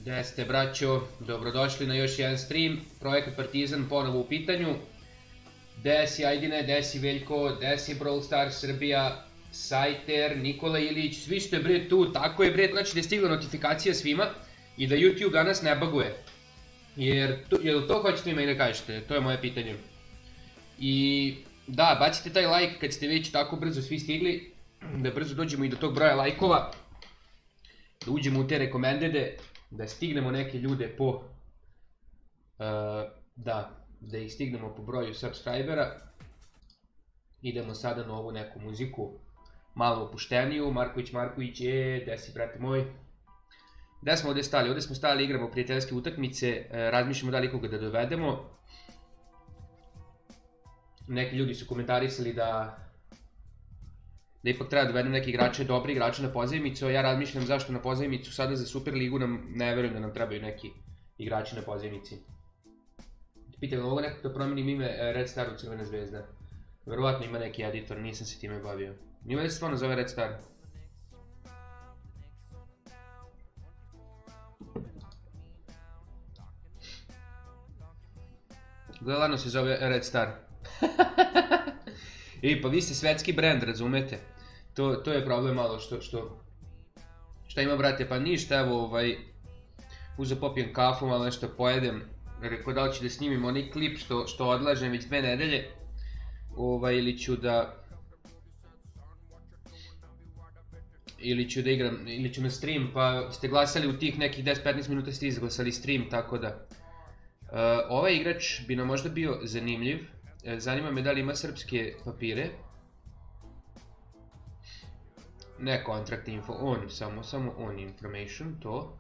Gde ste, braćo? Dobrodošli na još jedan stream. Projekat Partizan ponovo u pitanju. Gde si Ajdine, gde si Veljko, gde si Brawl Stars Srbija, Sajter, Nikola Ilić, svi ste bre tu, tako je bre, znači da je stigla notifikacija svima i da YouTube danas ne baguje. Jel to hoćete ima i da kažete? To je moje pitanje. I da, bacite taj like kad ste već tako brzo svi stigli, da brzo dođemo i do tog broja lajkova, da uđemo u te rekomendede, da stignemo neke ljude po, da ih stignemo po broju subscribera. Idemo sada na ovu neku muziku, malo opušteniju. Marković, gde si brate moj? Gde smo ovdje stali? Ovdje smo stali, igramo prijateljske utakmice, razmišljamo da li koga da dovedemo. Neki ljudi su komentarisali da ipak treba da dovedem neke igrače, dobri igrače na pozajmicu, a ja razmišljam zašto na pozajmicu, sada za Superligu ne verujem da nam trebaju neki igrači na pozajmici. Pitam, mogu nekako da promenim ime Red Star u Crvena zvezda? Verovatno ima neki editor, nisam se time bavio. Nima da se stvarno zove Red Star. Gledano se zove Red Star. Pa vi ste svetski brand, razumete? To je problem malo šta ima brate, pa ništa, evo uzeo popijem kafu, malo nešto pojedem. Rekao da li ću da snimim onaj klip što odlažem već 2 nedelje. Ili ću da igram, ili ću na stream, pa ste glasali u tih nekih 10-15 minuta ste izglasali stream, tako da. Ovaj igrač bi nam možda bio zanimljiv, zanima me da li ima srpske papire. Ne contract info, on, samo on information, to.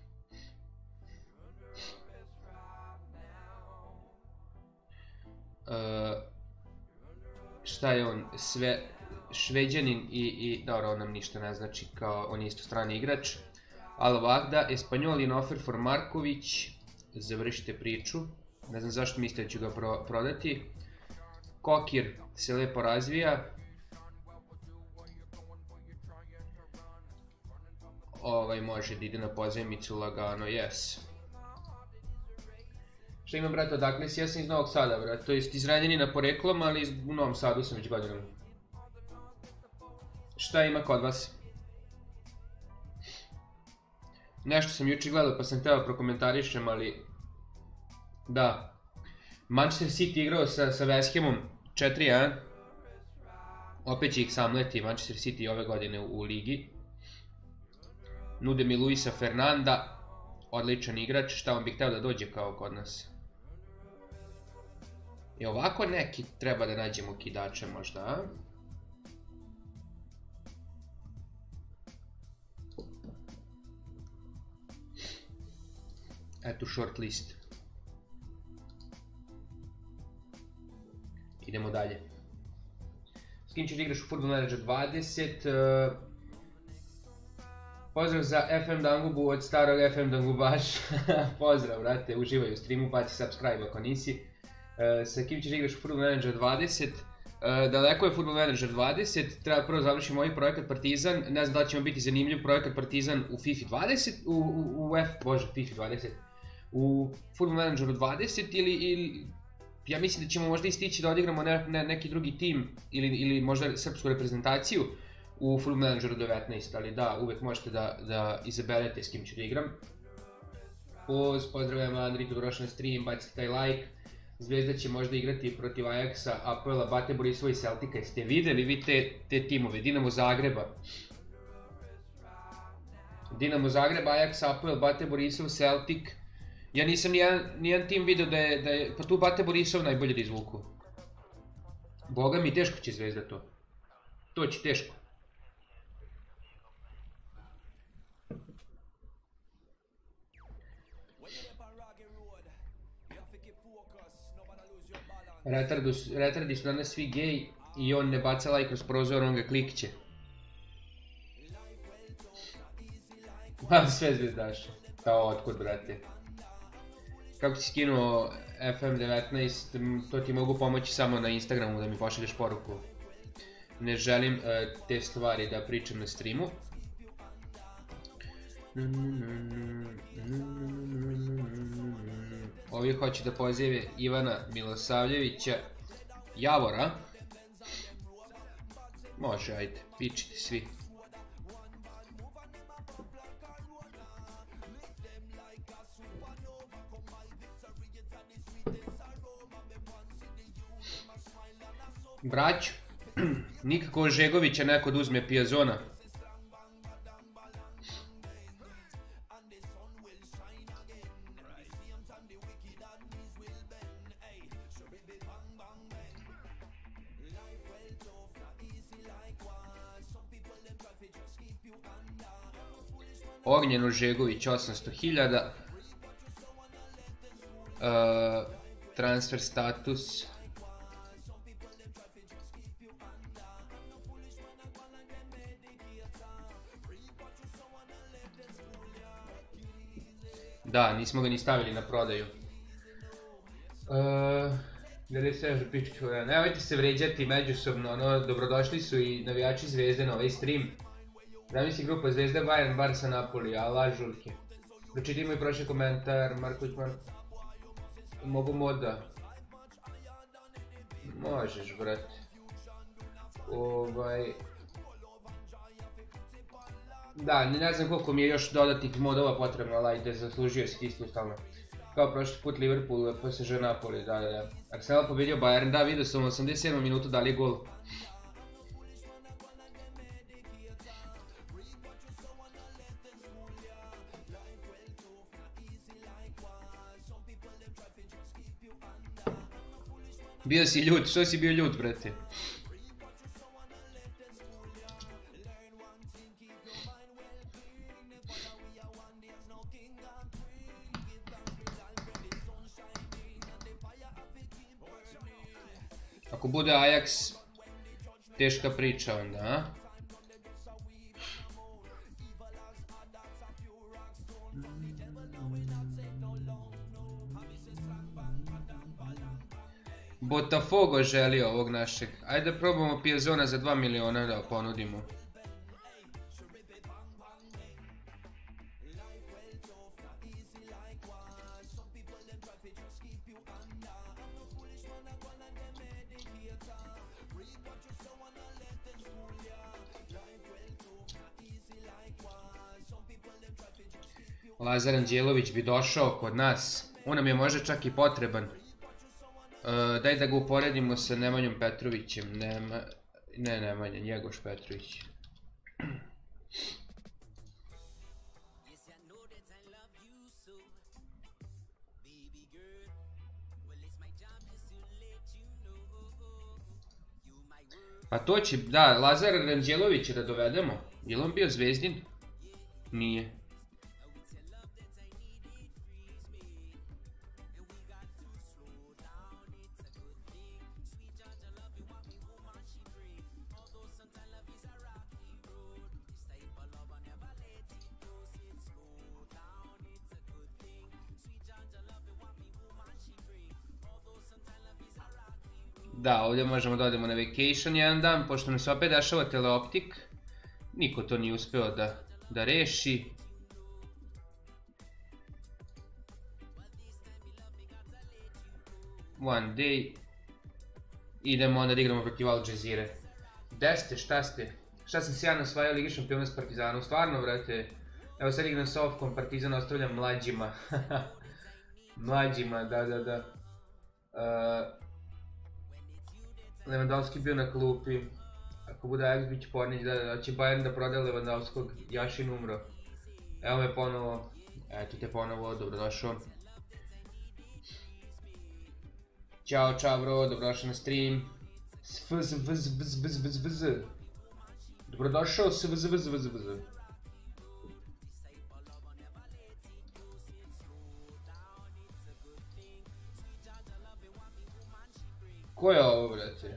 Šta je on, šveđanin i dobro, on nam ništa ne znači, kao on je isto strani igrač. Al Vahda, Espanjol in offer for Marković, završite priču, ne znam zašto mislite da ću ga prodati. Kokir se lepo razvija. Ovaj može da ide na pozajmicu lagano, yes. Šta imam brate, odakle si? Ja sam iz Novog Sada brate, to jest iz Renjanina poreklom, ali u Novom Sadu sam već godinama. Šta ima kod vas? Nešto sam juče gledao pa sam teo prokomentarišem, ali da. Manchester City igrao sa West Hamom 4-1. Opet će ih samleti Manchester City ove godine u ligi. Nude mi Luisa Fernanda, odličan igrač, šta on bih hteo da dođe kao kod nas. I ovako neki treba da nađemo kidače možda, a? Eto short list. Idemo dalje. S kim ćeš da igraš u Football Manager 20? Pozdrav za FM Dangubu od starog FM Dangubaš. Pozdrav, brate, uživaj u streamu, baci subscribe ako nisi. Sa kim ćeš da igraš u Football Manager 20? Daleko je Football Manager 20, treba prvo završiti moj projekat Partizan, ne znam da li će vam biti zanimljiv projekat Partizan u FIFA 20, FIFA 20, u Football Manageru 20 ili ja mislim da ćemo možda i stići da odigramo neki drugi tim ili možda srpsku reprezentaciju u Football Manageru 19, ali da, uvek možete da izaberete s kim ću da igram. Pozdravljam Andriju, dobrodošli na stream, bacite taj like. Zvezda će možda igrati protiv Ajaxa, APL-a, Bate Borisova i Celtica. Jeste videli vi te timove? Dinamo Zagreba, Ajax, APL, Bate Borisov, Celtic. Ja nisam nijedan tim vidio da je, pa tu Bate Borisov najbolje da izvuku. Boga mi, teško će Zvezda to. To će teško. Retardi su danas svi gej i on ne baca like kroz prozor, on ga klikće. Sve zvezdaše. Kao otkud, brate. Kako si skinuo FM19, to ti mogu pomoći samo na Instagramu da mi pošalješ poruku. Ne želim te stvari da pričam na streamu. Ovi hoće da pozove Ivana Milosavljevića Javora. Može, ajde, pičite svi. Braću, nikako Ožegovića neko da uzme Pijazona. Ognjen Ožegović 800.000. Transfer status. Da, nismo ga ni stavili na prodaju. Da li se još pičku, nemojte se vređati međusobno, ono, dobrodošli su i navijači Zvezde na ovaj stream. Zamisli grupa Zvezda, Bayern, Barca, Napoli, a lažulke. Pročitaj moj prošli komentar, Marković, mogu moda. Možeš, brate. Da, ne znam koliko mi je još dodatnih modova potrebno, ali ajde, zaslužio si isto stalno. Kao prošli put Liverpool, PSG Napoli, da. Arsenal pobedio Bayern, da, vidio sam u 87. minutu dali gol. Bio si ljut, što si bio ljut, brate? Ako bude Ajax, teška priča onda, a? Botafogo želi ovog našeg. Ajde da probamo Pijazona za 2 miliona da ponudimo. Lazar Anđelović bi došao kod nas. On nam je možda čak i potreban. Daj da ga uporedimo sa Nemanjom Petrovićem. Ne Nemanja, Njegoš Petrović. Pa to će, da, Lazar Anđelovića da dovedemo. Je li on bio Zvezdin? Nije. Da, ovdje možemo da odemo na vacation jedan dan, pošto nam se opet dešava teleoptik. Niko to nije uspeo da reši. One day. Idemo onda da igramo protiv Al Jazeere. Gde ste, šta ste? Šta sam sjajno osvajao Ligi šampiona s Partizanom? Stvarno, vrate. Evo sad igram s Ofkom, Partizan ostavlja mlađima. Mlađima, da. Lewandowski bio na klupi. Ako bude Ajax bit će Pornić, da će Bayern da prodaje Lewandowskog. Jašin umro. Evo me ponovo. Eto te ponovo, dobrodošao. Ćao bro, dobrodošao na stream. Svz. Dobrodošao svz. Ko je ovo, brate?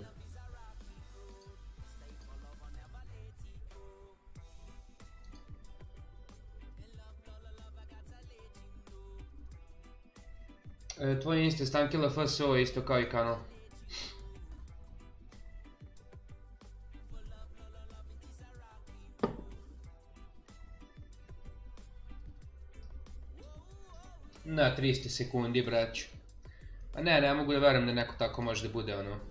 Tvoj Insta, Stankila FSO, isto kao i kanal. Na 300 sekundi, braću. A ne mogu da verujem da neko tako može da bude, ono.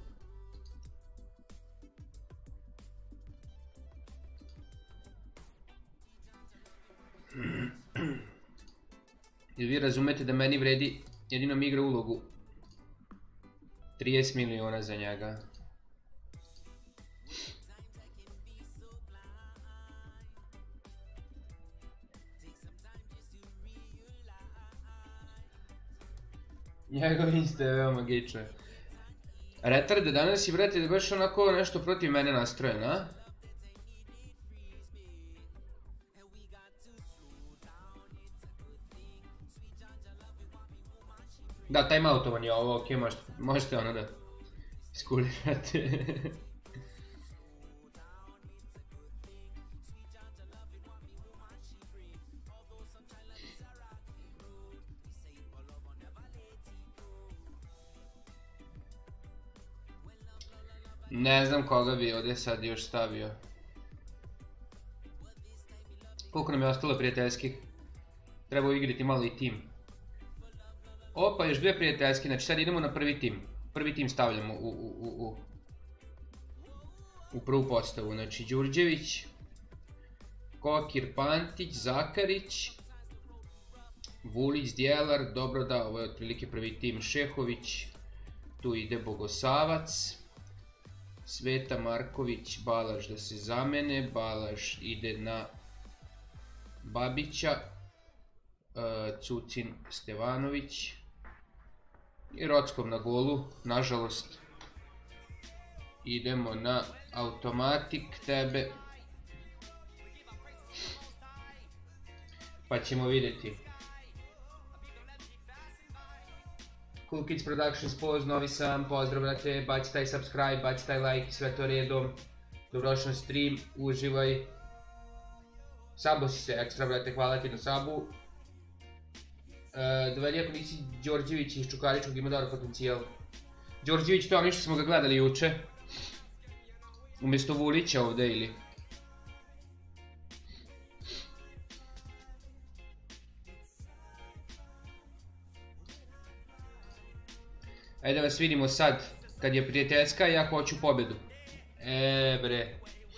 Jer vi razumete da meni vredi, jedino mi igra ulogu 30 miliona za njega. Njegov Insta je veoma gično. Retarde, danas si, brate, baš onako nešto protiv mene nastrojen, a? Da, timeoutovan je ovo, okej, možete ono da iskulirate. Ne znam koga bi ovdje sad još stavio. Koliko nam je ostalo prijateljskih? Treba igrati malo i tim. Opa, još dvije prijateljske, znači sad idemo na prvi tim. Prvi tim stavljamo u prvu postavu. Znači Đurđević, Kokir, Pantić, Zakarić, Vulić, Djelar, dobro da, ovo je otprilike prvi tim. Šehović, tu ide Bogosavac, Sveta Marković, Balaš da se zamene, Balaš ide na Babića, Cucin, Stevanović i Rockov na golu, nažalost. Idemo na automatik tebe, pa ćemo vidjeti. Cool Kids Productions, Poz, Novi Sam, pozdrav, brate, baci taj subscribe, baci taj like, sve to redom. Dobrodošli na stream, uživaj. Sabo si se ekstra, brate, hvala ti na sabu. Dovedi ako nisi Đorđević iz Čukaričkog, ima dobar potencijal. Đorđević, to je ono što smo ga gledali juče. Umjesto Vulića ovdje ili... Ajde da vas vidimo sad, kad je prijateljska, ja hoću pobjedu. Bre.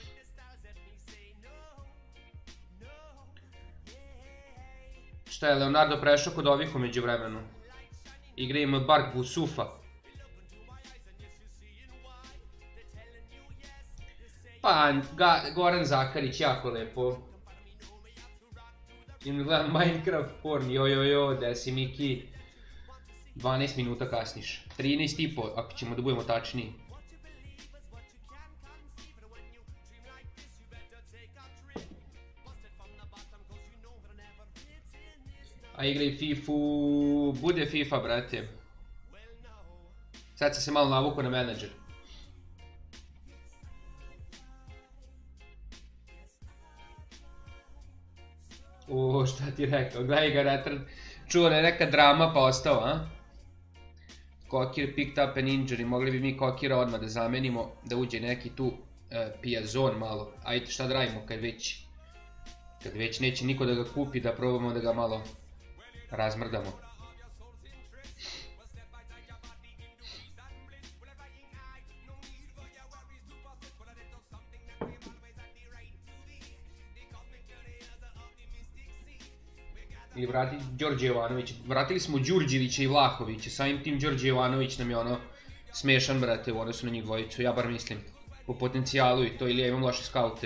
Šta je, Leonardo prešao kod ovih u međuvremenu? Igra ima Bark Busufa. Pa, Goran Zakarić, jako lepo. Im gledam Minecraft porn, jojojo, da si Miki. 12 minuta kasniš. 13,5 ako ćemo da budemo tačniji. A igraj Fifu, bude FIFA, brate. Sad sam se malo navukao na menadžer. O, šta ti rekao, gledaj ga retard. Čuo da je neka drama pa ostao, a? Kokir picked up an injury, mogli bi mi Kokira odmah da zamenimo, da uđe neki tu Piazon malo. Ajde, šta da radimo kad već neće niko da ga kupi, da probamo da ga malo razmrdamo. Ili vratiti Đorđe Jovanović, vratili smo Đurđevića i Vlahovića, samim tim Đorđe Jovanović nam je ono smešan, brate, u odnosu na njih dvojicu, ja bar mislim, po potencijalu i to, ili ja imam loše skaute.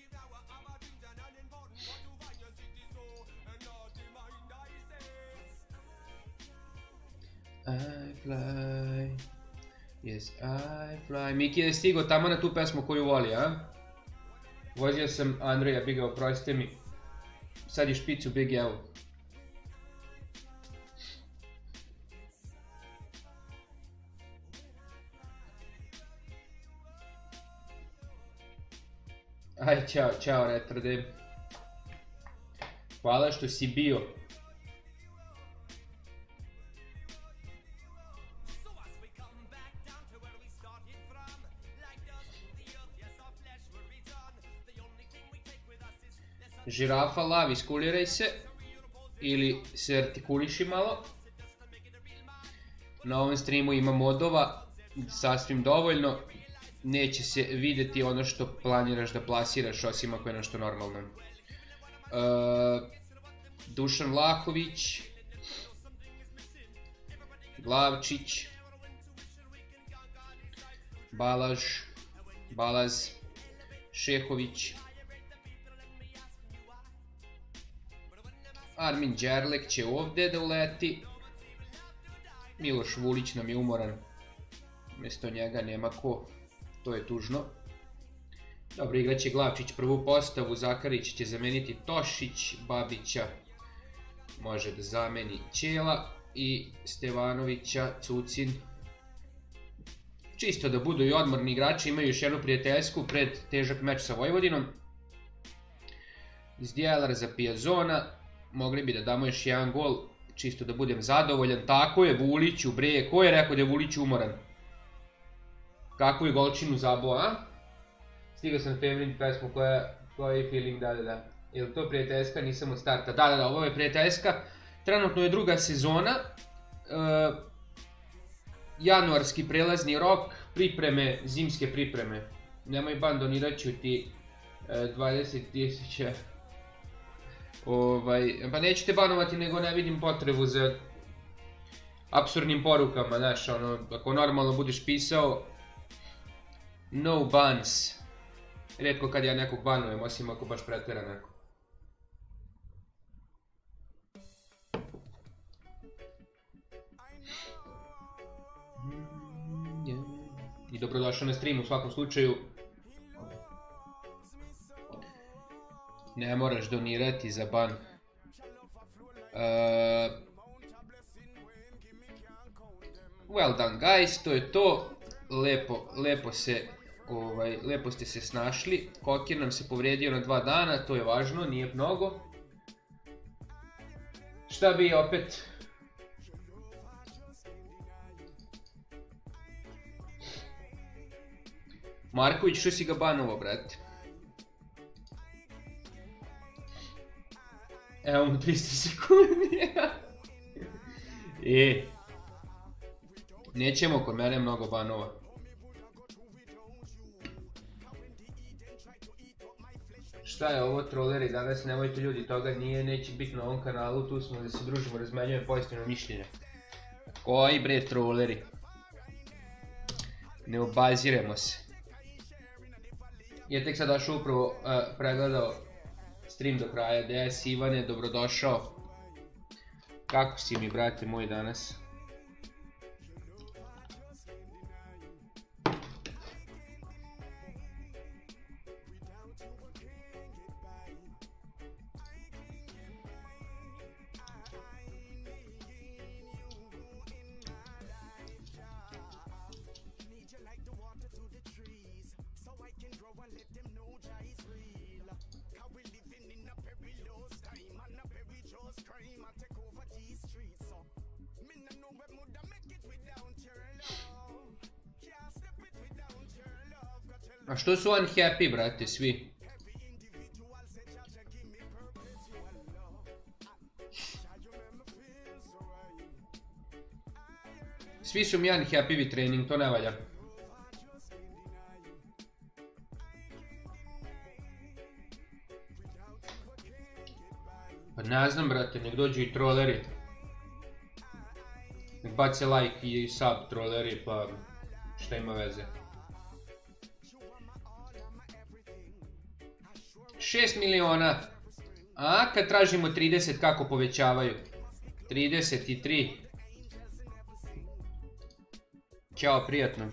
I fly, yes I fly, Miki je stigao tamo na tu pesmu koju voli, a? Vozio sam Andreja, bi ga oprostite mi, sad je špicu Big Evo. Aj, čao retarde. Hvala što si bio. Žirafa lav, iskuliraj se. ili se artikuliši malo. Na ovom streamu ima modova, sasvim dovoljno. Neće se vidjeti ono što planiraš da plasiraš, osim ako je nešto normalno. Dušan Vlahović, Glavčić, Balaz, Šehović, Armin Đerlek će ovdje da uleti. Miloš Vulić nam je umoran, umjesto njega nema ko, to je tužno. Dobro, igraće Glavčić prvu postavu, Zakarić će zameniti Tošić, Babića može da zameni Ćela i Stevanovića, Cucin. Čisto da budu i odmorni igrači, imaju još jednu prijateljsku pred težak meč sa Vojvodinom. Zdjelar za Piazona, mogli bi da damo još jedan gol, čisto da budem zadovoljan. Tako je, Vuliću, bre, ko je rekao da je Vulić umoran? Kakvu je golčinu zabao, a? Stigao sam na favorite pesmu koja je feeling, da. Je li to prijateljska? Nisam od starta. Da, ovo je prijateljska. Trenutno je druga sezona. Januarski prelazni rok, pripreme, zimske pripreme. Nemoj ban, donirat ću ti 20.000. Pa neću te banovati, nego ne vidim potrebu za apsurdnim porukama, znaš, ono, ako normalno budeš pisao no bans. Rijetko kad ja nekog banujem, osim ako baš pretjera neko. I dobrodošao na stream u svakom slučaju. Ne moraš donirati za ban. Well done guys, to je to. Lepo ste se snašli. Kokir nam se povrijedio na 2 dana, to je važno, nije mnogo. Šta bi opet? Marković, što si ga banovao, brate? Evo mu 300 sekundi. Nećemo kod mene mnogo banova. Šta je ovo, trolleri? Danas nemojte ljudi, toga nije, neće biti na ovom kanalu, tu smo da se družimo, razmenjujemo pozitivno mišljenje. Koji bre trolleri? Ne obaziremo se. Ja tek sad došao upravo pregledao stream do kraja. DS Ivane, dobrodošao. Kako si mi, brate moj, danas? A što su unhappy, brate, svi? Svi su mi unhappy with training, to ne valja. Pa ne znam, brate, nek dođu i trolleri. Nek bace like i sub trolleri, pa šta ima veze. 6 miliona. A kad tražimo 30 kako povećavaju? 33. Ćao, prijatno.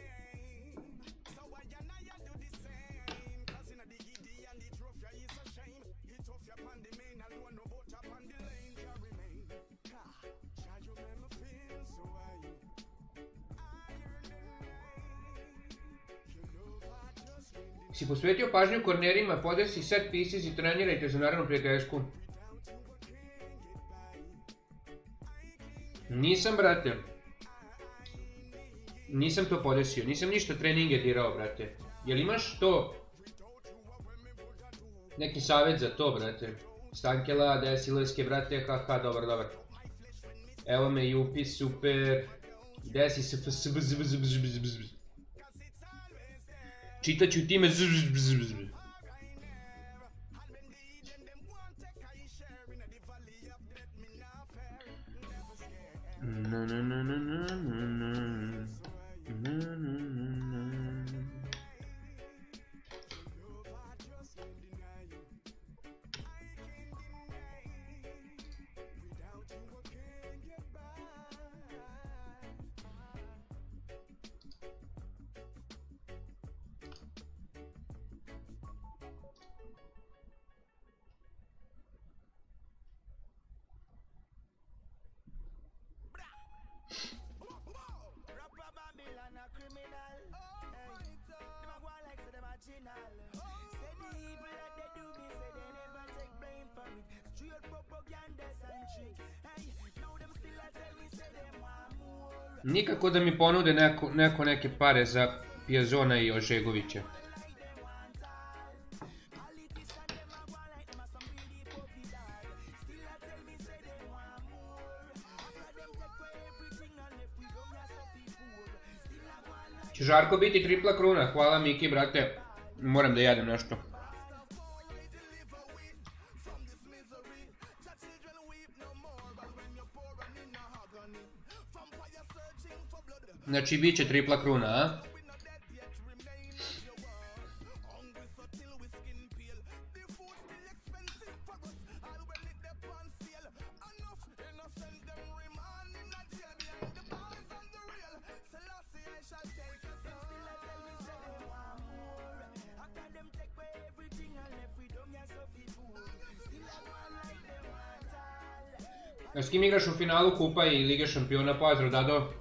Si posvetio pažnju kornerima, podesi set pieces i trenirajte za naravno prijateljsku. Nisam, brate. Nisam to podesio, nisam ništa treninge dirao, brate. Jel imaš to? Neki savjet za to, brate? Stankela, desi Leske, brate, haha, dobar. Evo me Jupi, super. Desi SFSBZBZBZBZ. Čitat ću time ZZBZBZ. Nikako da mi ponude neke pare za Piazona i Ožegovića. Će Žarko biti tripla kruna? Hvala Miki, brate. Moram da jedem nešto. Znači, bit će tripla kruna, a? S kim igraš u finalu Kupa i Lige šampiona? Pozdrav, Dado.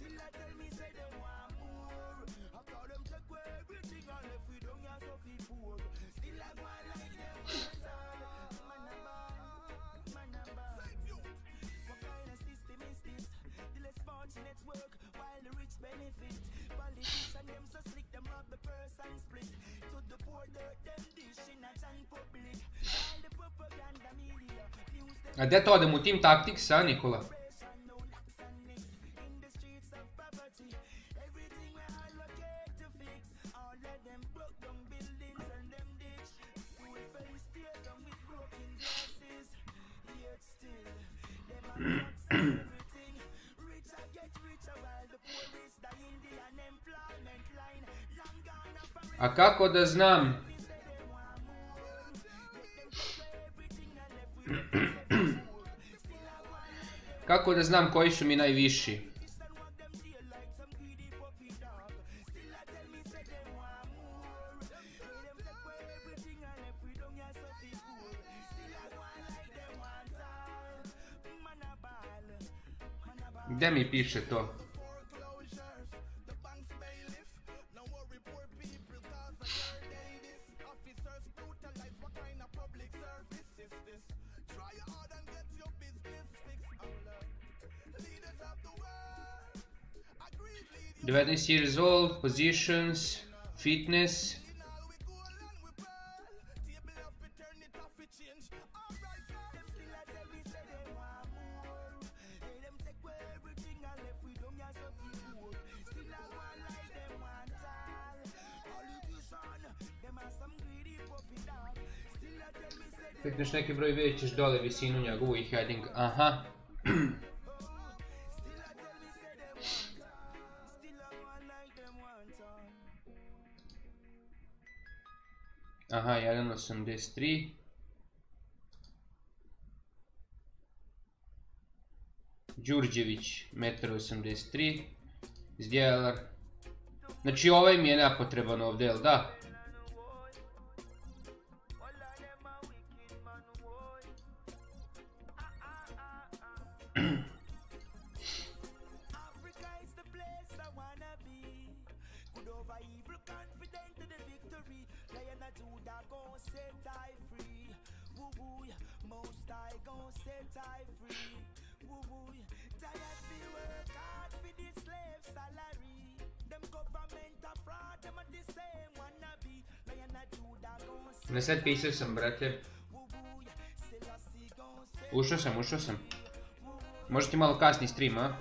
A gdje to odem u Team Tactics, a Nikola? A kako da znam? Kako da znam koji su mi najviši? Gdje mi piše to? "19 years old, positions, fitness." Klikneš neki broj, vidjet ćeš dole visinu njegovu i heading. Aha. Aha, 1.83. Đurđević, 1.83 m. Zdjelar. Znači ovaj mi je nepotreban ovdje, jel da? Na sad pisao sam, brate. Ušao sam. Možda ti malo kasni stream, a?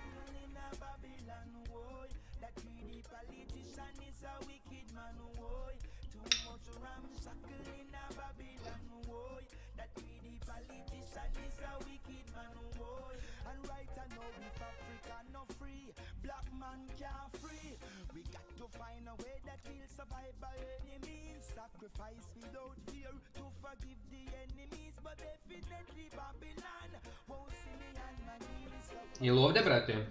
Jel ovdje, brate?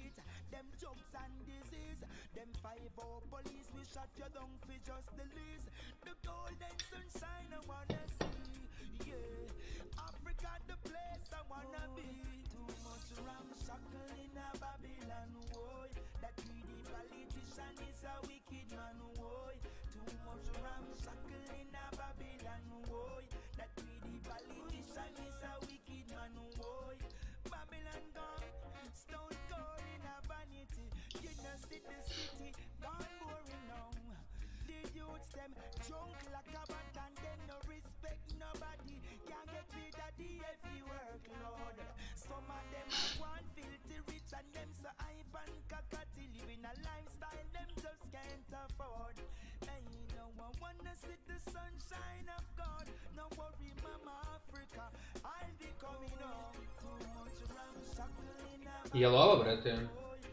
Jel ovo, brate?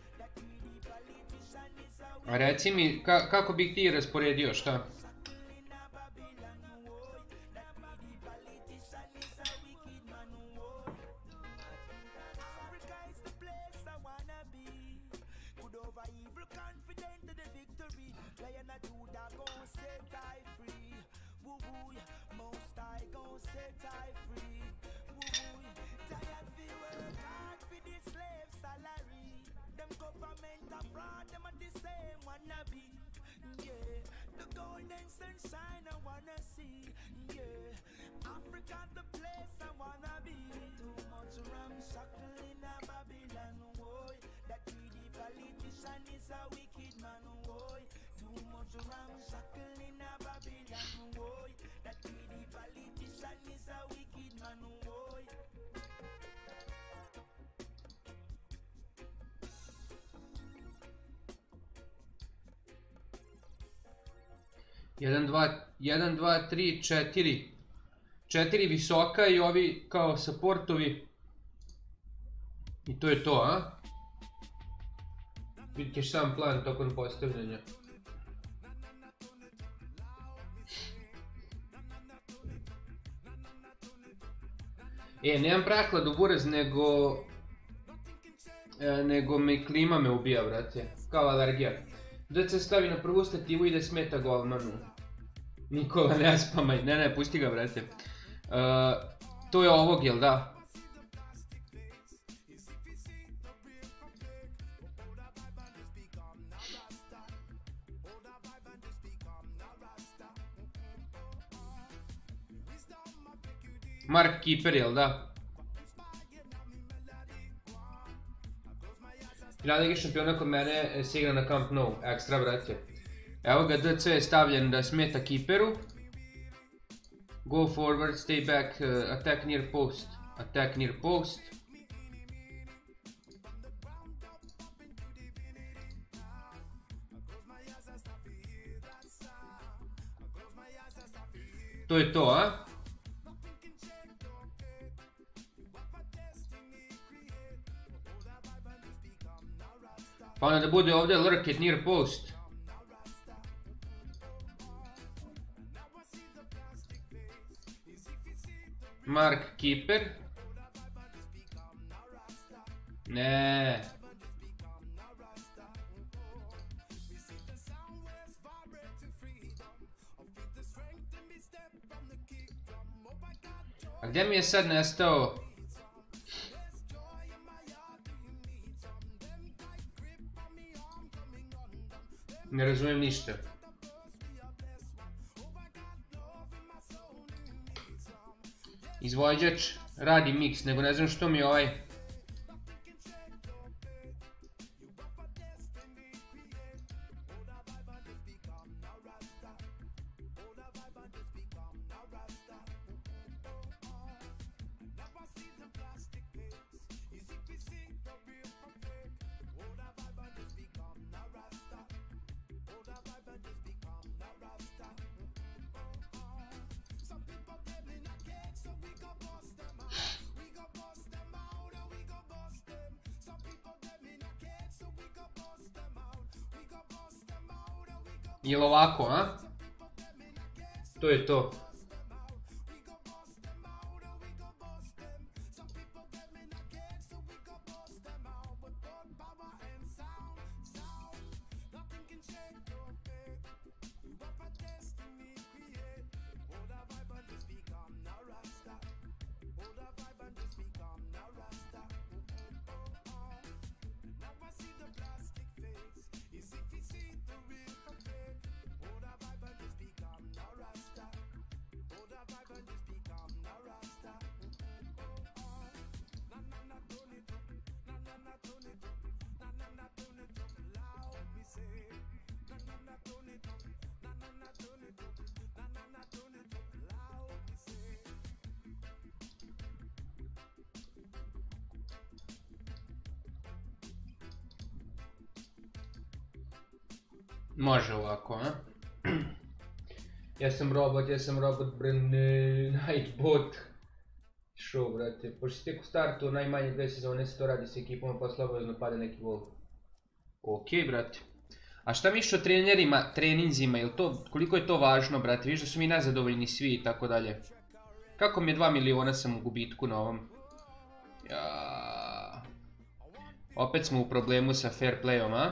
A reci mi, kako bih ti rasporedio, šta? Jedan, dva, tri, četiri. 4 visoka i ovi kao supportovi. I to je to, a? Vidit ćeš sam plan tokom postavljanja. Nemam prehladu buraz, nego me klima me ubija, brate. Kao alergija. DC stavi na prvu stativu i da smeta golmanu. Nikola, ne spamaj. Ne, pusti ga, brate. To je ovog, jel da? Mark Keeper, jel da? Finale Lige šampiona kod mene se igra na Camp Nou, ekstra, brate. Evo ga, DC je stavljen da smeta Keeperu. Go forward, stay back, attack near post. Attack near post. To je to, a? Pa onda da bude ovdje lurk at near post. Mark Keeper. Ne. A gdje mi je sad nestao? Ne razumijem ništa. Izvođač radi mix, nego ne znam što mi ovaj... Jel ovako, a? To je to. Može ovako, a? Ja sam robot, brne, Nightbot. Show, brate. Pošto si tek u startu, najmanje 2 sezone se to radi s ekipom, posle obavezno pada neki gol. Okej, brate. A šta misliš o treninzima, koliko je to važno, brate? Viš da su mi nezadovoljni svi i tako dalje. Kako mi je 2 miliona sam u gubitku na ovom? Opet smo u problemu sa fair playom, a?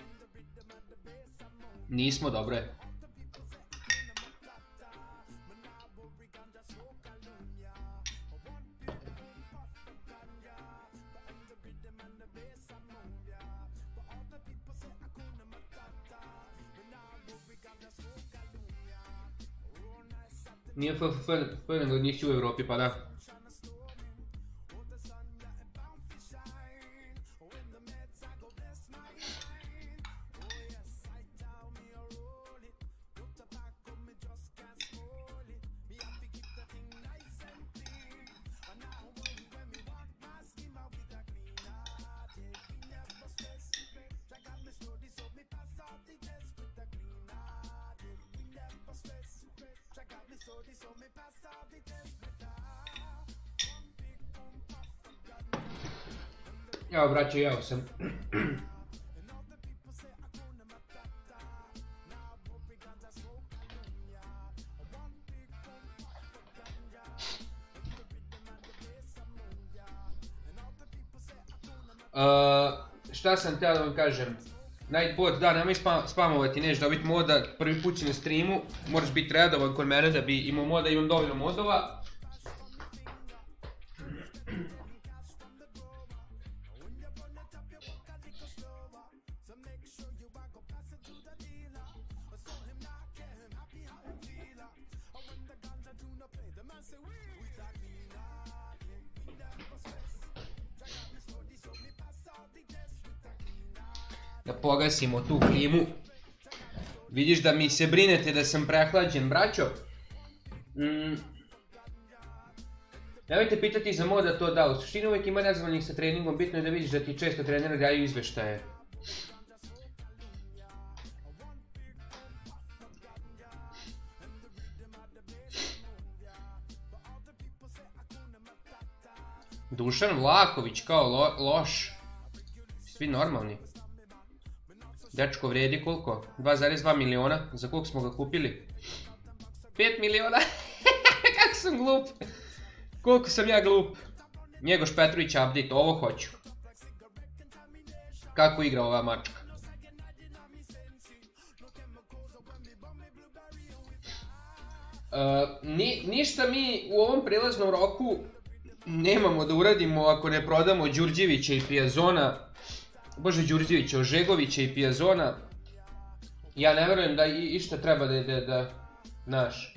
Nismo, dobro je. Nije FFF nego nisi u Evropi, pa da. Evo braćo, jeo sam. Šta sam htio da vam kažem? Nightbot, da, nemoj spamovati, neš dobiti moda, prvi put si na streamu, moraš biti redovan kod mene da bi imao moda, imam dovoljno modova. Da pogasimo tu klimu. Vidiš da mi se brinete da sam prehlađen, braćo. Nemojte pitati za moda to da, u suštini uvijek ima nezadovoljnih sa treningom, bitno je da vidiš da ti često treneri daju izveštaje. Dušan Vlaković kao loš. Svi normalni. Dečko vredi koliko? 2,2 miliona. Za koliko smo ga kupili? 5 miliona? Kako sam glup. Koliko sam ja glup. Njegoš Petrović update, ovo hoću. Kako igra ova mačka? Ništa mi u ovom prelaznom roku nemamo da uradimo ako ne prodamo Đurđevića i Pijazona. Bože, Đurđevića, Ožegovića i Pijazona. Ja ne verujem da išta treba da znaš.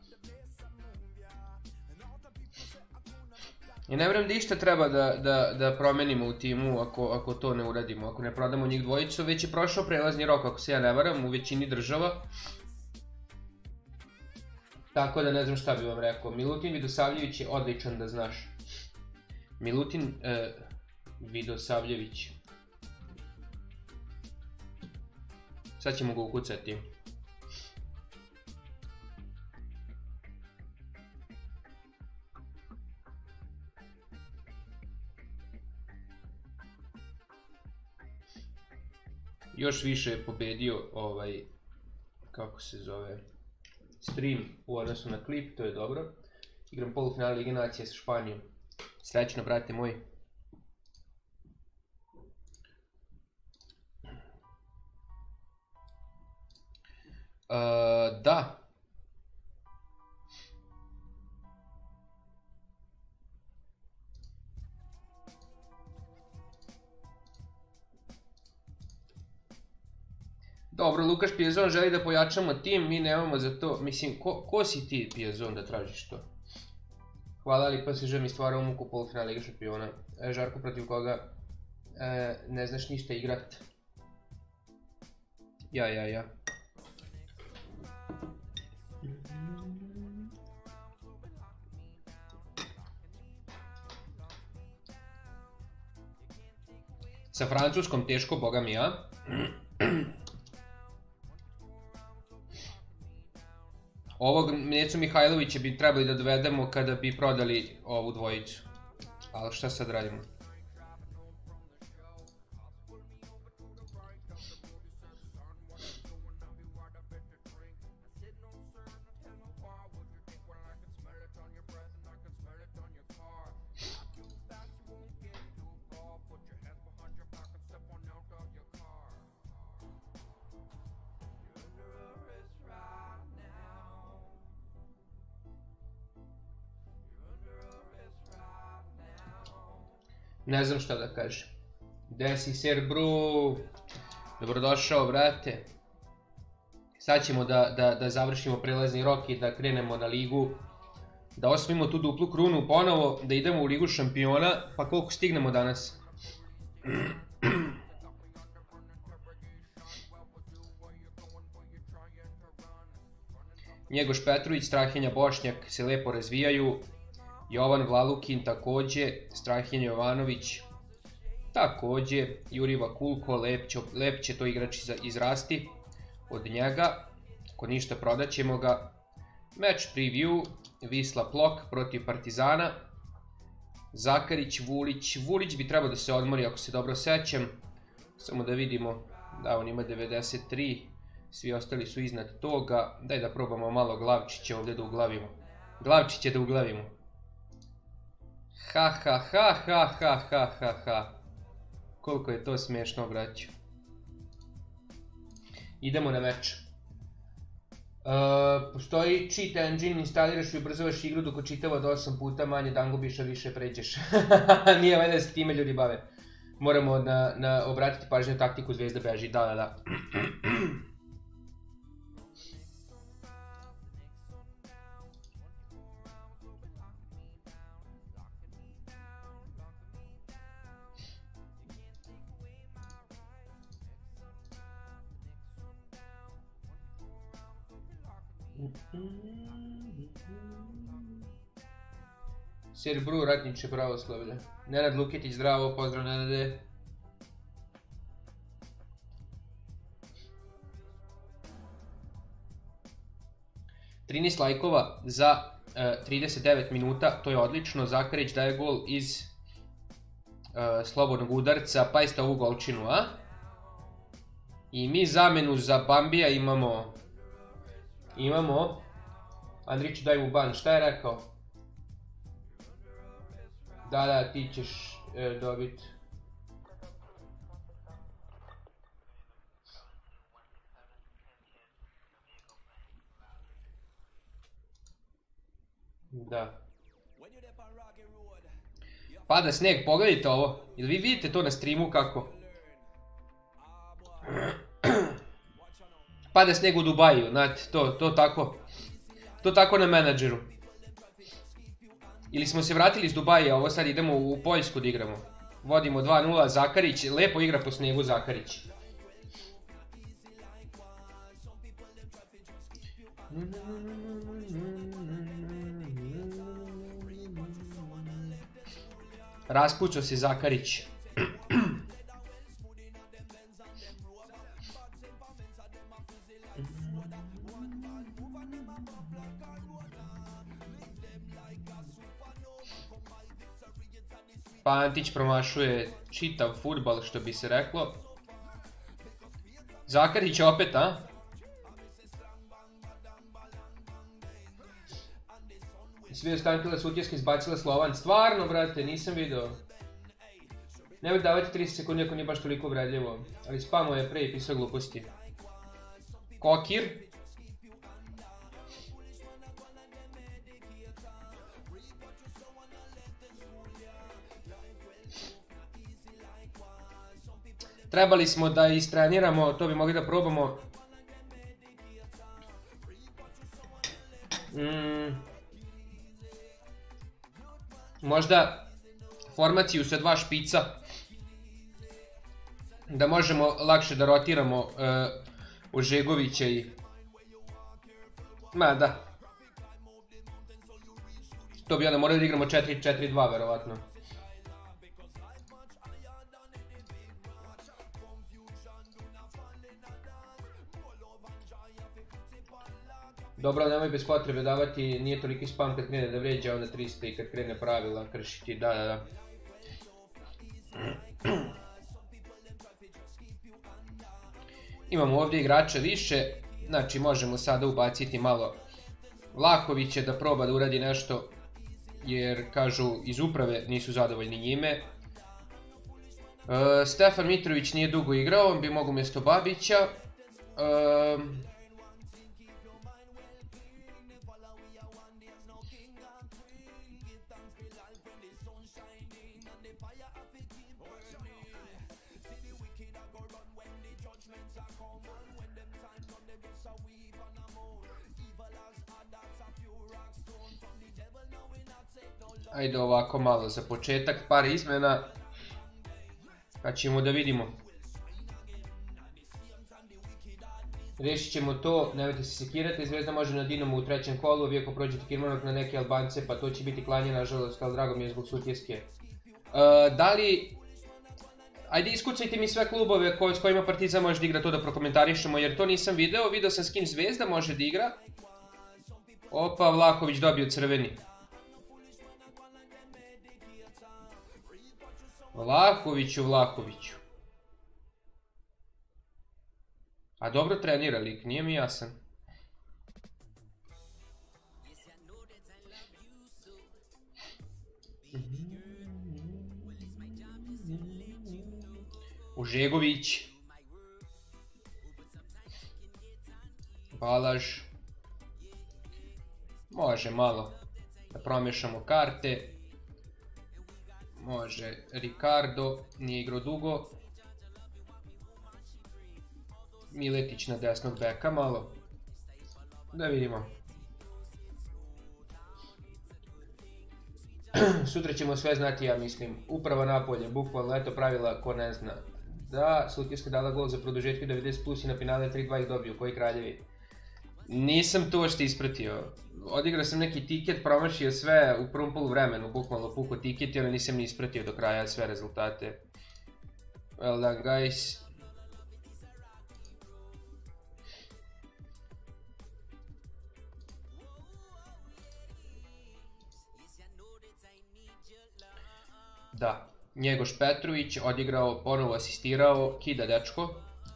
Ja ne verujem da išta treba da promenimo u timu ako to ne uradimo. Ako ne prodamo njih dvojicu, već je prošao prelazni rok, ako se ja ne varam, u većini država. Tako da ne znam šta bi vam rekao. Milutin Vidosavljević je odličan, da znaš. Milutin Vidosavljević. Sad ćemo ga ukucati. Još više je pobedio kako se zove, stream u odnosu na klip, to je dobro. Igram polufinale Lige Nacija sa Španijom. Srećno, brate moji. Da. Dobro, Lukaš Pijazon želi da pojačamo tim, mi nemamo za to. Mislim, ko si ti Pijazon da tražiš to? Hvala, ali PSG mi stvarao muku polufinale Lige šampiona. Žarko, protiv koga ne znaš ništa igrat. Ja. Sa Francuskom teško, boga mi ja. Ovog Necu Mihajlovića bi trebali da dovedemo kada bi prodali ovu dvojicu. Ali šta sad radimo? Ne znam šta da kažem. Gde si, Ser Bru? Dobrodošao, brate. Sad ćemo da završimo prelazni rok i da krenemo na ligu. Da osvojimo tu duplu krunu ponovo, da idemo u Ligu šampiona, pa koliko stignemo danas. Njegoš Petrović, Strahinja Bošnjak se lepo razvijaju. Jovan Vlalukin takođe, Strahinja Jovanović takođe, Juriva Kulko, lep će to igrač izrasti od njega, ako ništa prodat ćemo ga. Match preview, Wisla Plok protiv Partizana, Zakarić, Vulić bi trebao da se odmori ako se dobro sećam, samo da vidimo, da on ima 93, svi ostali su iznad toga, daj da probamo malo Glavčića ovdje da uglavimo, Glavčića da uglavimo. Ha. Koliko je to smiješno, braću. Idemo na meč. Postoji cheat engine, instaliraš i ubrzavaš igru dok čitava od 8 puta manje dangubiša više pređeš. Nije valjda da se time ljudi bave. Moramo obratiti pažnju na taktiku Zvezda beži, da. Ser Bru, ratniče pravoslavlja. Nenad Luketić, zdravo, pozdrav Nenade. Trinaest lajkova za 39 minuta, to je odlično. Zakarić daje gol iz slobodnog udarca, pajste ovu golčinu, a? I mi zamenu za Bambija imamo, Andriću daj mu ban, šta je rekao? Da, ti ćeš dobiti. Da. Pada sneg, pogledajte ovo. Jel vi vidite to na streamu kako? Pada sneg u Dubaju, znate, to tako na menadžeru. Ili smo se vratili iz Dubaja, ovo sad idemo u Poljsku da igramo. Vodimo 2-0, Zakarić, lepo igra po snegu Zakarić. Raspućao se Zakarić. Pantić promašuje čitav fudbal, što bi se reklo. Zakarić opet, a? Svi Stankila Sutjeska izbacila Slovan. Stvarno, brate, nisam video. Nemoj davati 30 sekundi ako nije baš toliko uvredljivo. Ali spamo je pre i pisao gluposti. Kokir. Trebali smo da istreniramo, to bi mogli da probamo. Možda formaciju sa 2 špica. Da možemo lakše da rotiramo Ožegovića i... Ma da. To bi onda morali da igramo 4-4-2 verovatno. Dobro, nemoj bez potrebe davati, nije toliki spam kad krene da vređa onda 300 i kad krene pravila kršiti, da. Imamo ovdje igrača više, znači možemo sada ubaciti malo Vlahovića da proba da uradi nešto, jer kažu iz uprave nisu zadovoljni njime. Stefan Mitrović nije dugo igrao, on bi mogo mjesto Babića. Ajde ovako malo za početak, par izmena, pa ćemo da vidimo. Rešit ćemo to, nemojte se sekirati, Zvezda može na Dinamo u 3. kolu, vi ako prođete Kirmanov na neke Albance, pa to će biti klanje nažalost, ali drago mi je zbog Sutjeske. Da li... Ajde iskucajte mi sve klubove s kojima Partizan može da igra, to da prokomentarišemo, jer to nisam video, video sam s kim Zvezda može da igra. Opa, Vlahović dobio crveni. Vlahoviću. A dobro trenira lik, nije mi jasan. Ožegović. Balaž. Može malo da promješamo karte. Može Ricardo, nije igrao dugo. Miletić na desnog beka malo. Da vidimo. Sutra ćemo sve znati, ja mislim. Uprava napolje, bukvalno, eto pravila ko ne zna. Da, Sutjeska dala gol za produžetku 90 plus i na finale 3-2 ih dobiju, koji kraljevi. Nisam to što ispratio. Odigrao sam neki tiket, promašio sve u prvom poluvremenu, bukvalno puko tiket i onda nisam ni ispratio do kraja sve rezultate. Well done guys. Da, Njegoš Petrović odigrao, ponovo asistirao, kida dečko.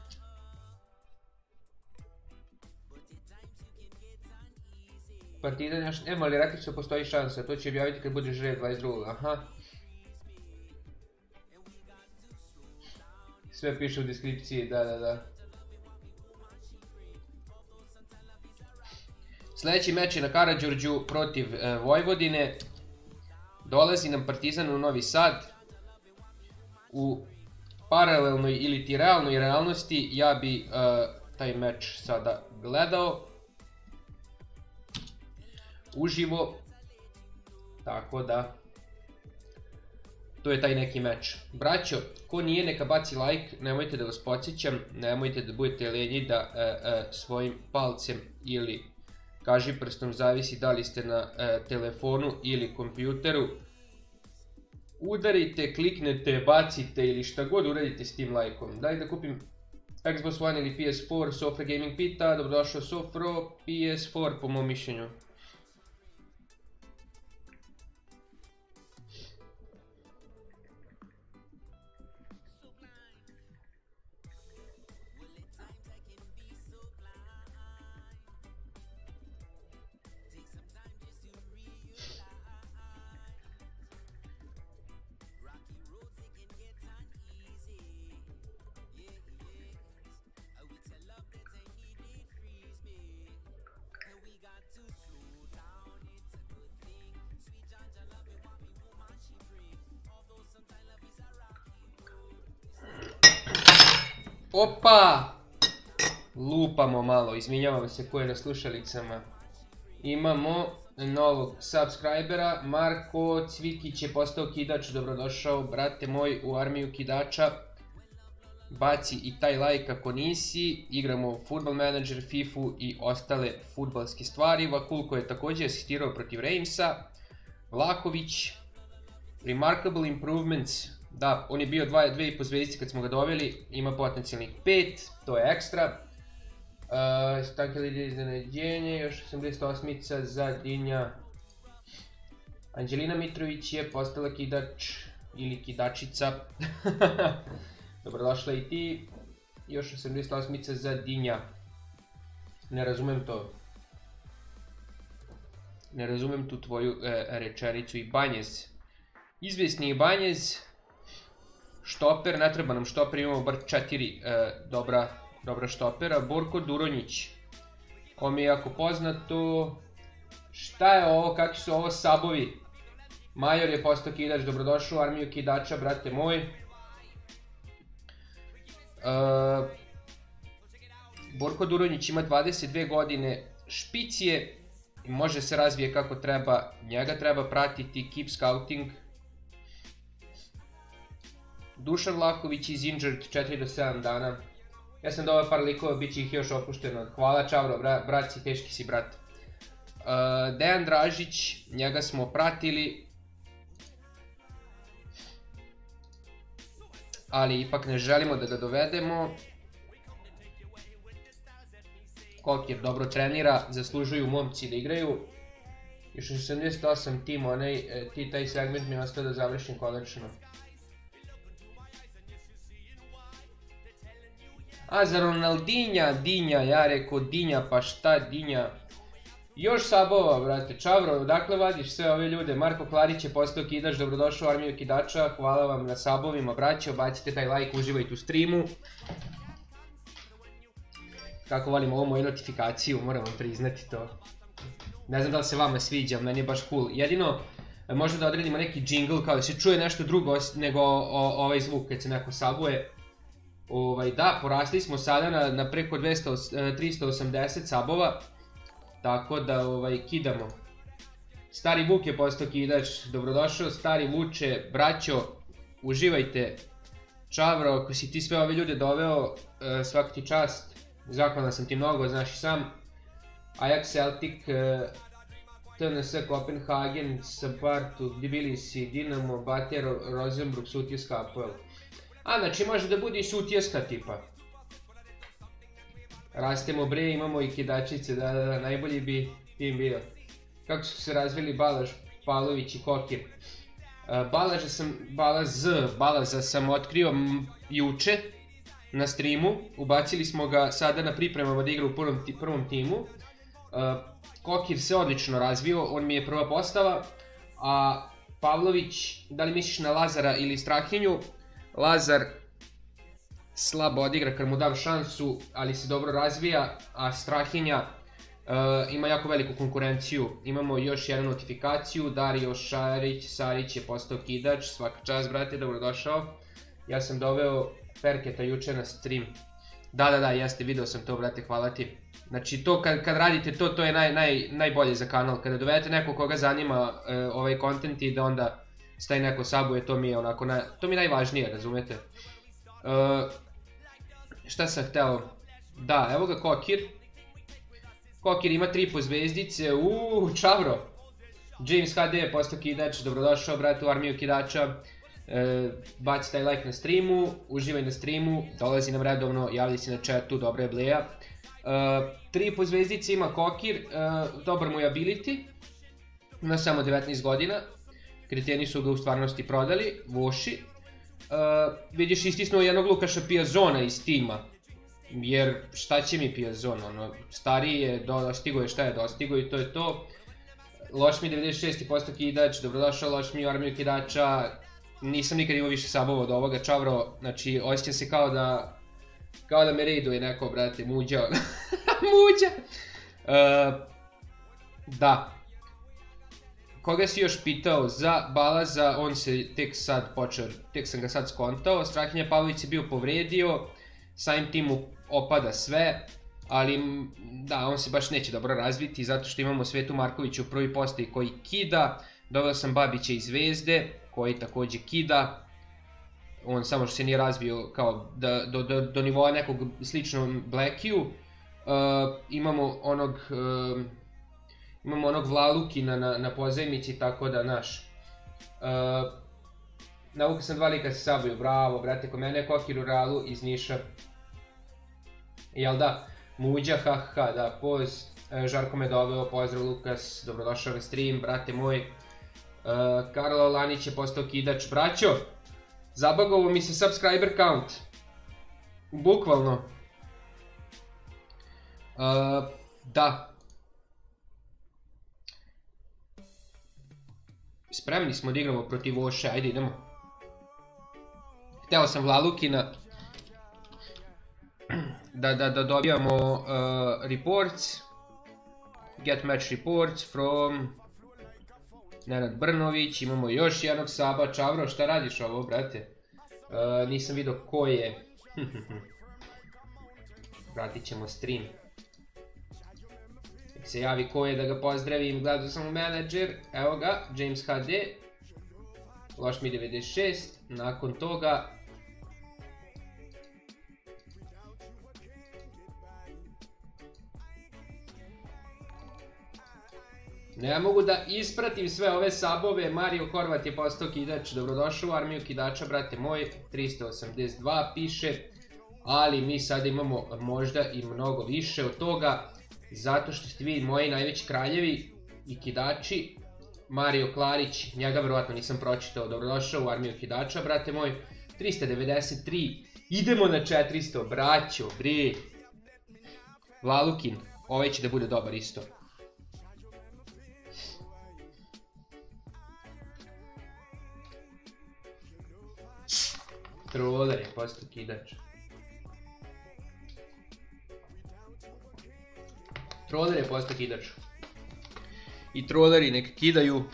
Partizan još, nema li rekli su postoji šansa, to će objaviti kad bude žred 22. Aha. Sve piše u deskripciji, da. Sljedeći meč je na Karađorđu protiv Vojvodine. Dolazi nam Partizan u Novi Sad. U paralelnoj ili ti realnoj realnosti ja bi taj meč sada gledao uživo, tako da to je taj neki meč. Braćo, ko nije neka baci like, nemojte da vas podsjećam, nemojte da budete lenji da svojim palcem ili kažiprstom, zavisi da li ste na telefonu ili kompjuteru, udarite, kliknete, bacite ili šta god uradite s tim lajkom. Daj da kupim Xbox One ili PS4, Sofra Gaming pita, dobrodošao Sofro, PS4 po mom mišljenju. Opa! Lupamo malo, izvinjavam se ko je na slušalicama. Imamo novog subscribera, Marko Cvikić je postao kidač, dobrodošao brate moj u armiju kidača. Baci i taj like ako nisi, igramo Football Manager, FIFA i ostale fudbalske stvari. Vakulko je također asistirao protiv Reimsa. Vlahović, Remarkable Improvements, da, on je bio 2,5 zvezdice kad smo ga doveli, ima potencijalnih 5, to je ekstra. Stanke iznenađenje, još 88-ica za Dinja. Anđelina Mitrović je postala kidač ili kidačica. Dobrodošla i ti. Još 88-ica za Dinja. Ne razumem to. Ne razumem tu tvoju rečenicu. Ibanjez. Izvjesni Ibanjez. Štoper, ne treba nam štoper, imamo bar 4 dobra štopera. Borko Duronjić. Ovo mi je jako poznato. Šta je ovo, kakvi su ovo sabovi? Major je postao kidač, dobrodošao u armiju kidača, brate moj. Borko Duronjić ima 22 godine, špic je i može se razvije kako treba, njega treba pratiti, keep scouting. Dušan Vlahović is injured 4 do 7 dana. Ja sam doveo par likova, bit će ih još opušteno. Hvala Čavro, brat si, teški si brat. Dejan Dražić, njega smo pratili. Ali ipak ne želimo da ga dovedemo. Kokir dobro trenira, zaslužuju momci da igraju. Još 78 tim, taj segment mi je ostao da završim konačno. A za Ronaldinja, Dinja, ja rekao Dinja, pa šta Dinja? Još sabova, brate, Čavro, odakle vadiš sve ove ljude? Marko Klarić je postao kidač, dobrodošao u armiju kidača, hvala vam na sabovima, braćo, bacite taj like, uživajte u streamu. Kako volim ovu moju notifikaciju, moram vam priznati to. Ne znam da li se vama sviđa, meni je baš cool. Jedino, možda da odredimo neki jingle, kao da se čuje nešto drugo nego ovaj zvuk kad se neko sabuje. Da, porasli smo sada na preko 380 sabova. Tako da kidamo. Stari Vuk je postao kidač, dobrodošao stari Vuče, braćo, uživajte. Čavro, ako si ti sve ove ljude doveo, svaka ti čast, zahvalan sam ti mnogo, znaš i sam. Ajax Celtic, TNS Kopenhagen, Spartu, Tbilisi, Dinamo, Bater, Rosenborg, Sutjeska, Apoel. A, znači može da bude i Sutjeska tipa. Rastemo bre, imamo i kidačice, da, najbolji bi tim bio. Kako su se razvili Balaž, Pavlović i Kokir. Balaza sam otkrio juče na streamu. Ubacili smo ga sada na pripremama da igra u prvom timu. Kokir se odlično razvio, on mi je prva postava. A Pavlović, da li misliš na Lazara ili Strahinju? Lazar slabo odigra kad mu dam šansu, ali se dobro razvija, a Strahinja ima jako veliku konkurenciju. Imamo još jednu notifikaciju, Dario Sarić je postao kidač, svaka čast brate, dobrodošao. Ja sam doveo Perketa juče na stream. Da, jeste, video sam to brate, hvala ti. Znači to kad radite to je najbolje za kanal, kada dovedete neko koga zanima ovaj content i da onda staje neko sabuje, to mi je onako, to mi je najvažnije, razumete? Šta sam hteo? Da, evo ga Kokir. Kokir ima 3,5 zvezdice, Čavro. James HD je postao kidač, dobrodošao brate u armiju kidača. Baci taj like na streamu, uživaj na streamu, dolazi nam redovno, javlja se na chatu, dobra je bleja. 3,5 zvezdice ima Kokir, dobar mu je ability, ima samo 19 godina. Kreteni su ga u stvarnosti prodali, voši. Vidiš, istisnuo jednog Lukaša Piazona iz tima. Jer šta će mi Piazon, stariji je, dostigo je šta je dostigo i to je to. Lošmi 96 postao kidač, dobrodošao Lošmi u armiju kidača. Nisam nikad imao više sabova od ovoga, Čavro, znači osjećam se kao da me raiduje neko, brate, muđa. Muđa! Da. Koga si još pitao za Balaza, on se tek sad počeo, tek sam ga sad skontao. Strahinja Pavlović se bio povredio. samim tim mu opada sve, ali da, on se baš neće dobro razviti zato što imamo Svetu Markovića u prvoj postaji koji kida, doveo sam Babića iz Zvezde koji takođe kida, on samo što se nije razvio kao do nivoa nekog sličnom Blackiju. Imamo onog Vlalukina na pozajmici, tako da naš nauka sam 2 lika se sabaju, bravo brate, ko mene je Kokir u Realu iz Niša, jel da, Muđa, ha, da, poz, Žarko me doveo, pozdrav Lukas, dobrodošao na stream, brate moj, Karlo Lanić je postao kidač, braćo, zabagovo mi se subscriber count, bukvalno, da, spremni smo da igramo protiv Oše, ajde idemo. Hteo sam Vlalukina da dobijamo reports, get match reports from Nenad Brnović, imamo još jednog saba, Čavro, šta radiš ovo, brate? Nisam vidio ko je, pratit ćemo stream. Nek se javi ko je da ga pozdravim, gledao sam u menadžer, evo ga, James HD, loš mi 96, nakon toga ne mogu da ispratim sve ove sabove, Mario Horvat je postao kidač, dobrodošao u armiju kidača, brate moj, 382 piše, ali mi sada imamo možda i mnogo više od toga, zato što ste vi moji najveći kraljevi i kidači. Mario Klarić, njega verovatno nisam pročitao, dobrodošao u armiju kidača, brate moj, 393, idemo na 400, braćo, bre. Vlalukin, ovaj će da bude dobar isto. Troller je postao kidač. Troller je postao kidač. I trolleri nek kidaju.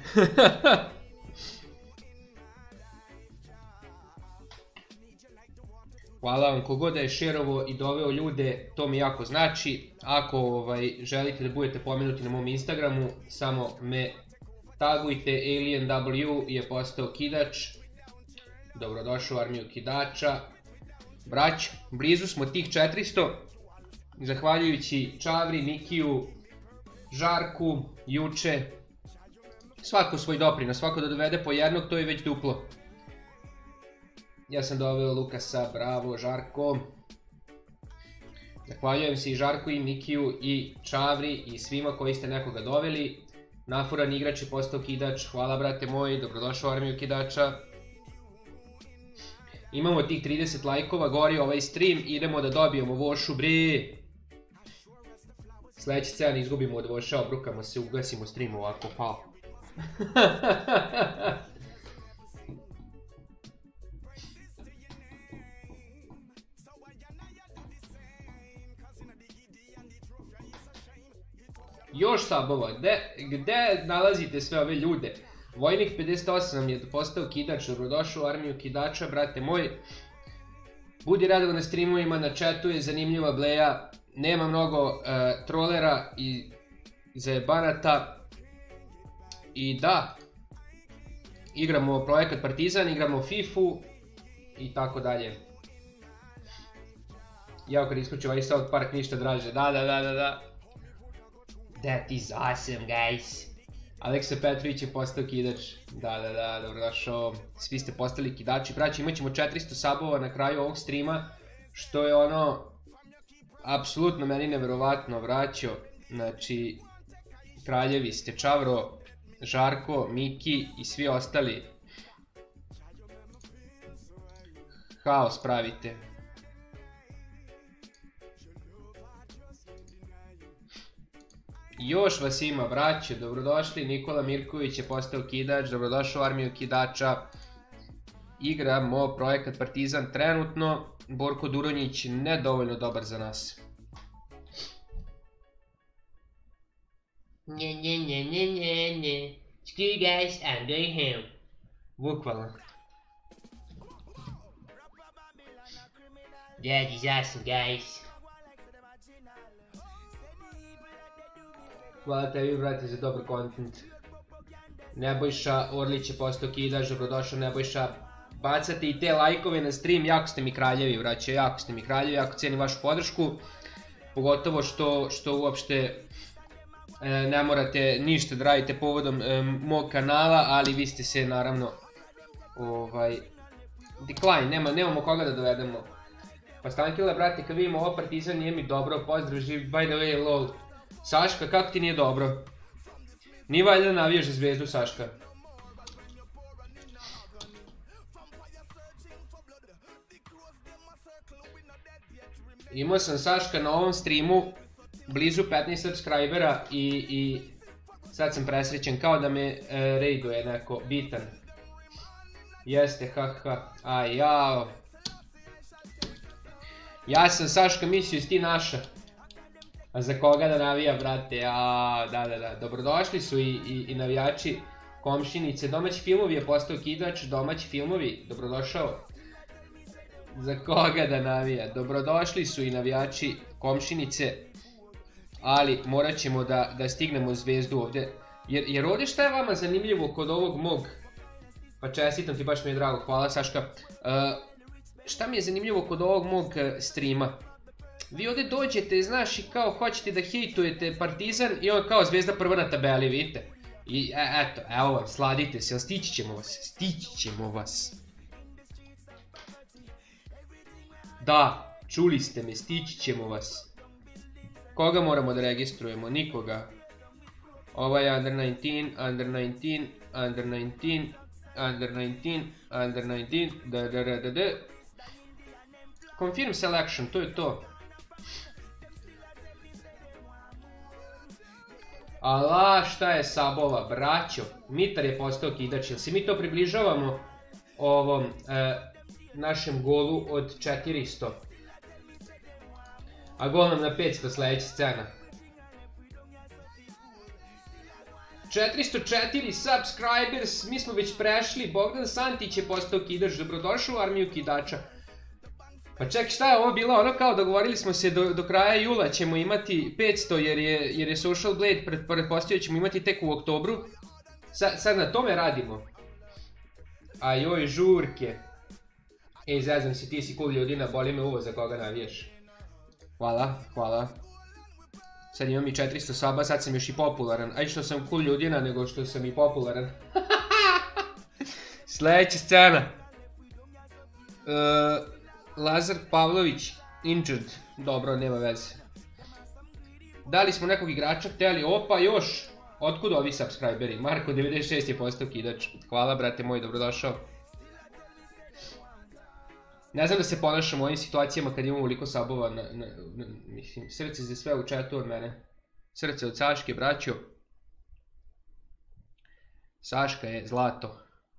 Hvala vam, kogod da je šerovo i doveo ljude, to mi jako znači. Ako želite da budete pomenuti na mom Instagramu, samo me tagujte, AlienW je postao kidač. Dobrodošao u armiju kidača. Braćo, blizu smo tih 400. Zahvaljujući Čavri, Mikiju, Žarku, Juče. Svako svoj doprinos, svako da dovede po jednog, to je već duplo. Ja sam doveo Lukasa, bravo Žarko. Zahvaljujem se i Žarku i Mikiju i Čavri i svima koji ste nekoga doveli. Nafuran igrač je postao kidač, hvala brate moj, dobrodošao u armiju kidača. Imamo tih 30 lajkova, gori ovaj stream, idemo da dobijemo Vošu, bre. Sledeći celan izgubimo od Voša, obrukamo se, ugasimo stream ovako, pao. Još sabova, gde nalazite sve ove ljude? Vojnik 58 je postao kidač, dobrodošao u armiju kidača, brate moj. Budi radova na streamovima, na chatu je zanimljiva bleja, nema mnogo trolera i zajebanata. I da, igramo projekat Partizan, igramo FIFU i tako dalje. Ja kad iskuću ovaj South Park ništa draže, da. That is awesome, guys. Aleksa Petrović je postao kidač, da, dobrodošao, svi ste postali kidači, braći, imat ćemo 400 sabova na kraju ovog streama, što je ono, apsolutno meni neverovatno, braćo, znači, kraljevi ste, Čavro, Žarko, Miki i svi ostali, haos pravite. Još vas ima, braće, dobrodošli, Nikola Mirković je postao kidač, dobrodošao u armiju kidača. Igramo projekat Partizan trenutno, Borko Duronjić ne dovoljno dobar za nas. Ne. Screw you guys, I'm going home. Bukvalno. Daddy, zasu, guys. Hvala tebi, brate, za dobar content. Nebojša Orlić je postao kidaš, dobrodošao Nebojša. Bacate i te lajkove na stream, jako ste mi kraljevi, vraće, jako ste mi kraljevi, jako cijenim vašu podršku. Pogotovo što uopšte ne morate ništa da radite povodom mog kanala, ali vi ste se naravno decline, nemamo koga da dovedemo. Pa Stankile, brate, kad vidimo ovo Partizan nije mi dobro, pozdrav živ, by the way, lol. Saška, kako ti nije dobro? Nije valjda da navijaš za Zvezdu, Saška? Imao sam, Saška, na ovom streamu blizu 15 subscribera i sad sam presrećen kao da me raiduje neko bitan. Jeste, haha, aj jao. Ja sam, Saška, mislio jesi ti naša. A za koga da navija, brate, da. Dobrodošli su i navijači Komšinice. Domaći filmovi je postao kidač, domaći filmovi, dobrodošao. Za koga da navija, dobrodošli su i navijači Komšinice. Ali morat ćemo da stignemo Zvezdu ovdje. Jer ovdje šta je vama zanimljivo kod ovog mog... Pa čestitam ti, baš mi je drago, hvala Saška. Šta mi je zanimljivo kod ovog mog streama? Vi ovdje dođete, znaš, i kao hoćete da hejtujete Partizan i on kao Zvezda prva na tabeli, vidite. I eto, evo vam, sladite se, ali stići ćemo vas. Da, čuli ste me, stići ćemo vas. Koga moramo da registrujemo? Nikoga. Ovaj je under 19, under 19, under 19, under 19, under 19, da. Confirm selection, to je to. Ala, šta je Sabova, braćo? Mitar je postao kidač, jel se mi to približavamo ovom našem golu od 400? A gol nam na 500 sljedeća scena. 404 subscribers, mi smo već prešli, Bogdan Santić je postao kidač, dobrodošao u armiju kidača. Pa ček, šta je ovo bilo? Ono kao dogovorili smo se do kraja jula ćemo imati 500 jer je Social Blade pretpostavio ćemo imati tek u oktobru. Sad na tome radimo. A joj, žurke. Ej, zezam si, ti si cool ljudina, boli me uvo za koga naviješ. Hvala. Sad imam i 400 saba, sad sam još i popularan. Aj što sam cool ljudina nego što sam i popularan. Sljedeća scena. Lazar Pavlović, injured, dobro, nema veze. Da li smo nekog igrača htjeli? Opa, još! Otkud ovi subscriberi? Marko 96 je postao kidač. Hvala, brate moj, dobrodošao. Ne znam da se ponašam u ovim situacijama kad imamo ovoliko sabova. Mislim, srce za sve u chatu od mene. Srce od Saške, braćo. Saška je zlato.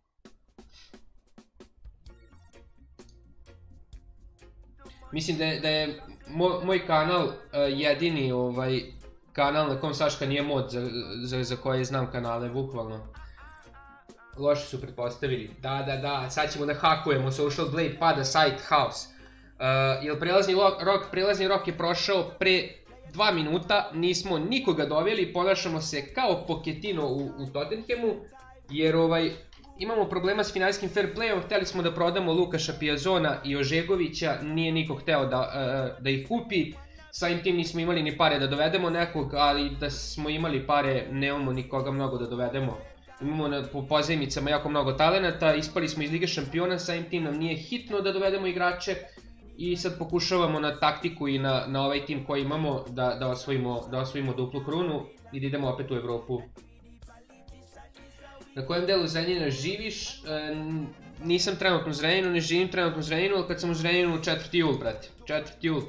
Mislim da je moj kanal jedini kanal na kom Saška nije mod za koje znam kanale, bukvalno. Loše su pretpostavili. Da, sad ćemo da hakujemo Social Blade, pada site house. Jer prelazni rok je prošao pre 2 minuta, nismo nikoga doveli, ponašamo se kao Pochettino u Tottenhamu, jer imamo problema s finansijskim fair playom, htjeli smo da prodamo Lukaša Piazona i Ožegovića, nije niko hteo da ih kupi, samim tim nismo imali ni pare da dovedemo nekog, ali da smo imali pare, nemamo nikoga mnogo da dovedemo. Imamo po pozajmicama jako mnogo talenata, ispali smo iz Lige šampiona, samim tim nam nije hitno da dovedemo igrače i sad pokušavamo na taktiku i na ovaj tim koji imamo da osvojimo duplu krunu i da idemo opet u Evropu. Na kojem delu Zrenjanina živiš? Nisam trenutno u Zrenjaninu, ne živim trenutno u Zrenjaninu, ali kad sam u Zrenjaninu 4. jul, brate. 4. jul.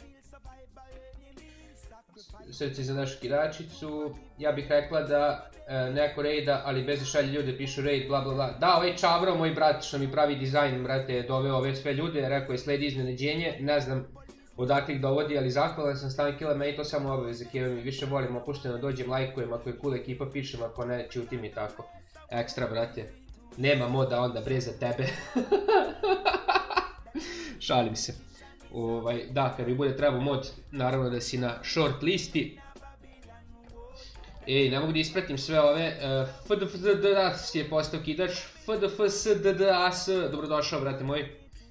Srce za našu kidačicu. Ja bih rekla da neko rejda, ali bez da šalje ljude, pišu raid, bla bla bla. Da, ovaj Čavro, moj brat što mi pravi dizajn, brate, je doveo ove sve ljude, rekao je sledi iznenađenje, ne znam odakle ih dovodi, ali zahvalan sam Stankila, meni to samo obaveze, kjeve mi više volim, opušteno dođem, lajkujem, ako je cool ekipa pišem, ako ne, ćutim i tako. Ekstra, brate. Nema moda onda, bre, za tebe. Šalim se. Da, kad mi bude trebao mod, naravno da si na short listi. Ej, ne mogu da ispratim sve ove. FDFDDAS je postao kidač. FDFSDDAS, dobrodošao, brate moj.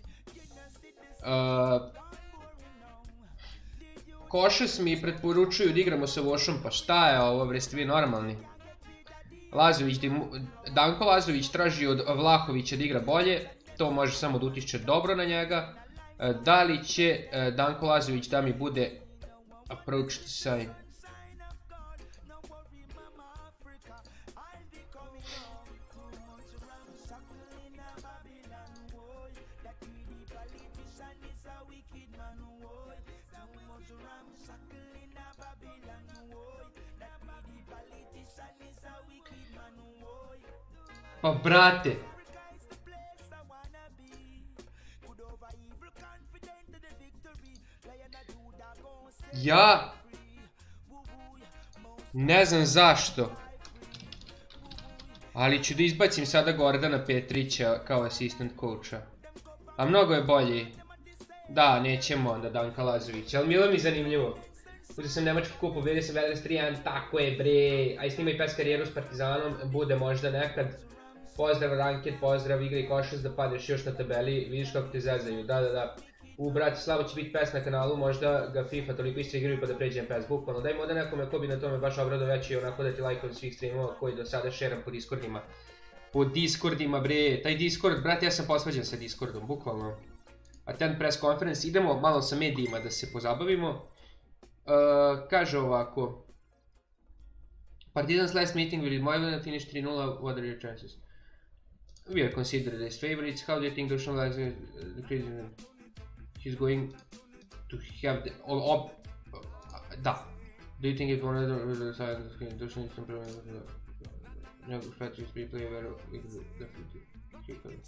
Košas mi preporučuju da igramo sa Vošom, pa šta je ovo, bre, ste vi normalni? Danko Lazović traži od Vlahovića da igra bolje, to može samo da utiče dobro na njega. Da li će Danko Lazović da mi bude approach to sign? Pa brate, ja ne znam zašto, ali ću da izbacim sada Gordana Petrića kao asistent coacha, a mnogo je bolji. Da, nećemo onda Danka Lazovića, ali bilo mi zanimljivo. Uzeo sam nemačku kupu, vidio sam Veles 3-1, tako je bre, aj snimaj pes karijeru s Partizanom, bude možda nekad. Pozdrav Ranket, pozdrav, igraj košac da padeš još na tabeli, vidiš kako te zezaju, da. Brate, Slavo će biti pes na kanalu, možda ga FIFA toliko isto igraju pa da pređem pes, bukvalno. Daj moda nekome ko bi na tome baš obrado veći, onako da ti lajkujem svih streamova koji do sada šeram po Discordima. Po Discordima bre, taj Discord, brate, ja sam posvađan sa Discordom, bukvalno. Attend press conference, idemo malo sa medijima da se pozabavimo. Kaže ovako. Partizan's last meeting with Mojvina finished 3-0, what are your chances? We are considered as favorites. How do you think Dušan Lazović he's going to have the... Da. Do you think it's one of the signs of Dušan is improving? No, Patrick's replay where we could definitely keep it.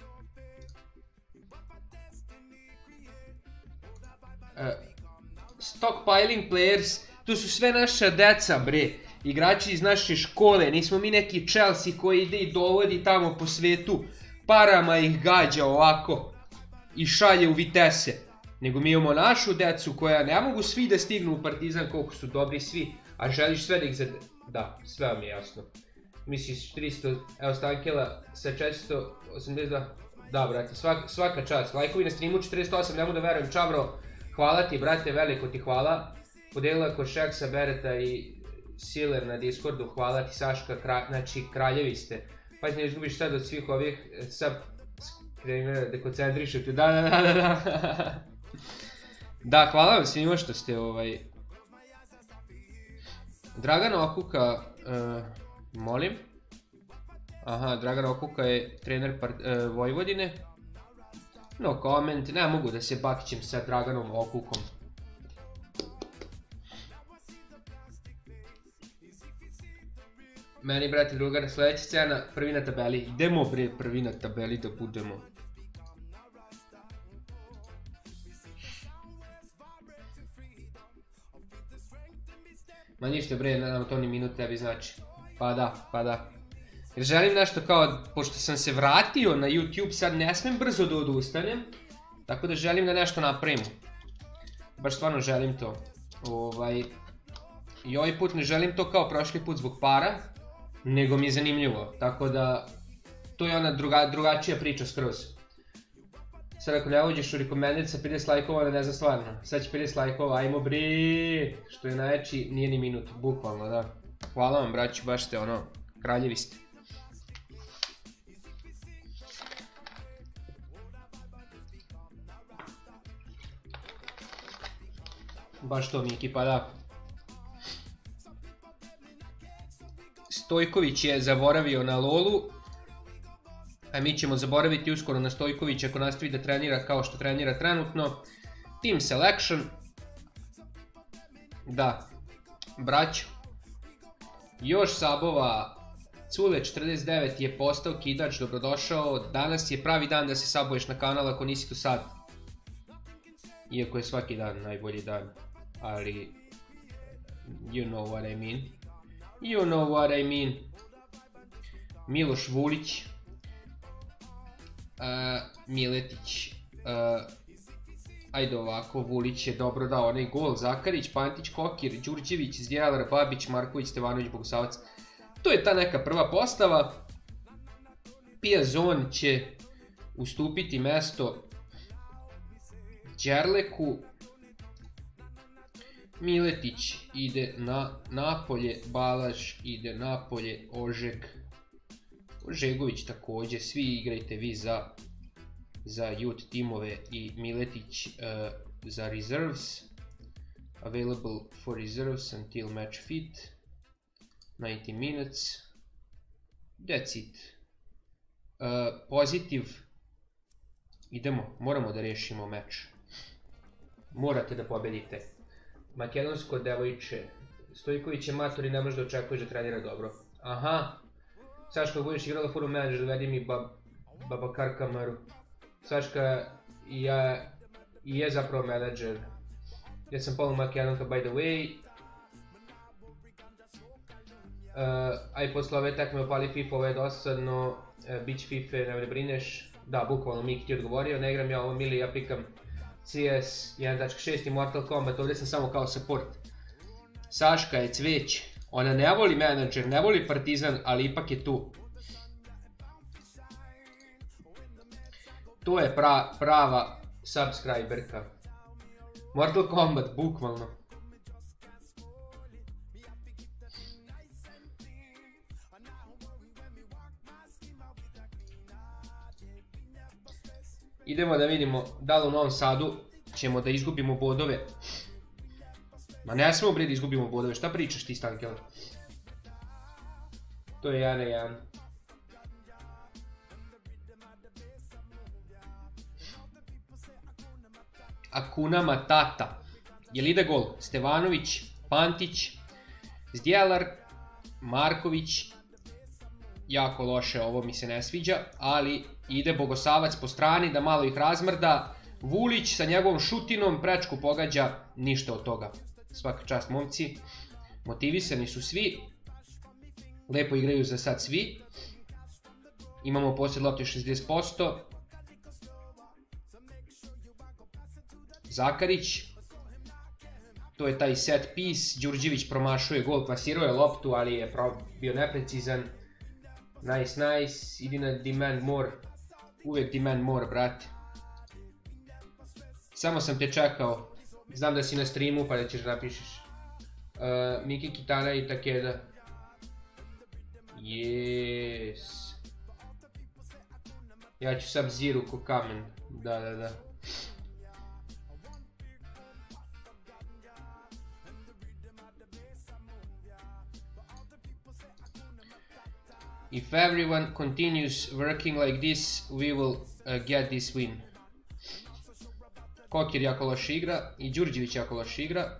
Stockpiling players, tu su sve naša deca bre, igrači iz naše škole, nismo mi neki Chelsea koji ide i dovodi tamo po svetu, parama ih gađa ovako i šalje u Vitesse, nego mi imamo našu decu koja ne mogu svi da stignu u Partizan koliko su dobri svi, a želiš sve da ih Da, sve vam je jasno. Misliš 300, evo Stankela sa 482, da brate, svaka čast, lajkovi na streamu 48, ne mogu da verujem, Čavro. Hvala ti, brate, veliko ti hvala. Podelila Košeksa, Bereta i Siler na Discordu, hvala ti Saška, znači kraljevi ste. Pazi, ne izgubiš sad od svih ovih subscribera, dekoncentrišu te, da. Da, hvala vam svima što ste Dragan Okuka, molim. Aha, Dragan Okuka je trener Vojvodine. No comment, ne mogu da se bakićem sa Draganom Okukom. Meni, brate, drugar, sljedeća scena, prvi na tabeli. Idemo bre, prvi na tabeli da budemo. Ma ništa bre, nam to ni minut tebi znači. Pa da. Jer želim nešto kao, pošto sam se vratio na YouTube, sad ne smem brzo da odustanem, tako da želim da nešto napravimo. Baš stvarno želim to. I ovaj put ne želim to kao prošli put zbog para, nego mi je zanimljivo, tako da to je ona drugačija priča skroz. Sad ako ne uđeš u recommended sa 50 lajkova, ne znam stvarno, sad će 50 lajkova, ajmo bre, što je najjači, nije ni minut, bukvalno da. Hvala vam braću, baš ste kraljevi ste. Baš to Miki, pa da. Stojković je zaboravio na Lolu, a mi ćemo zaboraviti uskoro na Stojkovića ako nastavi da trenira kao što trenira trenutno. Team selection. Da, braćo. Još sabova. Cule 49 je postao kidač, dobrodošao. Danas je pravi dan da se sabuješ na kanal ako nisi tu sad. Iako je svaki dan najbolji dan. Ali, you know what I mean. You know what I mean. Miloš Vulić. Miletić. Ajde ovako, Vulić je dobro dao onaj gol, Zakarić, Pantić, Kokir, Đurđević, Zdjelar, Babić, Marković, Stevanović, Bogosavac. To je ta neka prva postava. Piazon će ustupiti mesto Đerleku. Miletić ide na napolje, Balaž ide napolje, Ožegović također, svi igrajte vi za youth timove i Miletić za reserves. Available for reserves until match fit. 90 minutes. That's it. Pozitiv. Idemo, moramo da rešimo meč. Morate da pobedite. Makedonsko devojče. Stojković je mator i ne može da očekuješ da trenira dobro. Aha. Saška, budeš igrala Football Manager, dovedi mi Babakar Kamaru. Saška je zapravo menadžer. Ja sam Paul Makedonka, by the way. Aj posle ove tekme opali FIFA, ovo je dosadno. Bić FIFA, ne brineš. Da, bukvalno Miki ti odgovorio, ne igram ja ovo mili, ja pikam CS 1.6 i Mortal Kombat, ovdje sam samo kao support. Saška je cveć, ona ne voli menadžer, ne voli Partizan, ali ipak je tu. To je prava subscriberka. Mortal Kombat, bukvalno. Idemo da vidimo da li u Novom Sadu ćemo da izgubimo bodove. Ma ne smemo bre da izgubimo bodove, šta pričaš ti Stankeler? To je 1-1. Akuna Matata. Jel ide gol? Stevanović, Pantić, Zdjelar, Marković. Jako loše, ovo mi se ne sviđa, ali ide Bogosavac po strani da malo ih razmrda. Vulić sa njegovom šutinom prečku pogađa, ništa od toga. Svaka čast momci, motivisani su svi, lepo igraju za sad svi. Imamo posjed lopte 60%. Zakarić, to je taj set piece, Đurđević promašuje gol, plasirao je loptu, ali je bio neprecizan. Nice, idi na demand more, uvijek demand more, brate. Samo sam te čekao, znam da si na streamu pa da ćeš napišeš. Miki, Kitana i Takeda. Yes. Ja ću Sub-Zero ko kamen, da. If everyone continues working like this, we will get this win. Kokir jako loš igra i Đurđević jako loš igra.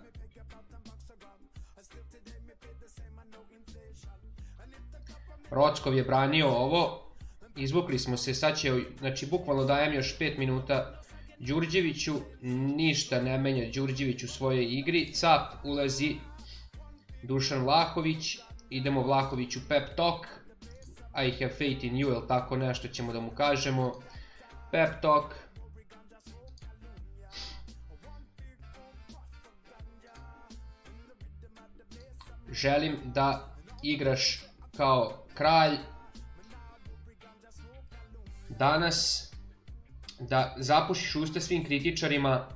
Rockov je branio ovo. Izvukli smo se, sad će, znači bukvalno dajem još 5 minuta Đurđeviću. Ništa ne menja Đurđević u svojoj igri. Cap ulazi Dušan Vlahović. Idemo Vlahoviću pep talk. I have faith in you, ili tako nešto ćemo da mu kažemo. Pep talk. Želim da igraš kao kralj. Danas da zapušiš usta svim kritičarima.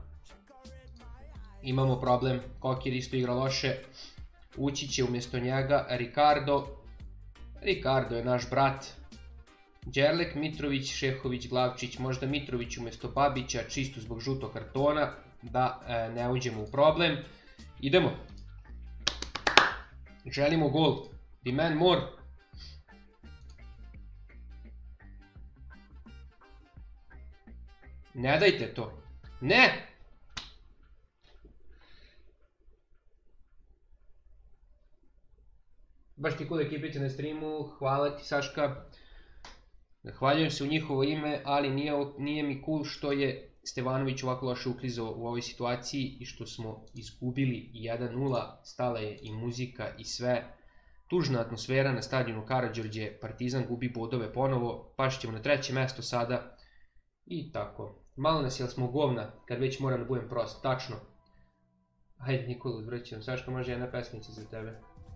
Imamo problem, Kokir isto igra loše. Ući će umjesto njega Ricardo. Ricardo je naš brat. Đerlek, Mitrović, Šehović, Glavčić, možda Mitrović umjesto Babića, čisto zbog žutog kartona, da ne uđemo u problem. Idemo. Želimo gol. Demand more. Ne dajte to. Ne! Baš ti kod ekipice na streamu, hvala ti Saška. Zahvaljujem se u njihovo ime, ali nije mi cool što je Stevanović ovako loše uklizao u ovoj situaciji i što smo izgubili 1-0, stala je i muzika i sve. Tužna atmosfera na stadionu Karađorđe, Partizan gubi bodove ponovo, pašćemo na 3. mesto sada i tako. Malo nas, jel smo govna, kad već moram da budem prost, tačno. Hajde Nikola, odvrćem, Saška može jedna pesmica za tebe.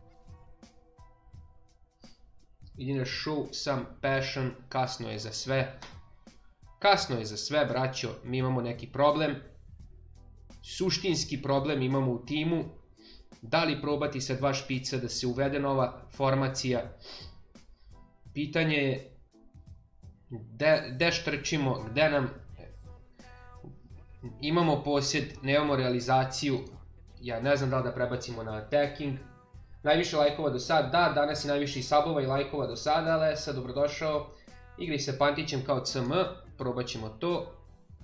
Idi na show some passion, kasno je za sve. Kasno je za sve, braćo, mi imamo neki problem. Suštinski problem imamo u timu. Da li probati sa 2 špica da se uvede nova formacija? Pitanje je gde štrčimo, gde nam imamo posjed, nemamo realizaciju. Ja ne znam da li da prebacimo na attacking. Najviše lajkova do sad, da, danas je najviše i subova i lajkova do sada, ali sad dobrodošao. Igri se Pantićem kao CM, probat ćemo to.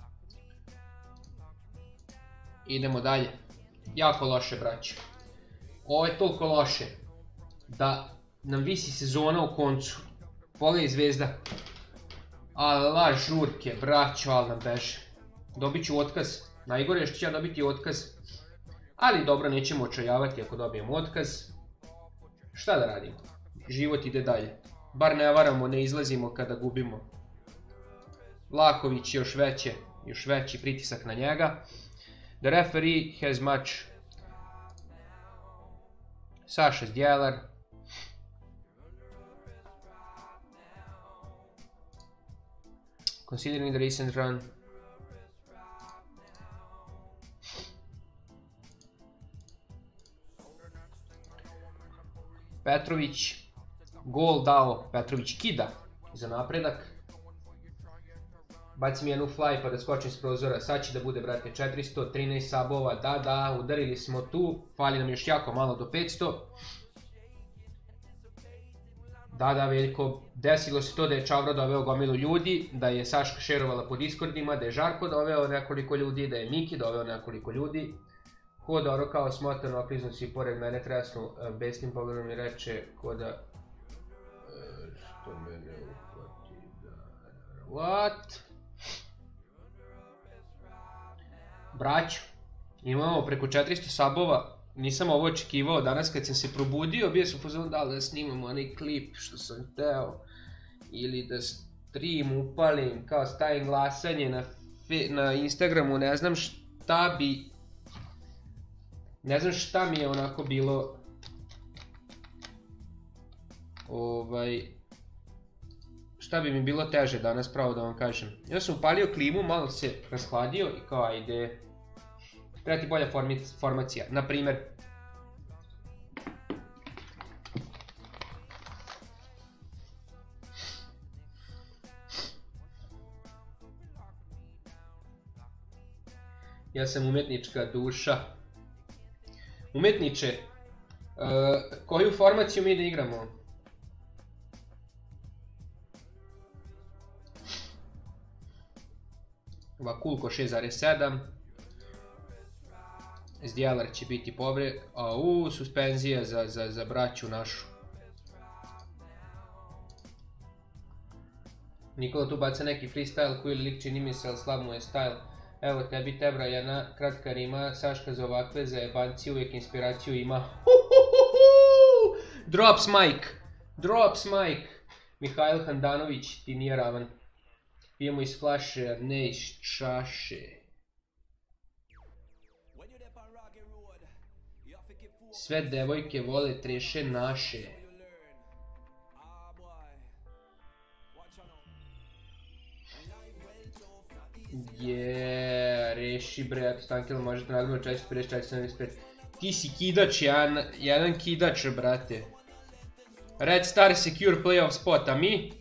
Idemo dalje. Jako loše, braće. Ovo je toliko loše da nam visi sezona u koncu. Pogledaj Zvezda. Ala žurke, braćo, ali nam beže. Dobit ću otkaz. Najgore je što ću ja dobiti otkaz. Ali dobro, nećemo očajavati ako dobijemo otkaz. Šta da radimo? Život ide dalje. Bar ne varamo, ne izlazimo kada gubimo. Vlaković još veći pritisak na njega. The referee has match. Saša Zdjelar. Considering the recent run. Petrović. Gol dao. Petrović kida za napredak. Bacim jednu fly pa da skočim s prozora. Sad će da bude, brate, 413 sabova. Da, udarili smo tu. Fali nam još jako malo do 500. Da, Veljko, desilo se to da je Čavro doveo gomilu ljudi, da je Saška šerovala po Discordima, da je Žarko doveo nekoliko ljudi, da je Miki doveo nekoliko ljudi. Ko da kao smotan okliznu si pored mene tresnu besnim pogledom i reče ko da... Što mene uhvati da... What? Braćo, imamo preko 400 sabova. Nisam ovo očekivao, danas kad sam se probudio, bio sam pozvan da snimam onaj klip što sam hteo. Ili da stream upalim, kao stavim glasanje na Instagramu, ne znam šta bi... Ne znam šta mi je onako bilo... Šta bi mi bilo teže danas, pravo da vam kažem. Ja sam upalio klimu, malo se rashladio i kao ajde... Treba ti bolja formacija, na primer. Ja sam umetnička duša. Umetniče, koju formaciju mi da igramo? Vakulko 6.7. Zdjelar će biti povred, suspenzija za braću našu. Nikola tu baca neki freestyle koji lik čini mi se, ali slab mu je style. Evo tebi Tebra, jedna kratka rima, Saška za ovakve zajebanci uvijek inspiraciju ima. Drops mic. Mihajl Handanović ti nije ravan. Pijemo iz flaše, ne iz čaše. Sve devojke vole treše naše. Reši bre, ako stankila možete nagledamo 454-75. Ti si kidač, jedan kidač, brate. Red Star secure playoff spot, a mi?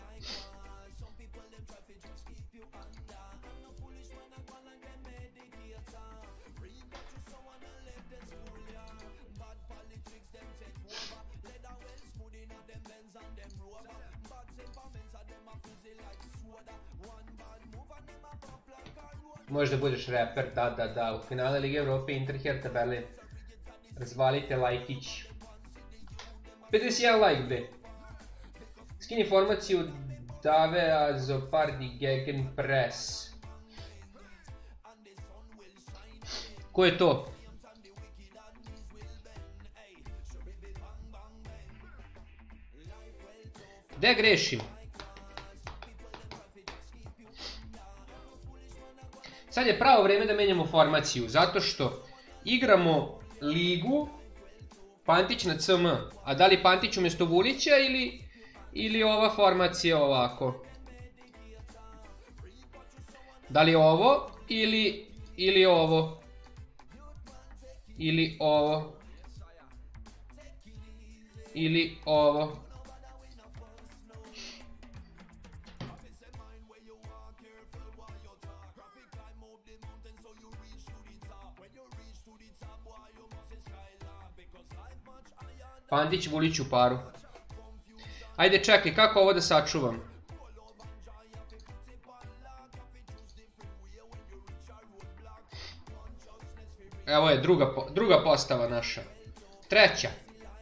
Možda budeš reper, da, u finale Lige Evrope Inter Hertha Berlin. Razvalite lajkić. 51 lajk be. Skini formaciju Dave Azopardi Gegenpress. Ko je to? Gde grešim? Sad je pravo vreme da menjamo formaciju, zato što igramo ligu Pantić na CM, a da li Pantić umjesto Vulića ili ova formacija ovako? Da li ovo ili ovo? Ili ovo? Ili ovo? Pantić, Vulić u paru. Ajde čekaj, kako ovo da sačuvam? Evo je druga postava naša. Treća.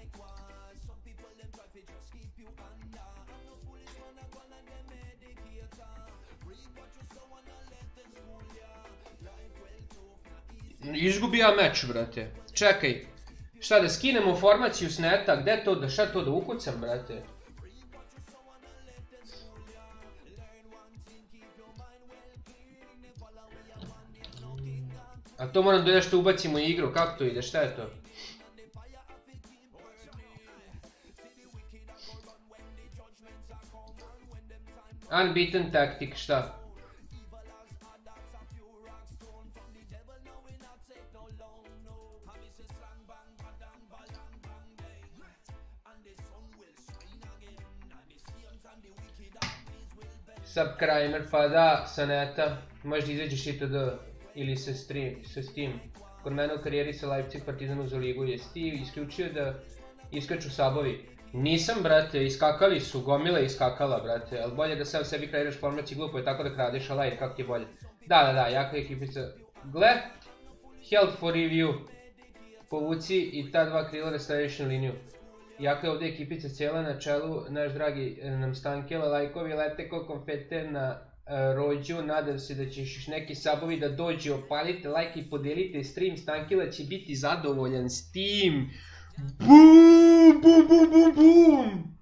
Izgubi ja meč, brate. Čekaj. Šta da skinemo formaciju s neta? Gde to da, šta to da ukucam, brate? A to moram da nešto ubacimo u igru, kako to ide, šta je to? Unbeaten tactic, šta? Subcrimer, pa da, sa neta, možda izađeš itd. Ili sa Steam. Kod mene u karijeri sa Leipzig Partizanu za ligu je Steve isključio da iskaču sabovi. Nisam, brate, iskakali su, gomila je iskakala, brate, ali bolje da sam sebi kreiraš formaciju, glupo je tako da kradeš, ali ajde, kako ti je bolje. Da, jaka ekipica. Gle, health for review. Povuci i ta dva krila na središnju liniju. Jaka je ovdje ekipica cijela na čelu, naš dragi nam Stankela, lajkovi lete ko konfete na rođu, nadam se da ćeš još neki sabovi da dođe, opalite like i podelite stream, Stankela će biti zadovoljan s tim. Bum, bum, bum, bum, bum.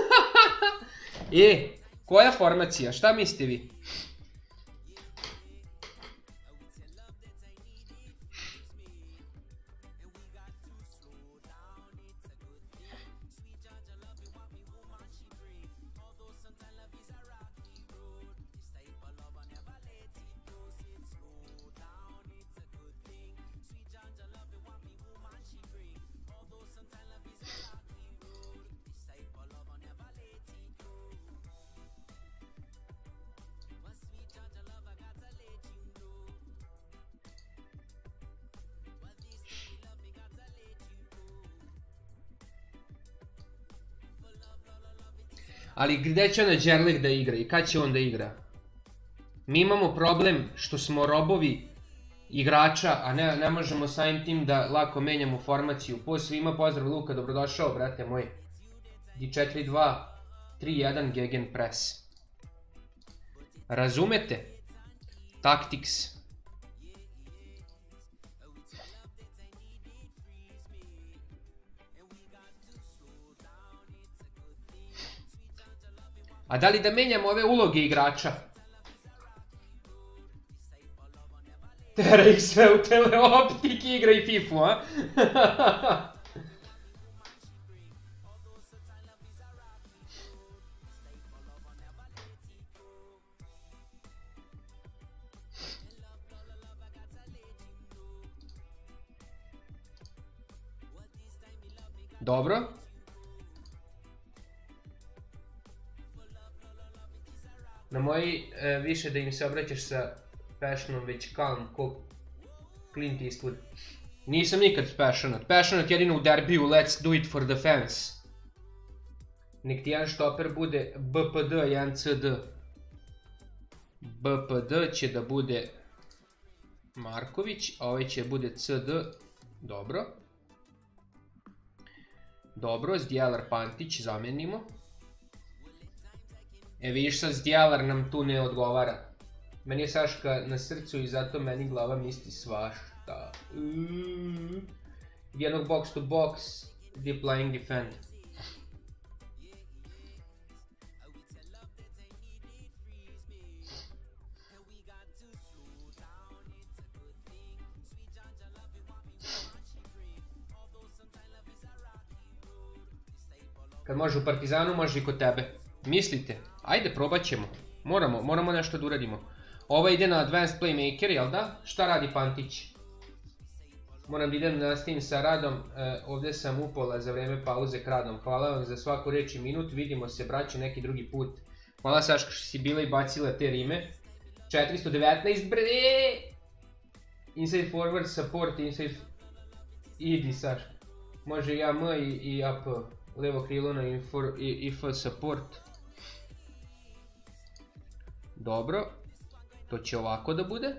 Koja formacija, šta mislite vi? Ali gdje će onda Đerlek da igra i kad će on da igra? Mi imamo problem što smo robovi igrača, a ne možemo samim tim da lako menjamo formaciju. Po svima pozdrav Luka, dobrodošao brate moj. D4-2, 3-1 Gegenpress. Razumete? Tactics. A da li da menjamo ove uloge igrača? Tera ih sve u teleoptik, igra i FIFA, a? Dobro. Na moji više da im se obraćaš sa passionom, već calm, ko Clint Eastwood. Nisam nikad passionate. Passionate jedino u derbiju, let's do it for the fans. Nek ti jedan štoper bude BPD, jedan CD. BPD će da bude Marković, a ovaj će bude CD. Dobro. Dobro, Zdjelar Pantić zamenimo. Vidiš sad, Zdjelar nam tu ne odgovara. Meni je Saška na srcu i zato meni glava misli svašta. Jednog box to box, deep lying defend. Kad može u Partizanu, može i kod tebe. Mislite? Ajde, probat ćemo. Moramo nešto da uradimo. Ova ide na Advanced Playmaker, jel da? Šta radi Pantić? Moram da idem da nastavim sa radom. Ovdje sam upola za vreme pauze k radom. Hvala vam za svaku reč i minut. Vidimo se, braće, neki drugi put. Hvala Saška što si bila i bacila te rime. 419, bre! Inside forward support, inside... Idi, Saška. Može ja M i AP. Levo krilo na IF support. Dobro. To će ovako da bude.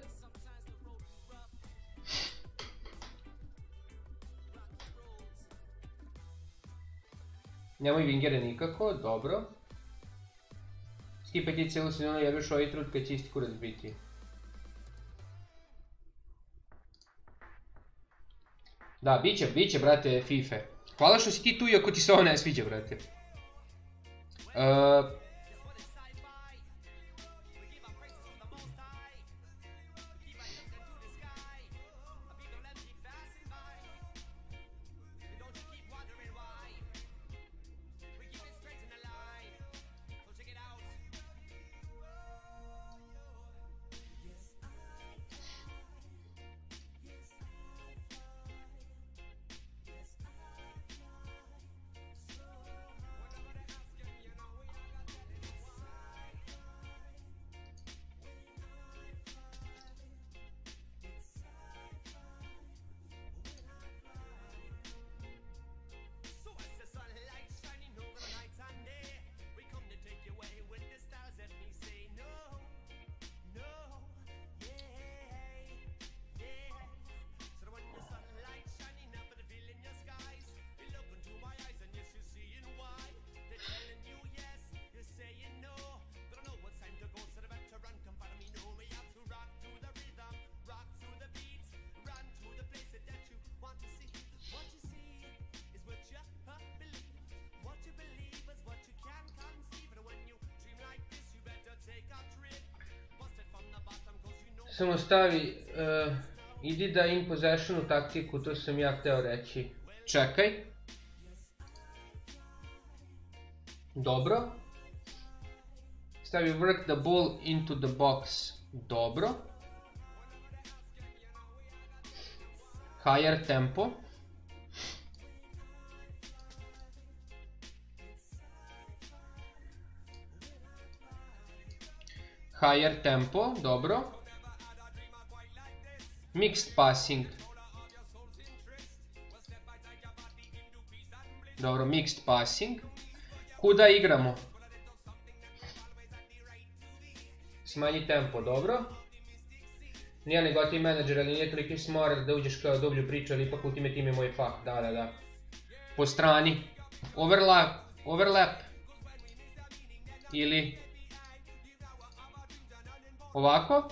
Nemoj wingere nikako, dobro. Skipaj ti cijelu sezonu, jebeš ovaj trud kad će isti kurac biti. Da, biće, brate, FIFA. Hvala što si ti tu iako ti se ovo ne sviđa, brate. Samo stavi, idi da in possessionu taktiku, to sam ja hteo reći. Čekaj. Dobro. Stavi work the ball into the box. Dobro. Higher tempo. Higher tempo, dobro. Mixed passing. Dobro, mixed passing. Kuda igramo? Smanji tempo, dobro. Nije nego team manager, ali nije toliki smart da uđeš kao dublju priču, ali ipak Ultimate Team je moj fak, da. Po strani. Overlap. Ili... ovako.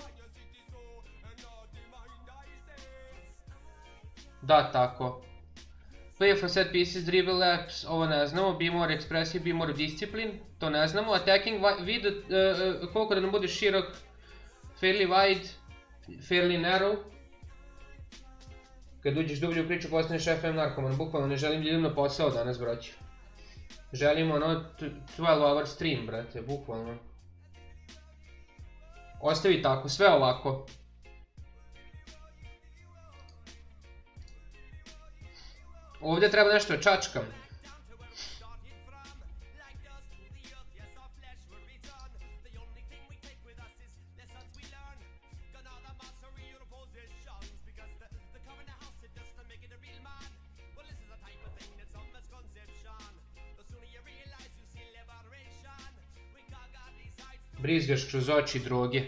Da, tako. Play for set pieces, dribble laps, ovo ne znamo, be more expressive, be more discipline, to ne znamo. Attacking width, koliko da nam bude širok, fairly wide, fairly narrow. Kad uđeš dublju priču postaneš FM narkoman, bukvalno ne želim da idem na posao danas, braći. Želim ono 12 hour stream, brate, bukvalno. Ostavi tako, sve ovako. Ovdje treba nešto čačkam. Brizgaš kroz oči droge.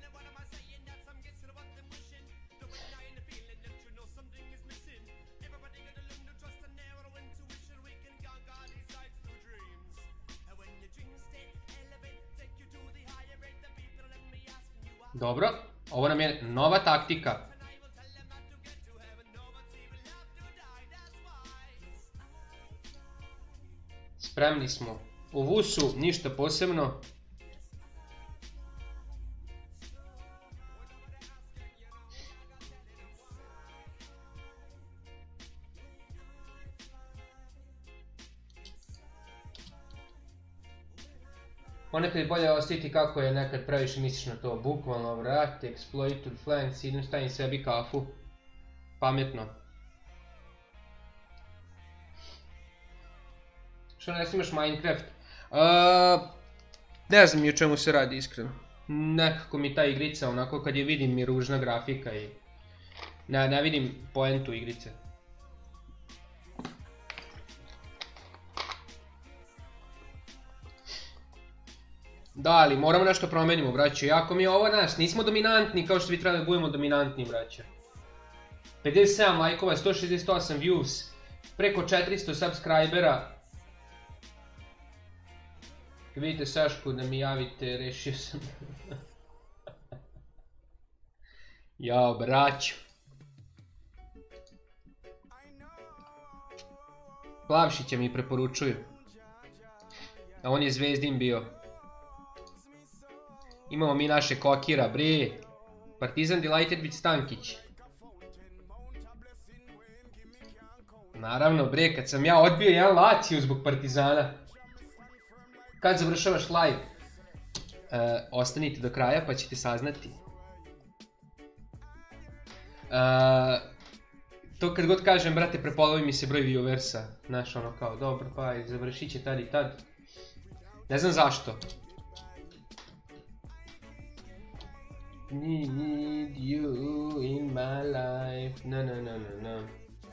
Dobro, ovo nam je nova taktika. Spremni smo. U vusu ništa posebno. Ponekad je bolje ostaviti kako je, nekad previše misliš na to. Bukvalno, vrate, exploited flanks, idem stavim sebi kafu. Pametno. Što ne snimaš Minecraft? Ne znam i o čemu se radi, iskreno. Nekako mi ta igrica, onako kad je vidim mi ružna grafika i... Ne vidim poentu igrice. Da, ali moramo nešto promenimo, braće. Jako mi je ovo nas, nismo dominantni kao što bi trebali da budemo dominantni, braće. 57 lajkova, 168 views, preko 400 subscribera. Vidite Sašku da mi javite, rešio sam. Jao, braćo. Plavšića mi preporučuju. A on je Zvezdin bio. Imamo mi naše kokira, bre. Partizan Delighted with Stankić. Naravno, bre, kad sam ja odbio jedan Lazio zbog Partizana. Kad završavaš live? Ostanite do kraja pa ćete saznati. To kad god kažem, brate, prepolovi mi se broj viewersa. Znaš, ono kao, dobro, pa završit će tad i tad. Ne znam zašto. Need you in my life. No.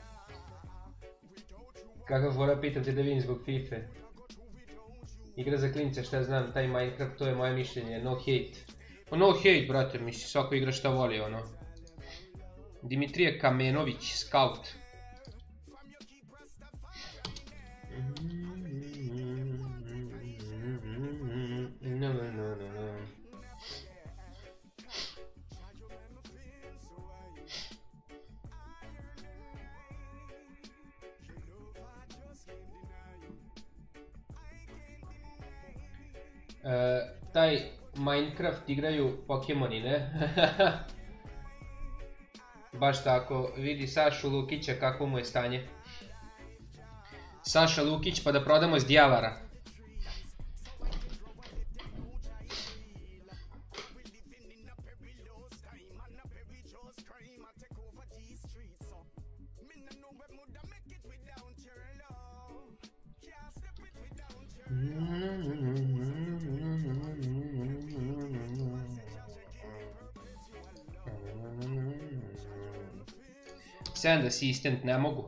Kako fora, pitam te da vidim zbog FIFA. Igra za klince, šta znam, taj Minecraft, to je moje mišljenje, no hate. Pa no hate, brate, misli, svako igra šta voli, ono. Dimitrije Kamenović, scout. No. Taj Minecraft igraju Pokemoni, ne? Baš tako, vidi Sašu Lukića kako mu je stanje. Saša Lukić pa da prodamo s Djavara. Send assistant ne mogu.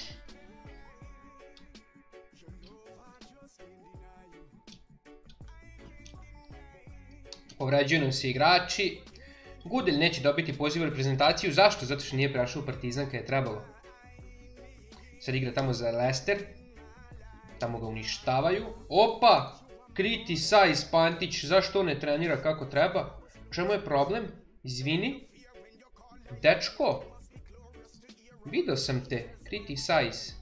Povređuju nam se igrači. Gudelj neće dobiti poziv u reprezentaciju. Zašto? Zato što nije prešao u Partizan kad je trebalo. Sad igra tamo za Leicester. Tamo ga uništavaju. Opa! Kriti Size Pantić. Zašto on ne trenira kako treba? Čemu je problem? Izvini. Dečko. Video sam te. Kriti Size.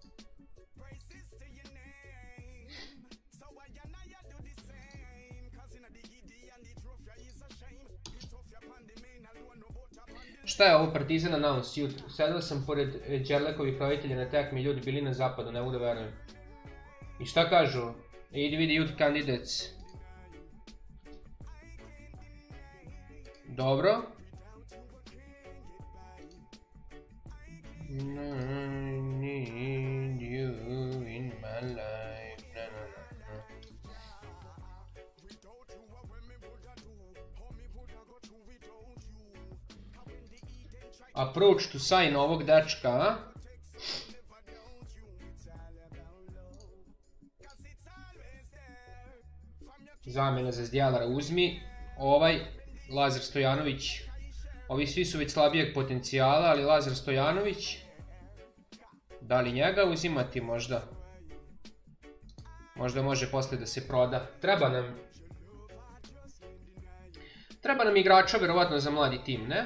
Šta je ovo Partizan announce jutro? Sedao sam pored Đerlekovih roditelja na tekmi, ljudi bili na zapadu, ne mogu da verujem. I šta kažu? Idi vidi youth candidates. Dobro. Need you in my life. Approach to sign ovog dečka, a? Zamjena za Zdjelara uzmi. Ovaj, Lazar Stojanović. Ovi svi su već slabijeg potencijala, ali Lazar Stojanović. Da li njega uzimati možda? Možda može posle da se proda. Treba nam igrača verovatno za mladi tim, ne?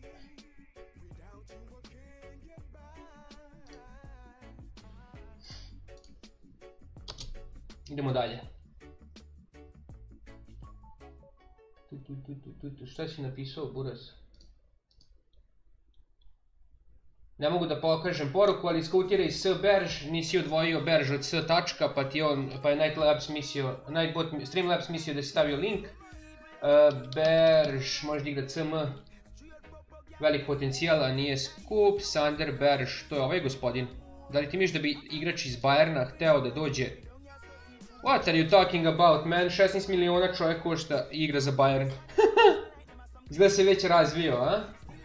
Idemo dalje. Šta si napisao, Buraz? Ne mogu da pokažem poruku, ali skautiraj S Berž, nisi odvojio Berž od S tačka, pa je Streamlabs mislio da si stavio link. Berž, možeš da igra CM, velik potencijal, a nije skup. Sander Berž, to je ovaj gospodin. Da li ti misliš da bi igrač iz Bayerna hteo da dođe? What are you talking about, man? 16 miliona čovjek košta i igra za Bayern. Izgleda se već razvio, a?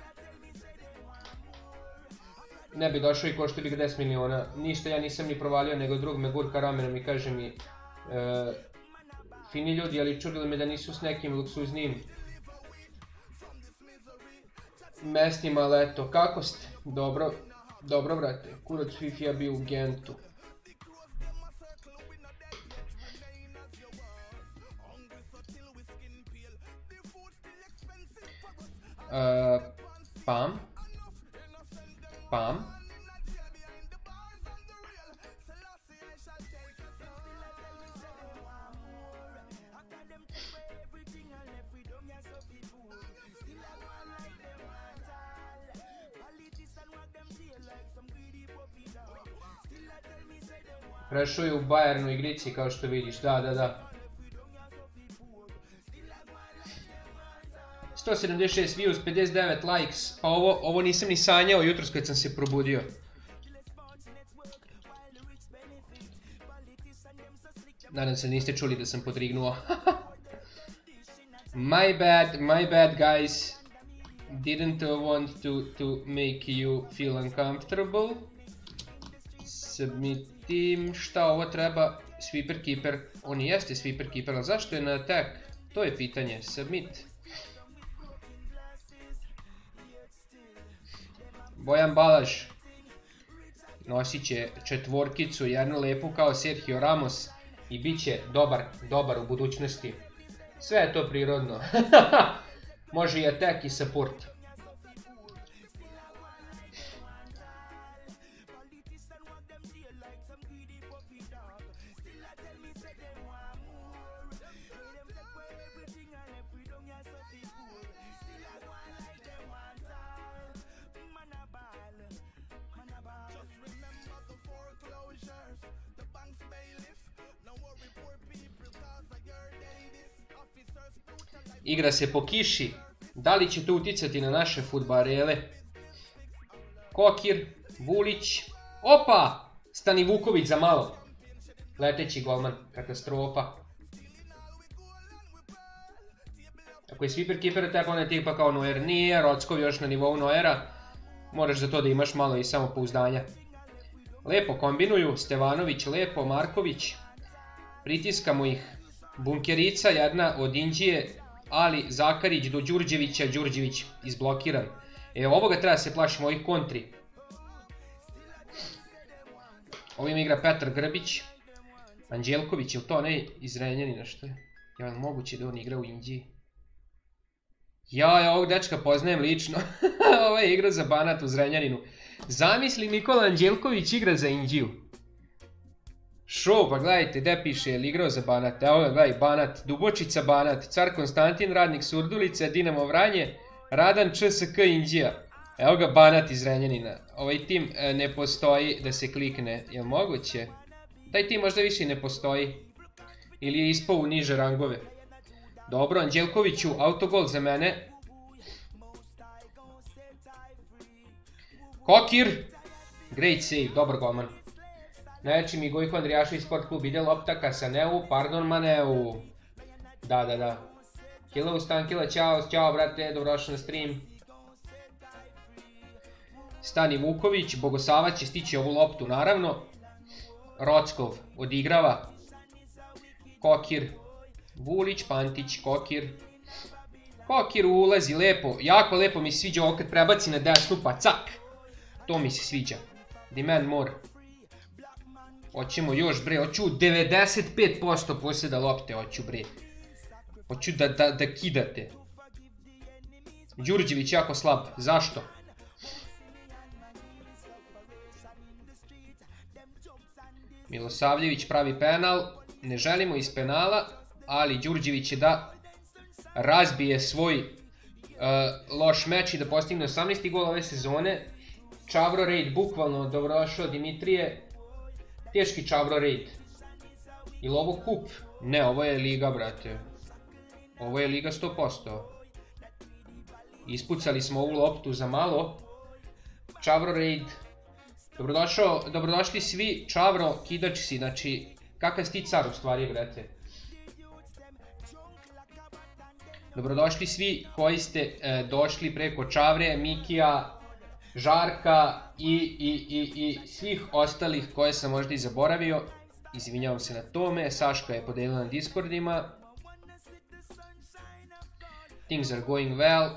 Ne bi došao i košta bi ga 10 miliona. Ništa ja nisam ni provalio, nego drug me gurka ramenom i kaže mi fini ljudi, ali čudilo me da nisu s nekim luksuznim mestima, ali eto, kako ste? Dobro, dobro brate, kurac Fifija bio u Gentu. Pam. Prešao je u Bayernu igrici kao što vidiš, da. 176 views, 59 likes, pa ovo nisam ni sanjao jutros kad sam se probudio. Nadam se niste čuli da sam podrignuo. My bad guys. Didn't want to make you feel uncomfortable. Submit team, šta ovo treba? Sweeper keeper, on jeste sweeper keeper, ali zašto je na attack? To je pitanje, submit. Bojan Balaž nosit će četvorkicu, jednu lepu kao Sergio Ramos i bit će dobar u budućnosti. Sve je to prirodno. Može i attack i support. Igra se po kiši, da li će to uticati na naše fudbarele? Kokir, Vulić, opa! Stani Vuković za malo. Leteći golman, katastrofa. Ako je sweeper keeper, tako on je tipa kao Neuer, nije, Rockov još na nivou Neuera. Moraš za to da imaš malo i samopouzdanja. Lepo kombinuju, Stevanović, lepo, Marković. Pritiskamo ih. Bunkerica, jedna od Indije, ali Zakarić do Đurđevića, Đurđević izblokiran. Evo ovoga treba se plašiti mojih kontri. Ovim igra Petar Grbić. Anđelković, je li to ne iz Renjanina što je? Je li moguće da on igra u Indiji? Ja ovog dečka poznajem lično. Ovo je igra za Banat u Zrenjaninu. Zamisli Nikola Anđelković igra za Indiju. Šo, pa gledajte, gde piše, je li igrao za Banat? Evo ga, gledaj, Banat, Dubočica Banat, Car Konstantin, Radnik Surdulica, Dinamo Vranje, Radan ČSK Indija. Evo ga Banat iz Renjanina. Ovaj tim ne postoji da se klikne, je li moguće? Taj tim možda više ne postoji. Ili je ispao u niže rangove. Dobro, Anđelkoviću, autogol za mene. Kokir! Great save, dobar golman. Znači mi Gojko Andrijašović Sport klub ide lopta ka Saneu, pardon Maneu. Da. Hello Stankila, ćao brate, dobrodošao na stream. Stani Vuković, Bogosavac će stići ovu loptu naravno. Rockov odigrava. Kokir, Vulić, Pantić, Kokir. Kokir ulazi lepo, jako lepo mi se sviđa ovo kad prebaci na desnu pa cak. To mi se sviđa. Demand more. Hoćemo još bre, hoću 95% posjeda lopte, hoću bre. Hoću da kidate. Đurđević jako slab, zašto? Milosavljević pravi penal, ne želimo iz penala, ali Đurđević je da razbije svoj loš meč i da postigne 18. gol ove sezone. Čavro raid, bukvalno, dobrodošao Dimitrije. Teški Čavro raid. Ili ovo kup? Ne, ovo je liga, brate. Ovo je liga 100%. Ispucali smo ovu loptu za malo. Čavro raid. Dobrodošli svi, Čavro, kidač si, znači, kakav si ti car u stvari, brate. Dobrodošli svi koji ste došli preko Čavre, Mikija, Žarka i svih ostalih koje sam možda i zaboravio. Izvinjavam se na tome, Saška je podelila na Discordima. Things are going well.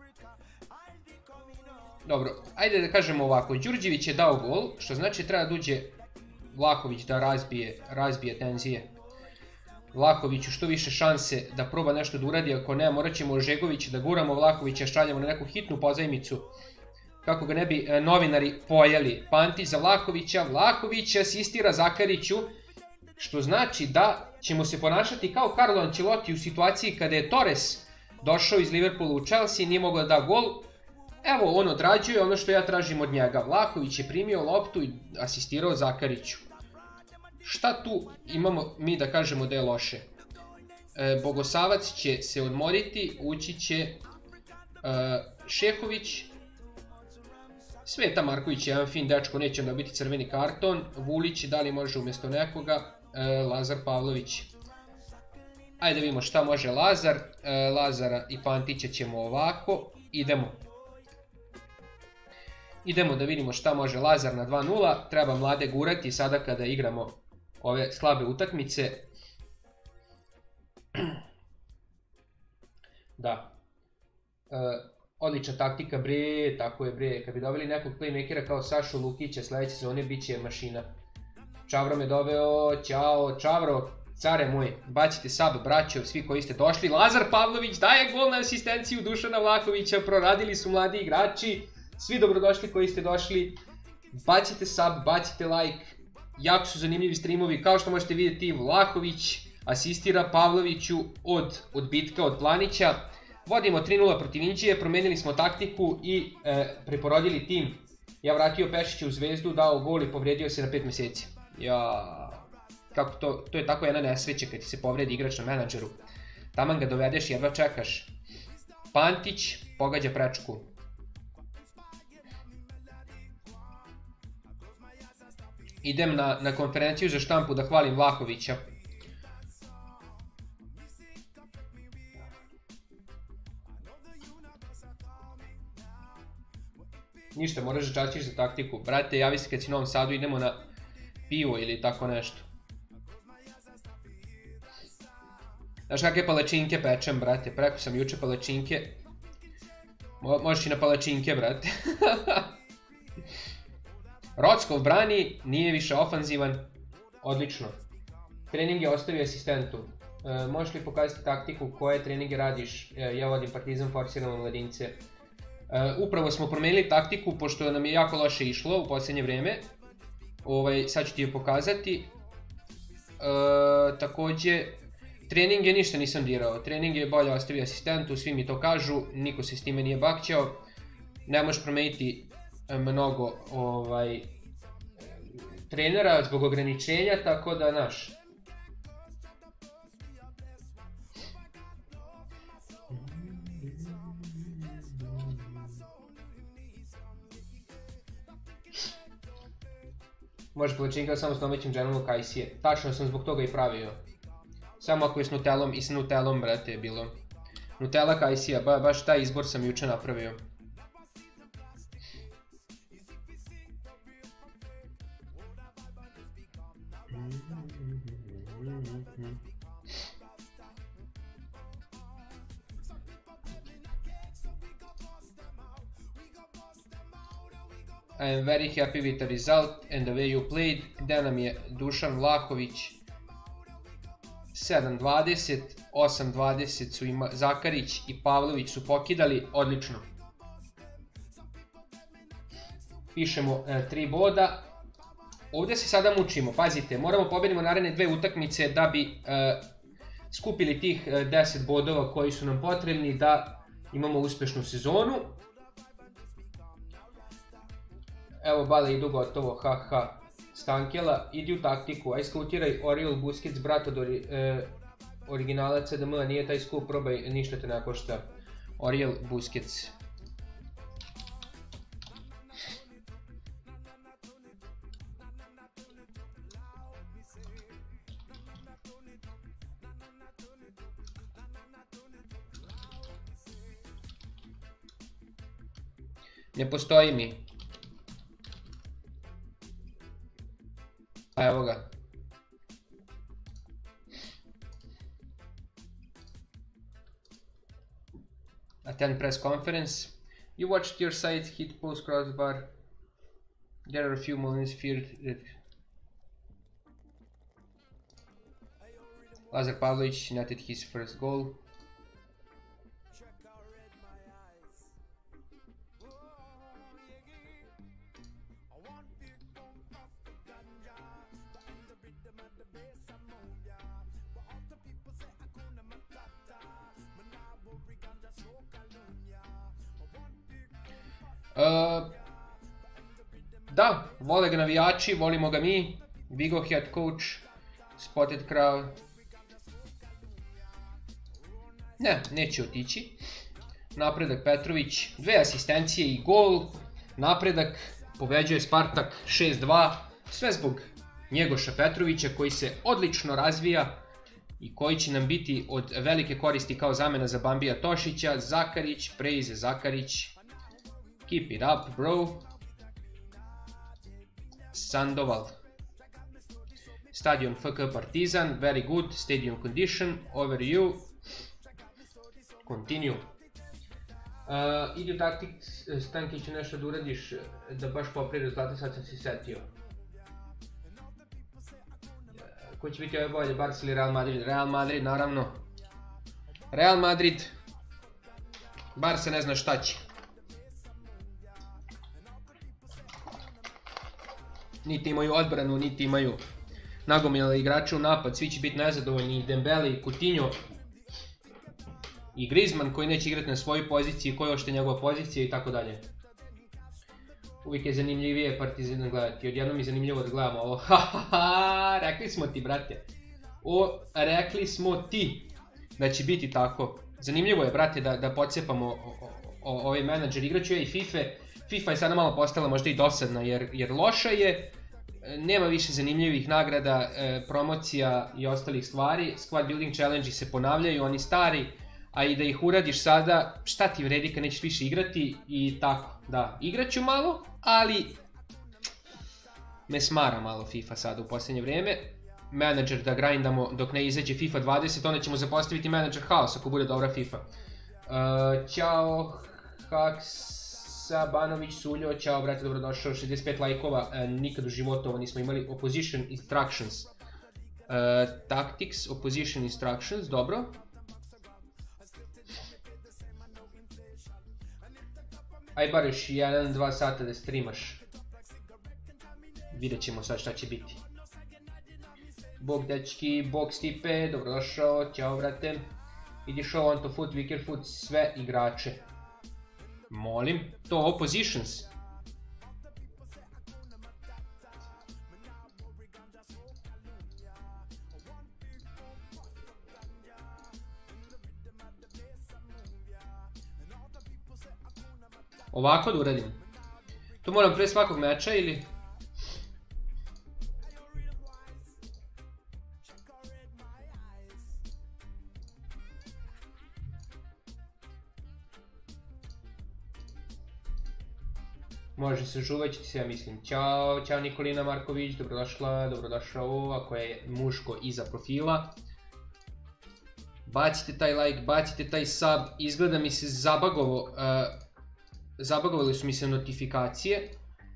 Dobro, ajde da kažemo ovako, Đurđević je dao gol, što znači treba da uđe Vlahović da razbije tenzije. Vlahoviću što više šanse da proba nešto da uradi, ako ne morat ćemo Žegovića da guramo, Vlahovića šaljamo na neku hitnu pozajmicu kako ga ne bi novinari pojeli. Pantić za Vlahovića, Vlahović asistira Zakariću, što znači da ćemo se ponašati kao Carlo Ancelotti u situaciji kada je Torres došao iz Liverpoola u Chelsea, nije mogao da da gol. Evo, on odrađuje ono što ja tražim od njega. Vlahović je primio loptu i asistirao Zakariću. Šta tu imamo mi da kažemo da je loše? Bogosavac će se odmoriti, ući će Šehović. Sveta Marković je jedan fin dečko, neće onda biti crveni karton. Vulić, da li može umjesto nekoga? Lazar Pavlović. Ajde da vidimo šta može Lazar. Lazara i Pantića ćemo ovako. Idemo da vidimo šta može Lazar na 2-0. Treba mlade gurati sada kada igramo ove slabe utakmice. Da. Odlična taktika, bre, tako je, bre. Kad bi dobili nekog playmakera kao Sašu Lukića sljedeće sezone, bit će mašina. Čavro me doveo, ćao, Čavro, care moj, bacite sub, braćo, svi koji ste došli. Lazar Pavlović daje gol na asistenciju Dušana Vlahovića, proradili su mladi igrači. Svi dobrodošli koji ste došli, bacite sub, bacite like, jako su zanimljivi streamovi, kao što možete vidjeti Vlahović asistira Pavloviću od odbitka od Planića. Vodimo 3-0 protiv Indije, promenili smo taktiku i preporodili tim. Ja vratio Pešića u Zvezdu, dao gol i povredio se na 5 mjeseci. Kako to je tako jedna nesreća kad ti se povredi igrač na menadžeru. Taman ga dovedeš, jedva čekaš. Pantić pogađa prečku. Idem na konferenciju za štampu da hvalim Vlahovića. Ništa, moraš da čačiš za taktiku. Brate, javi se kad si u Novom Sadu, idemo na pivo ili tako nešto. Znaš kakve palačinke pečem, brate? Preko sam juče palačinke. Možeš i na palačinke, brate. Rockov brani, nije više ofanzivan. Odlično. Trening je ostavio asistentu. Možeš li pokazati taktiku koje treninge radiš? Ja vodim Partizan, forsiramo mladince. Upravo smo promenili taktiku, pošto nam je jako loše išlo u posljednje vrijeme. Sad ću ti je pokazati. Također, treninge ništa nisam dirao. Trening je bolje ostavio asistentu, svi mi to kažu. Niko se s time nije bakćao. Ne možeš promeniti mnogo trenera zbog ograničenja, tako da naš. Može palačinka samo s domaćim džemom u kajsije. Tačno sam zbog toga i pravio. Samo ako je s Nutellom i s Nutellom, brate, je bilo. Nutella kajsija, baš taj izbor sam juče napravio. I am very happy with the result and the way you played. Gdje nam je Dušan Vlahović 7-20, 8-20 su Zakarić i Pavlović su pokidali, odlično. Pišemo 3 boda. Ovdje se sada mučimo, pazite, moramo pobedimo naredne 2 utakmice da bi skupili tih 10 bodova koji su nam potrebni da imamo uspješnu sezonu. Evo Bale idu gotovo, haha. Stankela, idi u taktiku, aj skautiraj Oriol Busquets, brat od originala CDM, nije taj skup, probaj, ništa te ne košta. Oriol Busquets. Ne postoji mi. A evo ga. Attend press conference. You watched your site hit post crossbar. There are a few moments feared that Lazar Pavlović netted his first goal. Da, vole ga navijači, volimo ga mi. Vigo head coach, spotted crowd. Ne, neće otići. Napredak Petrović, 2 asistencije i gol. Napredak, pobeđuje Spartak 6-2. Sve zbog Njegoša Petrovića koji se odlično razvija i koji će nam biti od velike koristi kao zamena za Bambija Tošića. Zakarić, praise Zakarić. Keep it up, bro. Sandoval. Stadion FK Partizan, very good. Stadium condition, over you. Continue. Idi u taktik, Stankiću, nešto da uradiš, da baš popravi rezultate, sad sam se setio. Ko će biti ove bolje, Barca ili Real Madrid? Real Madrid, naravno. Real Madrid. Barca ne zna šta će. Niti imaju odbranu, niti imaju nagomilane igrače u napad, svi će biti nezadovoljni, i Dembele, i Coutinho, i Griezmann koji neće igrati na svojoj poziciji, koja je ošte njegova pozicija i tako dalje. Uvijek je zanimljivije Partizan gledati, odjednom je zanimljivo da gledamo ovo, hahaha, rekli smo ti brate, rekli smo ti da će biti tako. Zanimljivo je brate da podsjepamo ovaj menadžer, igraću ja i FIFA je sada malo postala možda i dosadna jer loša je, nema više zanimljivih nagrada, promocija i ostalih stvari, squad building challenge se ponavljaju, oni stari, a i da ih uradiš sada, šta ti vredi kad nećeš više igrati i tako, da, igraću malo, ali me smara malo FIFA sada u posljednje vrijeme, menadžer da grindamo dok ne izađe FIFA 20, onda ćemo zapostaviti menadžer Haos ako bude dobra FIFA. Ćao, Haksa Banović, Suljo, ćao brate, dobrodošao, 65 lajkova, nikad u životu ovo nismo imali. Opposition Instructions, Tactics, Opposition Instructions, dobro. Aj bar još 1-2 sata da streamaš. Vidjet ćemo sad šta će biti. Bog dečki, Bog Stipe, dobrodošao, ćao brate. Idi show on to foot, wicker foot, sve igrače. Molim, to Oppositions. Ovako da uradim. To moram pre svakog meča ili... Može se, žuvat ćete se, ja mislim. Ćao, ćao Nikolina Marković, dobrodošla, dobrodošao, ako je muško iza profila. Bacite taj like, bacite taj sub, izgleda mi se zabagovali su mi se notifikacije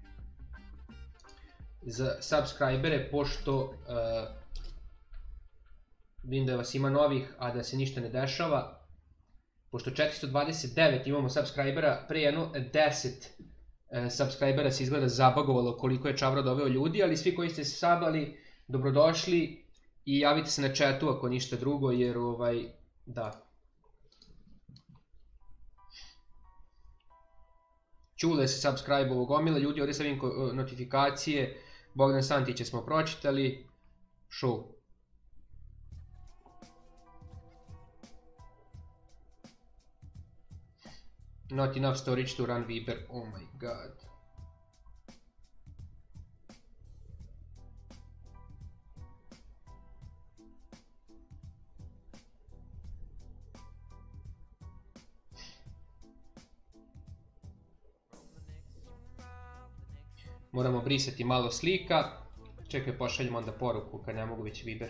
za subscribere, pošto vidim da vas ima novih, a da se ništa ne dešava. Pošto 429 imamo subscribera, pre jedno 10 subscribera se izgleda zabagovalo koliko je Čavro doveo ljudi, ali svi koji ste se sabali, dobrodošli i javite se na chatu ako ništa drugo, jer da. Čule se subscribe-ovo gomila, ljudi ovdje sam vidim notifikacije, Bogdan Santića smo pročitali, show. Not enough storage to run Viber, oh my god. Moramo brisati malo slika. Čekaj, pošaljemo onda poruku kad ne mogu već Viber.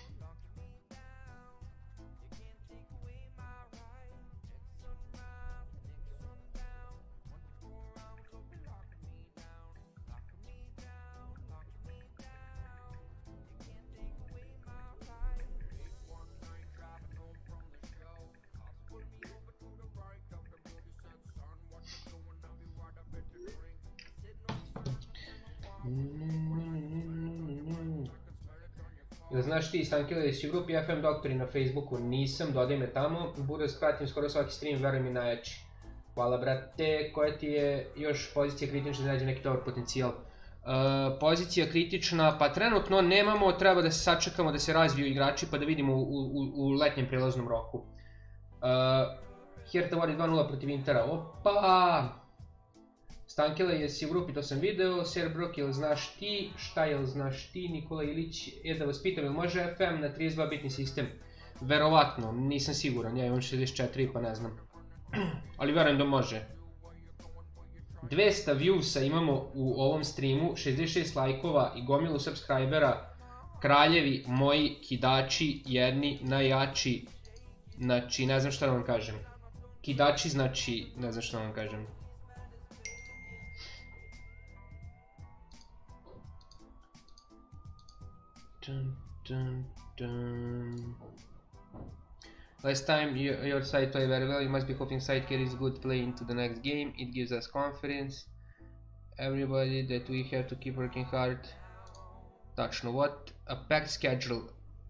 Jel znaš ti Stankila da si u grupi FM Doktori na Facebooku? Nisam, dodaj me tamo. Budu pratim skoro svaki stream, veruj mi najjači. Hvala brate, koja ti je još pozicija kritična da nađe neki dobar potencijal? Pozicija kritična, pa trenutno nemamo, treba da se sačekamo da se razviju igrači pa da vidimo u letnjem prelaznom roku. Hertha vodi 2-0 protiv Intera, opa! Stankila, jesi u grupi, to sam video. Serbrok, jel znaš ti? Šta jel znaš ti? Nikola Ilić, da vas pitam, jel može FM na 32 bitni sistem? Verovatno, nisam siguran, ja imam 64 pa ne znam. Ali verujem da može. 200 viewsa imamo u ovom streamu, 66 lajkova i gomilu subscribera. Kraljevi, moji kidači, jedni najjači. Znači, ne znam šta da vam kažem. Kidači znači, ne znam šta da vam kažem. Dun, dun, dun. Last time your side played very well, you must be hoping side carries good play into the next game. It gives us confidence. Everybody that we have to keep working hard. Tačno, what? A packed schedule.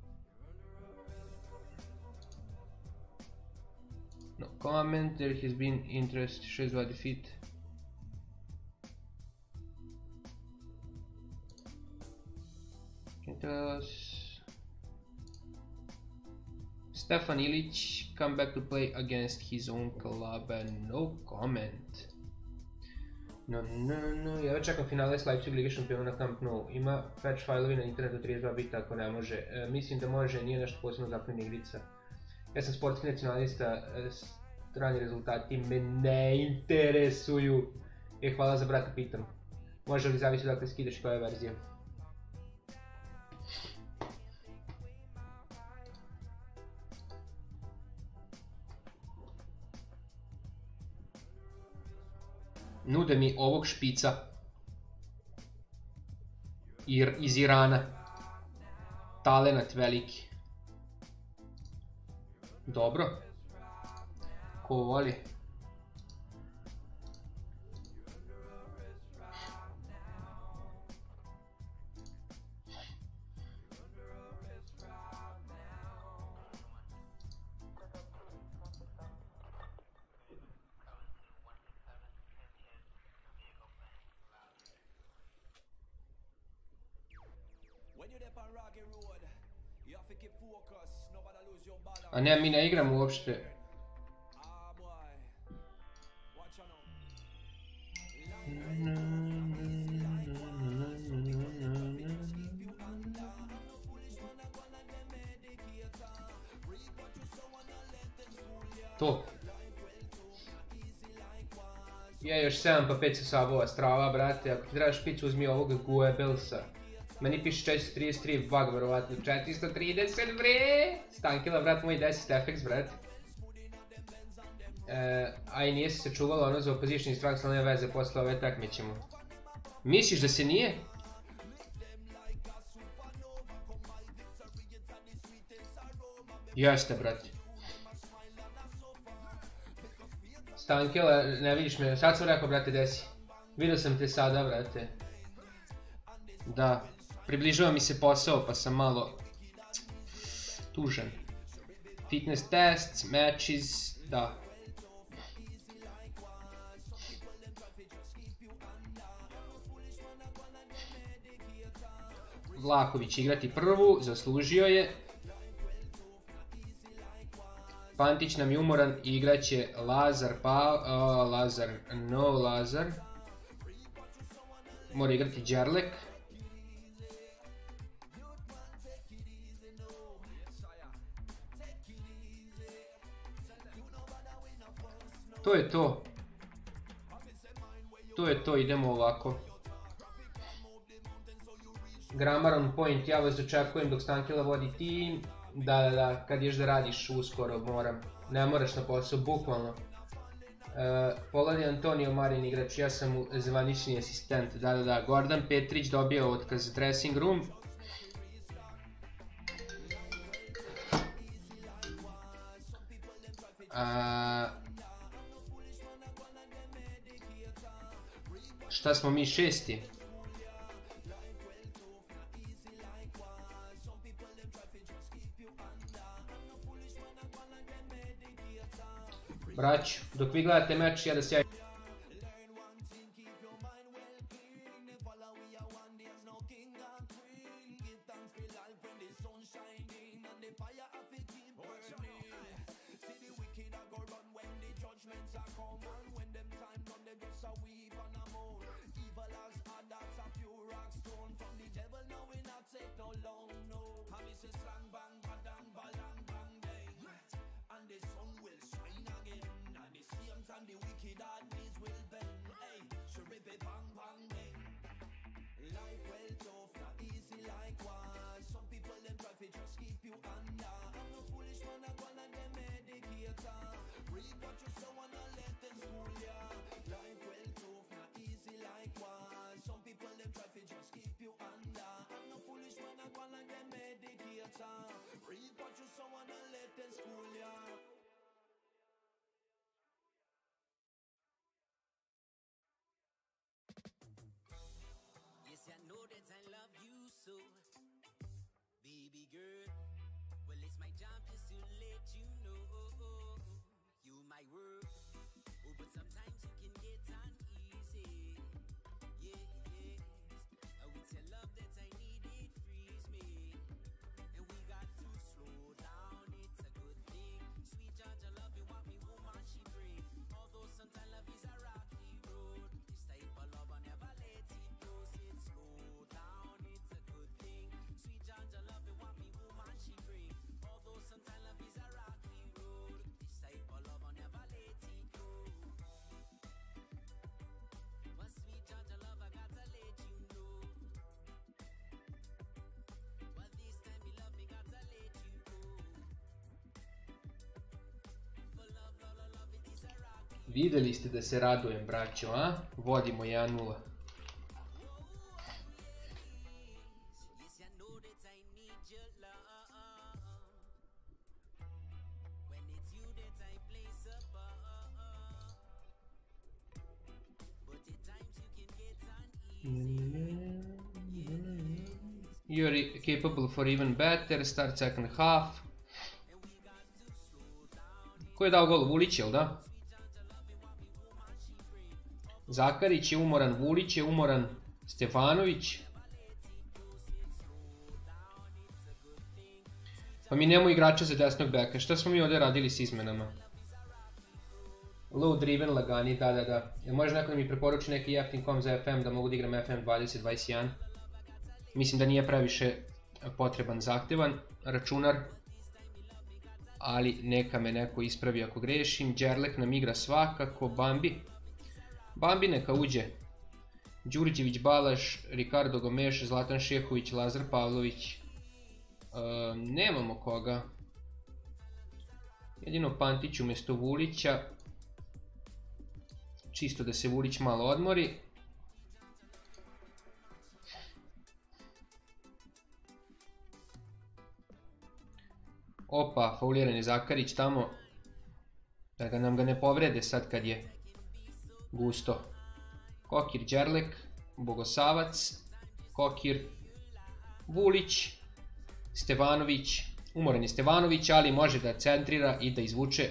No comment, there has been interest, 6-2 defeat. Can tell us. Stefan Ilić come back to play against his own club and no comment. No, ja već čekam finale s Leipzig Lige šampiona na Camp Nou. Ima patch failovi na internetu 32 bita ako ne može. Mislim da može, nije nešto posebno zapljena igrica. Ja sam sportski nacionalista, strani rezultati me ne interesuju. Hvala za brata, pitam. Može li zavisi dakle skidaš koja je verzija? Nude mi ovog špica iz Irana. Talenat veliki. Dobro. Ko voli. A ne, mi ne igramo uopšte. To. Ja još 7 pa 5 sabova strava, brate. Ako ti trebaš špicu, uzmi ovoga Goebbelsa. Meni piše 433 bug, verovatno. 430, bre! Stankila, brat moj, 10 FX, brat. Aj, nije se čuvalo ono za opposition instructs, ali nema veze, posle ove takmićemo. Misliš da se nije? Jeste, brate. Stankila, ne vidiš me, sad sam rekao, brate, desi. Vidio sam te sada, brate. Da. Približava mi se posao pa sam malo tužan. Fitness tests, matches, da. Vlahović igrati prvu, zaslužio je. Pantić nam je umoran i igraće Lazar. Mora igrati Đerlek. To je to. To je to, idemo ovako. Grammar on point, ja vas očekujem dok Stankila vodi tim. Da, kad ješ da radiš uskoro moram. Ne moraš na posao, bukvalno. Poladi Antonio Marin igrač, ja sam mu zvanični asistent. Da, Gordan Petrić dobio otkaz, dressing room. Šta smo mi, 6. Braću, dok vi gledate meč, ja da se javim. Videli ste da se radujem, braćo, a? Vodimo 1-0. You're capable for even better, start second half. Ko je dao gol? Vulić, jel da? Zakarić je umoran, Vulić je umoran, Stefanović. Pa mi nemamo igrača za desnog beka, šta smo mi ovdje radili s izmenama? Low driven lagani, da. Može neko da mi preporuči neki jeftin kom za FM da mogu da igram FM 2021? Mislim da nije previše potreban, zahtevan računar, ali neka me neko ispravi ako grešim. Đerlek nam igra svakako, Bambi neka uđe. Đurđević, Balaš, Ricardo Gomeš, Zlatan Šehović, Lazar Pavlović. Nemamo koga. Jedino Pantić umjesto Vulića. Čisto da se Vulić malo odmori. Opa, fauliran je Zakarić tamo. Da nam ga ne povrede sad kad je gusto. Kokir, Đerlek, Bogosavac, Kokir, Vulić, Stevanović. Umoran je Stevanović, ali može da centrira i da izvuče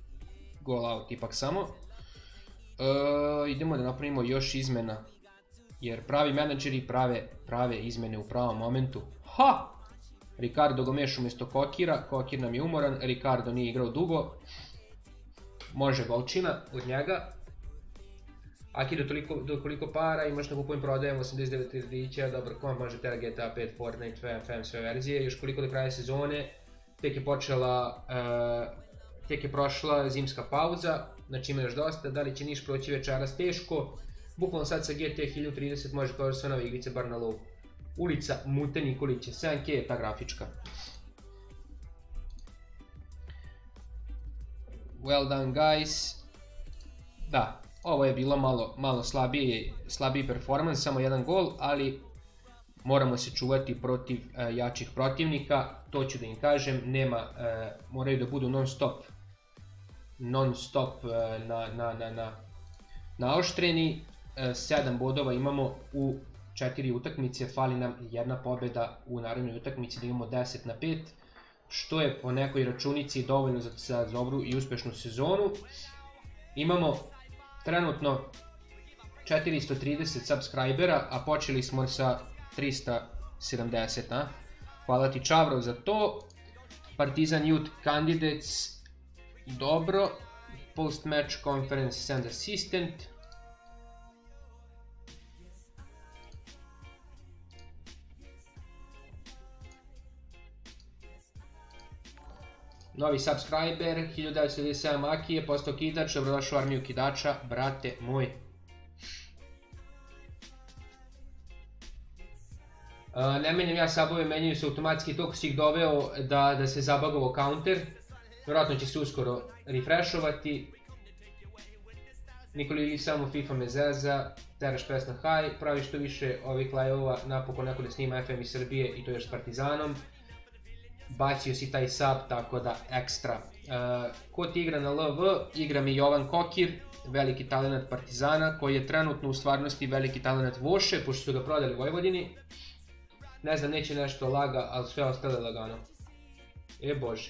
gol out ipak samo. Idemo da napravimo još izmena. jer pravi menadžeri prave izmene u pravom momentu. Ha! Ricardo Gomes umjesto Kokira, Kokir nam je umoran, Ricardo nije igrao dugo. Može golčina od njega. Aki do koliko para, imaš da kupujem, prodajem 89 kredića, dobar komp, može tera GTA 5, Fortnite, FM, sve verzije. Još koliko do kraja sezone, tek je prošla zimska pauza, znači ima još dosta, da li će Niš proći večeras teško. Bukvalno sad sa GT 1030 može kao sve nove igrice bar na low. Ulica Mute Nikolića, 7K je ta grafička. Well done guys. Da, ovo je bilo malo slabiji performans, samo jedan gol, ali moramo se čuvati protiv jačih protivnika, to ću da im kažem, moraju da budu non stop naoštreni. 7 bodova imamo u 4 utakmice, fali nam jedna pobjeda u narednoj utakmici da imamo 10-5, što je po nekoj računici dovoljno za dobru i uspešnu sezonu. Imamo trenutno 430 subscribera, a počeli smo sa 370. Hvala ti Čavro za to. Partizan Youth Candidates, dobro. Post match conference send assistant. Novi subscriber, 1997 Aki je postao kidač, dobrodošao u armiju kidača, brate moj. Ne menjam ja sabove, menjaju se automatski, toliko si ih doveo da se zabagovao counter. Vjerojatno će se uskoro refreshovati. Nikoli ili samo FIFA me zeza, teraš pes na high, pravi što više ovih live-ova, napokon neko da snima FM iz Srbije i to još s Partizanom. Bacio si taj sub, tako da ekstra. Ko ti igra na LV? Igra mi Jovan Kokir, veliki talent Partizana, koji je trenutno u stvarnosti veliki talent Voše, pošto su ga prodali u Vojvodini. Ne znam, neće nešto laga, ali sve ostale lagano. Bože.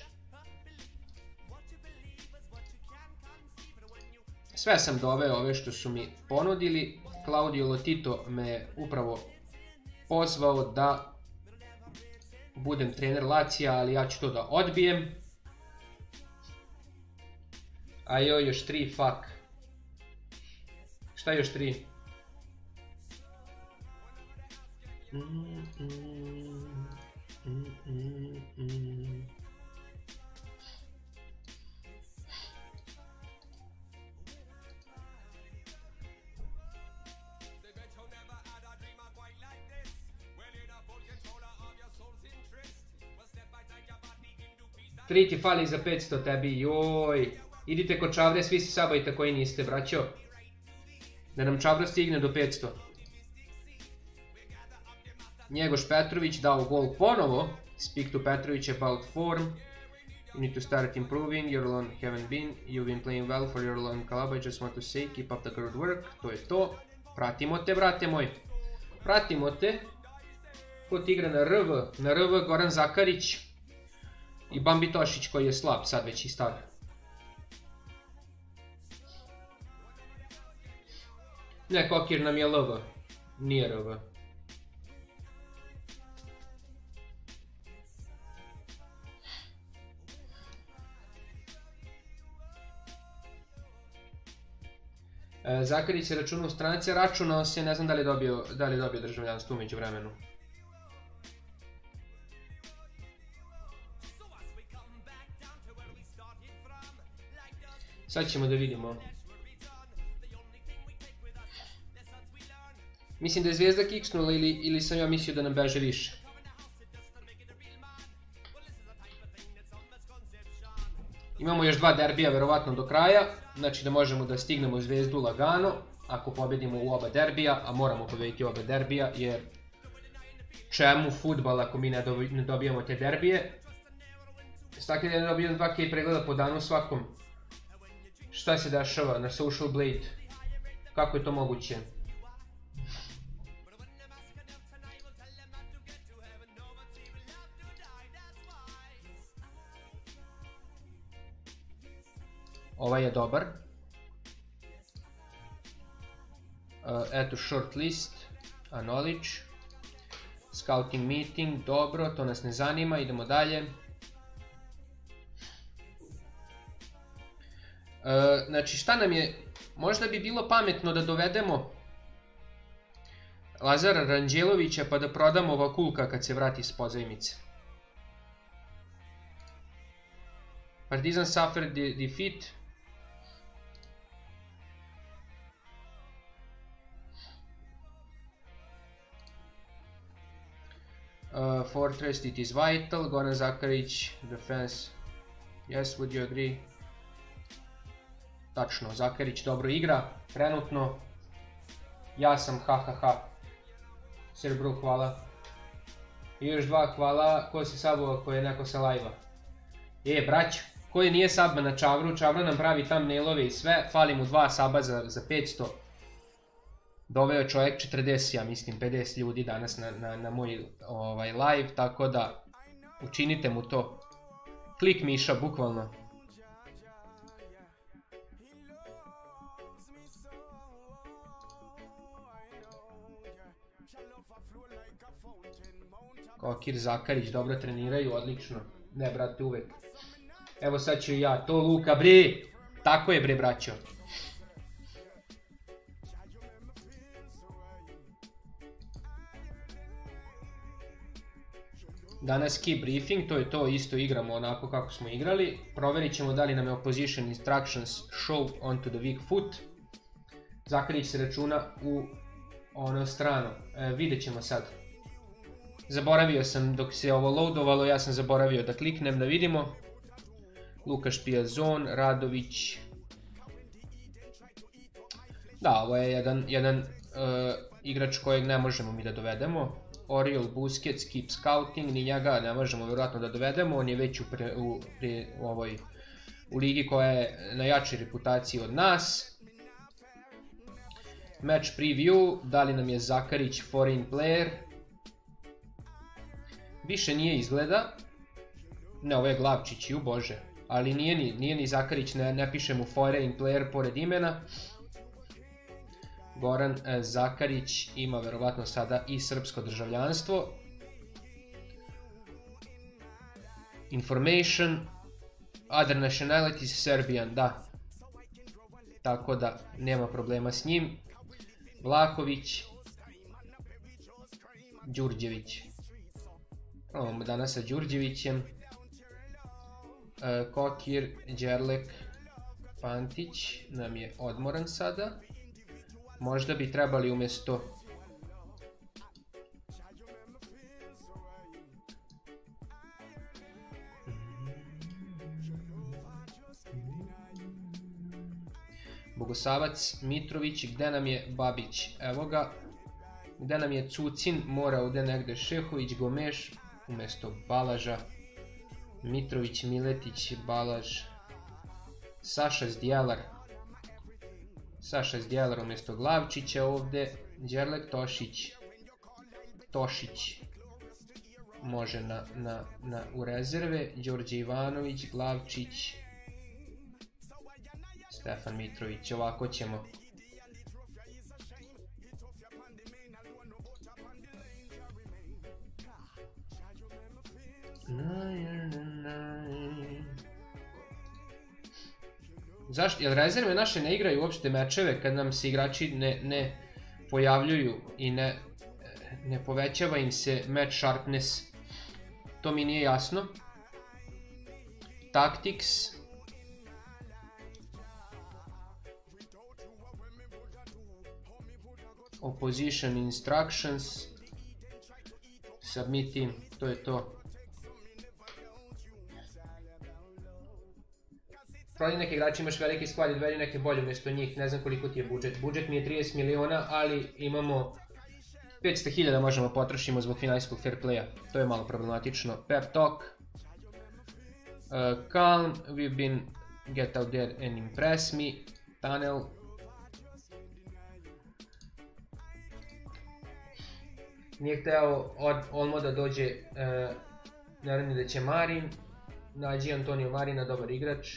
Sve sam doveo ove što su mi ponudili. Claudio Lotito me upravo pozvao da budem trener Lacija, ali ja ću to da odbijem. A joj, još 3, fuck. Šta još 3? Tri ti fali za 500 tebi, joj. Idite kod Čavre, svi si sabajte koji niste, braćo. Da nam Čavra stigne do 500. Njegoš Petrović dao gol ponovo. Speak to Petrović about form. You need to start improving, your loan haven't been. You've been playing well for your loan club, I just want to say, keep up the good work. To je to. Pratimo te, brate moj. Pratimo te. Ko ti igra na RV? Na RV Goran Zakarić. I Bambi Tošić koji je slab, sad već i star. Ne, Kokir nam je LV, nije RV. Zakarić se računa u stranice, računao se, ne znam da li je dobio državljanstvo umeđu vremenu. Sad ćemo da vidimo. Mislim da je Zvezda kiksnula ili sam ja mislio da nam beže više. Imamo još 2 derbija verovatno do kraja, znači da možemo da stignemo Zvezdu lagano ako pobedimo u oba derbija, a moramo pobediti oba derbija jer čemu fudbal ako mi ne dobijamo te derbije. Stakle da ne dobijam 2K pregleda po danu svakom. Šta se dešava na Social Blade? Kako je to moguće? Ovaj je dobar. Eto short list. knowledge. Scouting meeting, dobro, to nas ne zanima, idemo dalje. Znači šta nam je, možda bi bilo pametno da dovedemo Lazara Ranđelovića pa da prodamo Vakulka kad se vrati s pozajmice. Partizan suffered defeat. Fortress, it is vital. Goran Zakarić, defense. Yes, would you agree? Tačno, Zakarić dobro igra, trenutno. Ja sam ha. Serbro, hvala. I još 2 hvala, ko se sabova, ko je neko sa live-a. Brać, koji nije sabba na Čavru, Čavra nam pravi thumbnailove i sve, fali mu 2 saba za 500. Doveo čovjek 40, ja mislim 50 ljudi danas na moj live, tako da učinite mu to. Klik miša, bukvalno. Kokir, Zakarić, dobro treniraju, odlično. Ne, brate, uvek. Evo sad ću i ja, to Luka, bre! Tako je, bre, braćo. Danas key briefing, to je to, isto igramo onako kako smo igrali. Proverit ćemo da li nam je opposition instructions show onto the weak foot. Zakarić se računa u ono stranu, vidjet ćemo sad. Zaboravio sam dok se ovo loadovalo, ja sam zaboravio da kliknem da vidimo. Lukaš Pijazon, Radović. Da, ovo je jedan igrač kojeg ne možemo mi da dovedemo. Oriol Busquets, keep scouting, ni njega ne možemo vjerojatno da dovedemo, on je već u ligi koja je na jačoj reputaciji od nas. Match preview, da li nam je Zakarić foreign player? Više nije izgleda. Ne, ovo je Glavčić, ju bože. Ali nije ni Zakarić, ne piše mu foreign player pored imena. Goran Zakarić ima verovatno sada i srpsko državljanstvo. Information, other nationalities, Serbian, da. Tako da nema problema s njim. Vlahović, Đurđević. Probamo danas sa Đurđevićem. Kokir, Đerlek, Pantić nam je odmoran sada. Možda bi trebali umjesto Bogosavac, Mitrović, gde nam je Babić, evo ga. Gde nam je Cucin, mora ovdje negde Šehović, Gomeš, umjesto Balaža. Mitrović, Miletić, Balaž, Saša Zdjelar. Saša Zdjelar umjesto Glavčića ovdje, Đerlek, Tošić može u rezerve, Đorđe Ivanović, Glavčić, Stefan Mitrović, ovako ćemo. Zašto? Jer rezerve naše ne igraju uopšte mečeve kad nam se igrači ne pojavljuju i ne povećava im se match sharpness. To mi nije jasno. Tactics. Opposition instructions. Submit team, to je to. Prodi neke igrače, imaš veliki sklad i dovedi neke bolje umjesto njih, ne znam koliko ti je budžet. Budžet mi je 30 miliona, ali imamo 500.000 možemo potrošimo zbog finansijskog fair playa. To je malo problematično. Pep talk. Calm, we've been get out there and impress me. Tunnel. Nije hteo Olmo da dođe, naravno da će Marin. Nađi Antonio Marina, dobar igrač.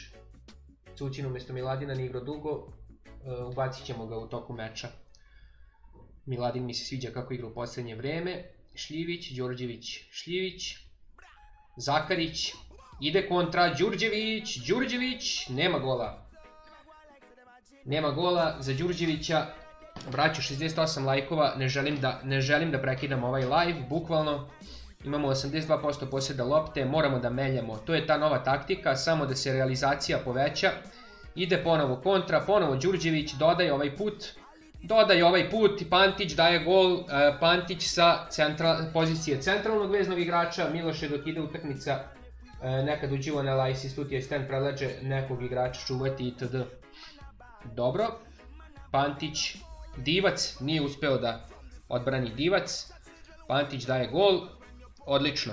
Cucin umjesto Miladina, nije igrao dugo, ubacit ćemo ga u toku meča. Miladin mi se sviđa kako igra u posljednje vreme. Šljivić, Đorđević, Šljivić. Zakarić. Ide kontra, Đurđević, nema gola. Nema gola za Đurđevića. Vraću 68 lajkova, ne želim da prekidam ovaj live, bukvalno. Imamo 82% posjeda lopte, moramo da meljemo. To je ta nova taktika, samo da se realizacija poveća. Ide ponovo kontra, ponovo Đurđević, dodaje ovaj put, Pantić daje gol, Pantić sa pozicije centralnog veznog igrača, Miloše dok ide utakmica, nekad uđivo na live assistant asistent predlaže nekog igrača čuvati itd. Dobro, Pantić, Divac, nije uspeo da odbrani Divac, Pantić daje gol, odlično.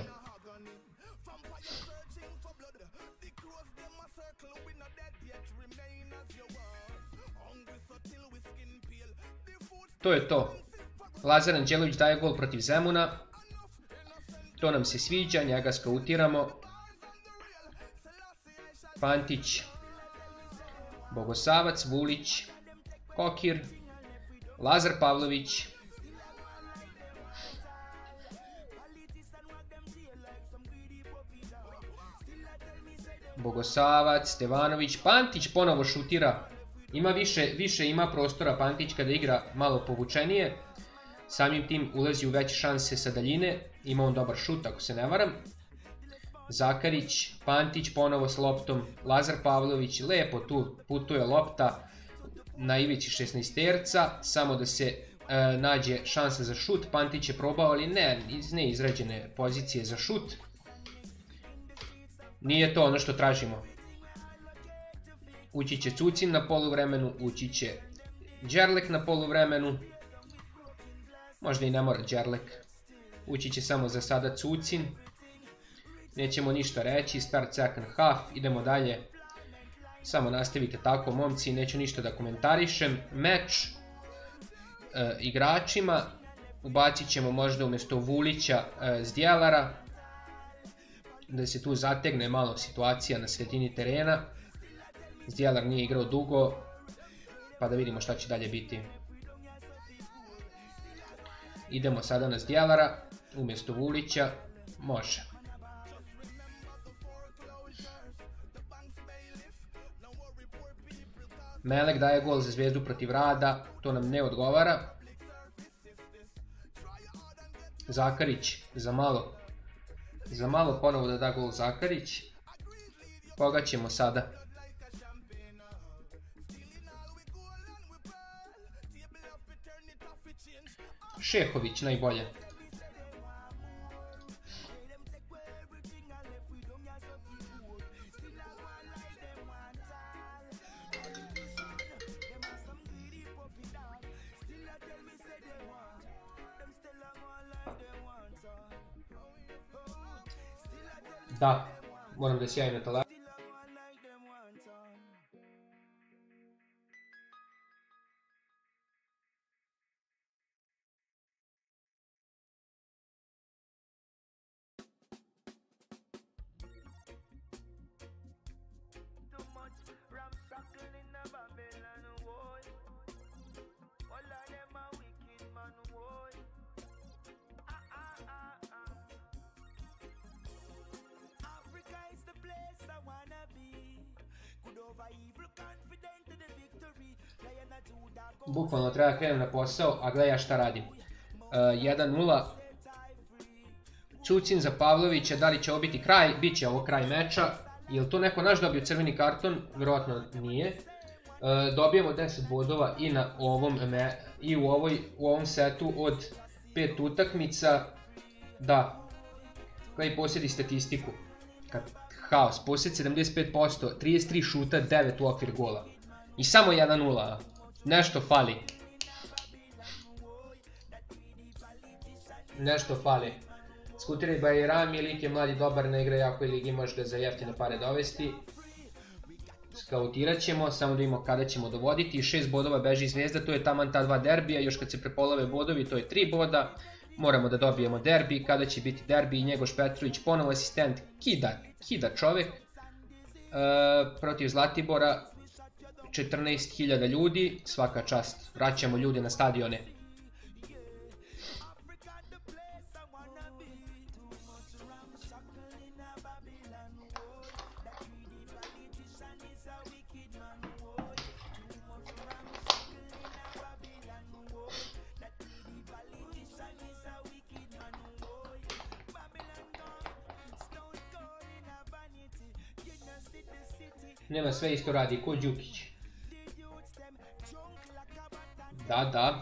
To je to. Lazar Anđelović daje gol protiv Zemuna. To nam se sviđa, njega skautiramo. Pantić, Bogosavac, Vulić, Kokir, Lazar Pavlović. Bogosavac, Stevanović, Pantić ponovo šutira. Više ima prostora Pantić kada igra malo povučenije. Samim tim ulazi u veće šanse sa daljine. Ima on dobar šut ako se ne varam. Zakarić, Pantić ponovo s loptom. Lazar Pavlović, lepo tu putuje lopta na ivici 16-terca. Samo da se nađe šansa za šut. Pantić je probao, ali ne iz neizrađene pozicije za šut. Nije to ono što tražimo. Ući će Cucin na poluvremenu, ući će Đerlek na poluvremenu. Možda i ne mora Đerlek. Ući će samo za sada Cucin. Nećemo ništa reći, start second half, idemo dalje. Samo nastavite tako momci, neću ništa da komentarišem. Meč igračima. Ubacit ćemo možda umjesto Vulića Zdjelara. Da se tu zategne malo situacija na sredini terena. Zdjelar nije igrao dugo, pa da vidimo šta će dalje biti. Idemo sada na Zdjelara, umjesto Vulića, može. Melek daje gol za Zvezdu protiv Rada, to nam ne odgovara. Zakarić, za malo ponovo da da gol Zakarić. Koga ćemo sada? Šehović najbolje. Da, moram da sjajim na telefon. Bukvalno treba krenem na posao, a gledaj ja šta radim. 1-0. Cucin za Pavlovića, da li će ovo biti kraj? Biće ovo kraj meča. Je li to neko naš dobio crveni karton? Vjerojatno nije. Dobijemo 10 bodova i u ovom setu od 5 utakmica. Da. Gledaj posjedi statistiku. Haos, posjed 75%, 33 šuta, 9 u okvir gola. I samo 1-0. Nešto fali. Skuteraj Bajrami, lik je mladi, dobar, ne igra jako i ligi, može ga za jeftine pare dovesti. Skautirat ćemo, samo da vidimo kada ćemo dovoditi. 6 bodova beži Zvezda, to je taman ta 2 derbija, još kad se prepolove bodovi, to je 3 boda. Moramo da dobijemo derbi, kada će biti derbi i Njegoš Petrović, ponovo asistent, kida čovek. Protiv Zlatibora, 14.000 ljudi, svaka čast, vraćamo ljude na stadione. Nema, sve isto radi, ko Đukić. Da.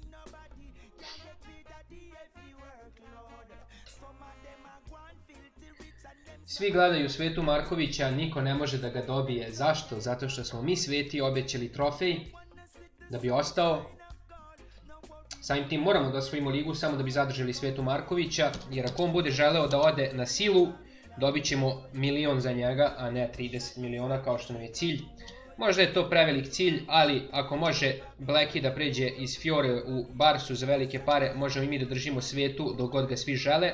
Svi gledaju Svetu Markovića, niko ne može da ga dobije. Zašto? Zato što smo mi Sveti obećali trofej da bi ostao. Samim tim moramo da osvojimo ligu samo da bi zadržali Svetu Markovića, jer ako on bude želeo da ode na silu, dobit ćemo milion za njega, a ne 30 miliona kao što nam je cilj. Možda je to prevelik cilj, ali ako može Blackie da pređe iz Fiore u Barsu za velike pare, možemo i mi da držimo Svetu dok god ga svi žele.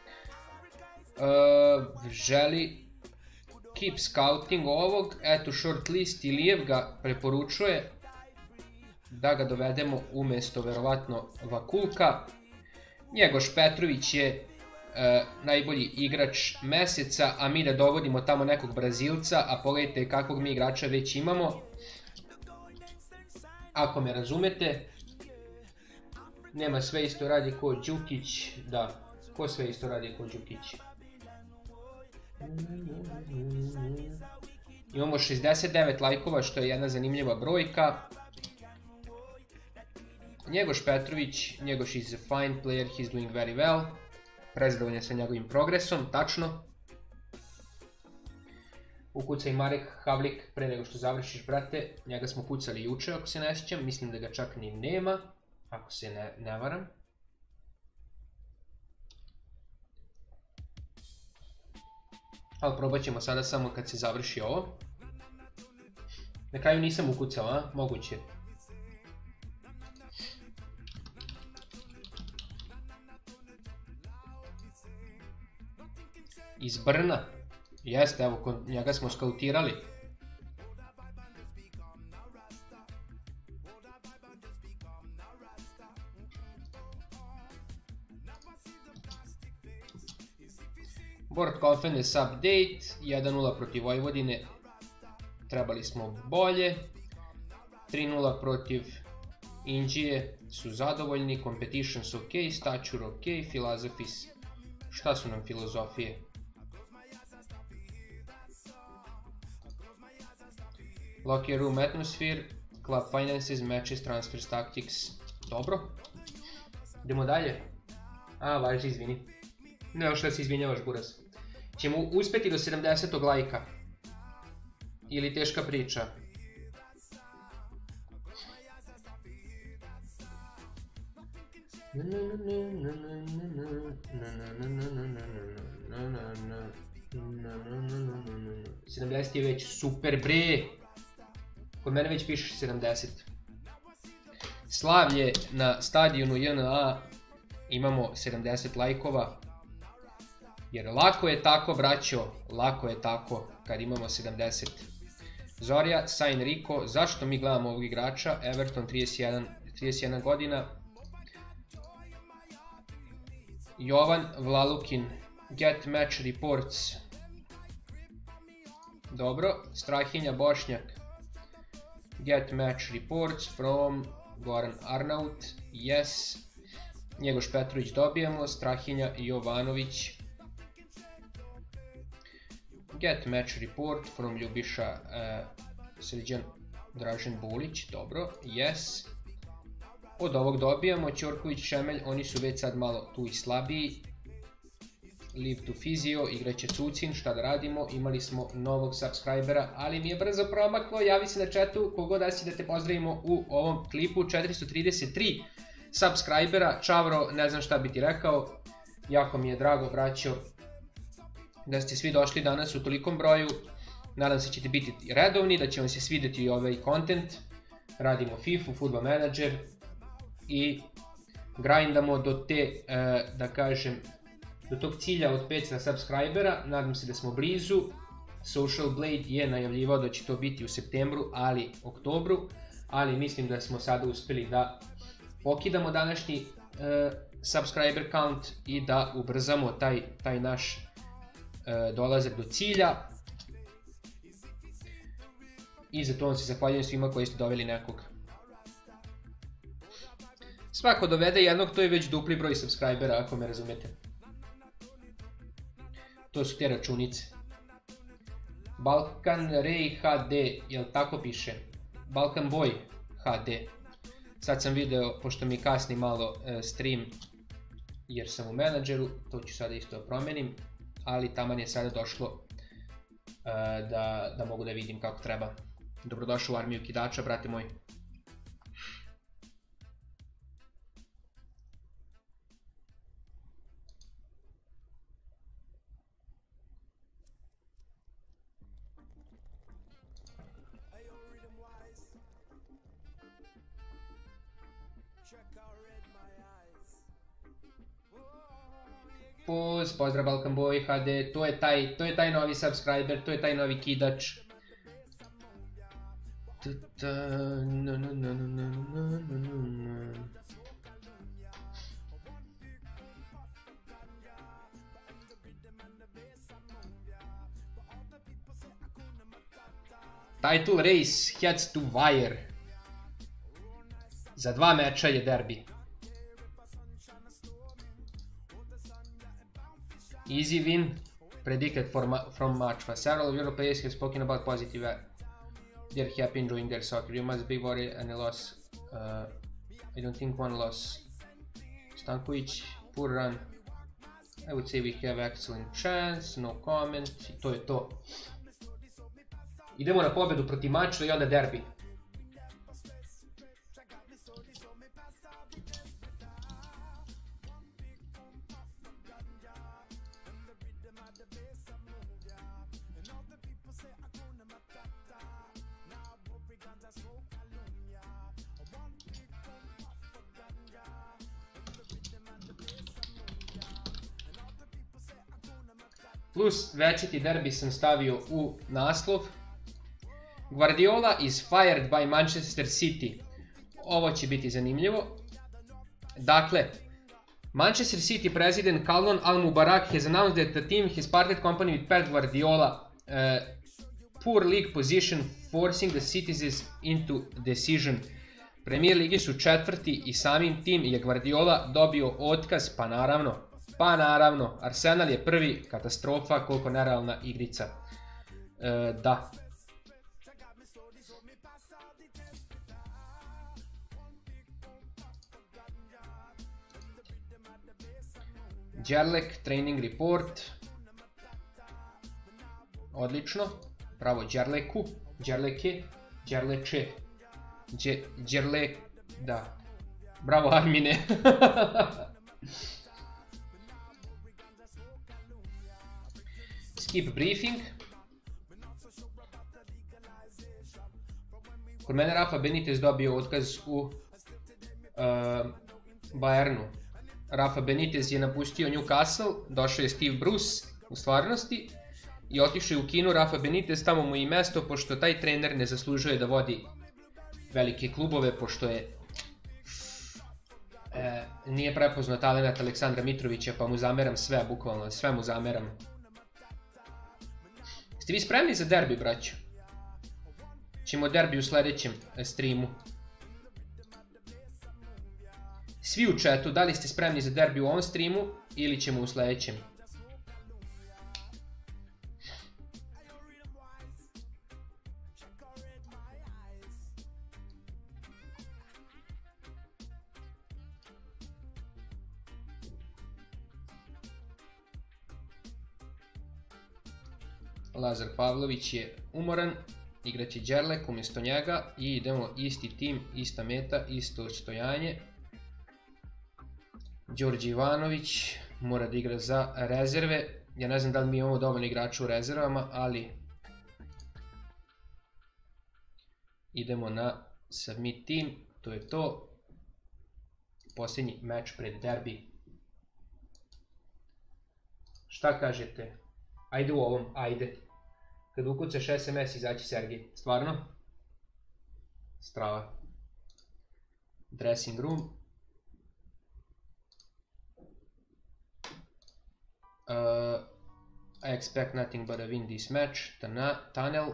Želi keep scouting ovog, eto short list, Ilijev ga preporučuje da ga dovedemo umjesto verovatno Vakulka. Njegoš Petrović je najbolji igrač meseca, a mi da dovodimo tamo nekog Brazilca, a pogledajte kakvog mi igrača već imamo. Ako me razumete, nema, sve isto radi ko Đukić, da, ko sve isto radi ko Đukić. Imamo 69 lajkova, što je jedna zanimljiva brojka. Njegoš Petrović, Njegoš is a fine player, he's doing very well. Prezadovoljan sa njegovim progresom, tačno. Ukucaj Marek Havlik pre nego što završiš, brate. Njega smo kucali juče, ako se ne sjećam. Mislim da ga čak ni nema, ako se ne varam. Ali probat ćemo sada samo kad se završi ovo. Na kraju nisam ukucao, a? Moguće. Iz Brna. Jeste, evo, kod njega smo skautirali. Board Conference update, 1-0 protiv Vojvodine, trebali smo bolje, 3-0 protiv Indije, su zadovoljni, competitions ok, stature ok, philosophies, šta su nam filozofije? Locker room atmosphere, club finances, matches, transfers, tactics, dobro. Idemo dalje. A, važi, izvini. Ne, što se izvinjavaš, Buraz. Ćemo uspjeti do 70. lajka. Ili teška priča. Sedamdeset je već super, bre. Kod mene već piše 70. Slavlje na stadionu JNA. Imamo 70 lajkova. Jer lako je tako, braćo, lako je tako kad imamo 70. Zorja, Sain Rico, zašto mi gledamo ovog igrača? Everton, 31 godina. Jovan Vlalukin, Get Match Reports. Dobro, Strahinja Bošnjak, Get Match Reports from Goran Arnaut, yes. Njegoš Petrović dobijemo, Strahinja Jovanović. Get Match Report from Ljubiša Srđan Dražen Bulić, dobro, yes. Od ovog dobijamo Ćorković, Šemelj, oni su već sad malo tu i slabiji. Live to Physio, igraće Cucin, šta da radimo, imali smo novog subscribera, ali mi je brzo promaklo, javi se na chatu, kogod da si da te pozdravimo u ovom klipu, 433 subscribera, Čavro, ne znam šta bi ti rekao, jako mi je drago, braćo, da ste svi došli danas u tolikom broju, nadam se ćete biti redovni, da će vam se svidjeti i ovaj content, radimo FIFA, Football Manager i grindamo do te, da kažem, do tog cilja od 500 subscribera, nadam se da smo blizu. Social Blade je najavljivao da će to biti u septembru, ali oktobru, ali mislim da smo sada uspjeli da pokidamo današnji subscriber count i da ubrzamo taj naš dolazak do cilja. I za to vam se zahvaljujem svima koji ste doveli nekog. Svako dovede jednog, to je već dupli broj subscribera, ako me razumete. To su te računice. Balkan Ray HD, jel tako piše? Balkan Boy HD. Sad sam video, pošto mi kasni malo stream, jer sam u menadžeru, to ću sada isto promenim, ali taman je sada došlo da mogu da vidim kako treba. Dobrodošao u armiju kidača, brate moj. Pozdrav Balkan Boy HD, to je taj novi subscriber, to je taj novi kidač. Title race heads to wire. Za 2 meča je derbi. Easy win, predicted from match. Several of your players have spoken about positive. They're happy enjoying their soccer. You must be worried and a loss. I don't think one loss. Stanković, poor run. I would say we have excellent chance, no comment. I to je to. Idemo na pobedu protiv Mačva i onda derbi. Plus večiti derbi sam stavio u naslov. Guardiola is fired by Manchester City. Ovo će biti zanimljivo. Dakle, Manchester City president Khalon Al-Mubarak has announced that the team has parted company with Pep Guardiola. Poor league position forcing the citizens into decision. Premier ligi su četvrti i samim tim je Guardiola dobio otkaz, pa naravno, Arsenal je prvi, katastrofa, koliko nerealna igrica. Da. Đerlek, training report. Odlično. Bravo Đerleku. Đerleke. Đerleče. Đerlek. Da. Bravo Armine. Skip briefing. Kod mene Rafa Benitez dobio otkaz u Bayernu. Rafa Benitez je napustio Newcastle, došao je Steve Bruce u stvarnosti i otišao je u Kinu. Rafa Benitez, tamo mu je i mesto, pošto taj trener ne zaslužuje da vodi velike klubove, pošto nije prepoznao talenat Aleksandra Mitrovića, pa mu zameram sve, bukvalno sve mu zameram. Ste vi spremni za derbi, braćo? Ćemo derbi u sledećem streamu. Svi u chatu, da li ste spremni za derbi u ovom streamu ili ćemo u sledećem? Lazar Pavlović je umoran, igraće Đerlek umjesto njega i idemo isti tim, ista meta, isto odstojanje. Đorđe Ivanović mora da igra za rezerve. Ja ne znam da li mi imamo dovoljno igrača u rezervama, ali idemo na submit team, to je to. Posljednji meč pred derbi. Šta kažete? Ajde u ovom, ajde. Kad ukucaš SMS izaći Sergej. Stvarno? Strava. Dressing room. I expect nothing but a win this match. Tunnel.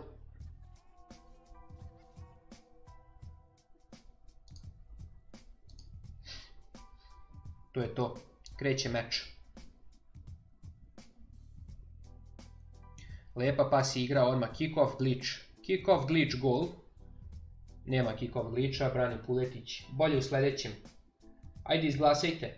To je to. Kreće meč. Lepa pas igra, odmah kick-off, glitch. Kick-off, glitch, gol. Nema kick-off glitcha, brani Puletić. Bolje u sledećem. Ajde, izglasajte.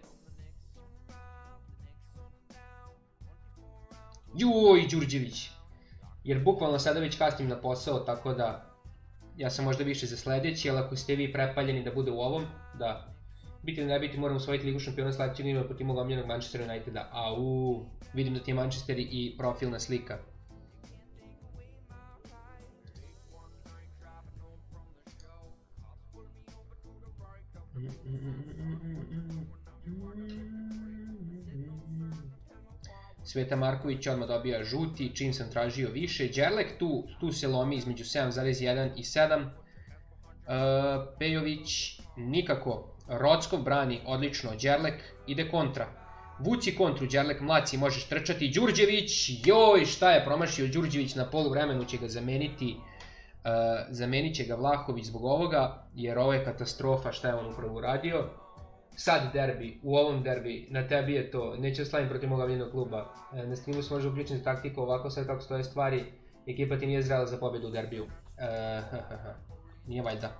Joj, Đurđević. Jer bukvalno sada već kasnim na posao, tako da ja sam možda više za sledeći, ali ako ste vi prepaljeni da bude u ovom, da. Biti ili ne biti, moramo osvojiti Ligu šampiona sledećeg igrama protiv mog omiljenog Manchester Uniteda. Au, vidim da ti je Manchester i profilna slika. Sveta Marković odmah dobija žuti, čim sam tražio više. Đerlek tu se lomi između 7,1 i 7. Pejović nikako. Rockov brani odlično. Đerlek ide kontra. Vuci kontru, Đerlek, mlaci, možeš trčati. Đurđević, joj, šta je promašio Đurđević, na poluvremenu će ga zameniti. Zamenit će ga Vlahović zbog ovoga, jer ovo je katastrofa šta je on upravo uradio. Sad derbi, u ovom derbi, na tebi je to, neće slavim protiv moga omiljenog kluba. Na streamu se može uključiti taktiku, ovako sad kako stoje stvari, ekipa ti nije zrela za pobjedu u derbiju. Nije valjda.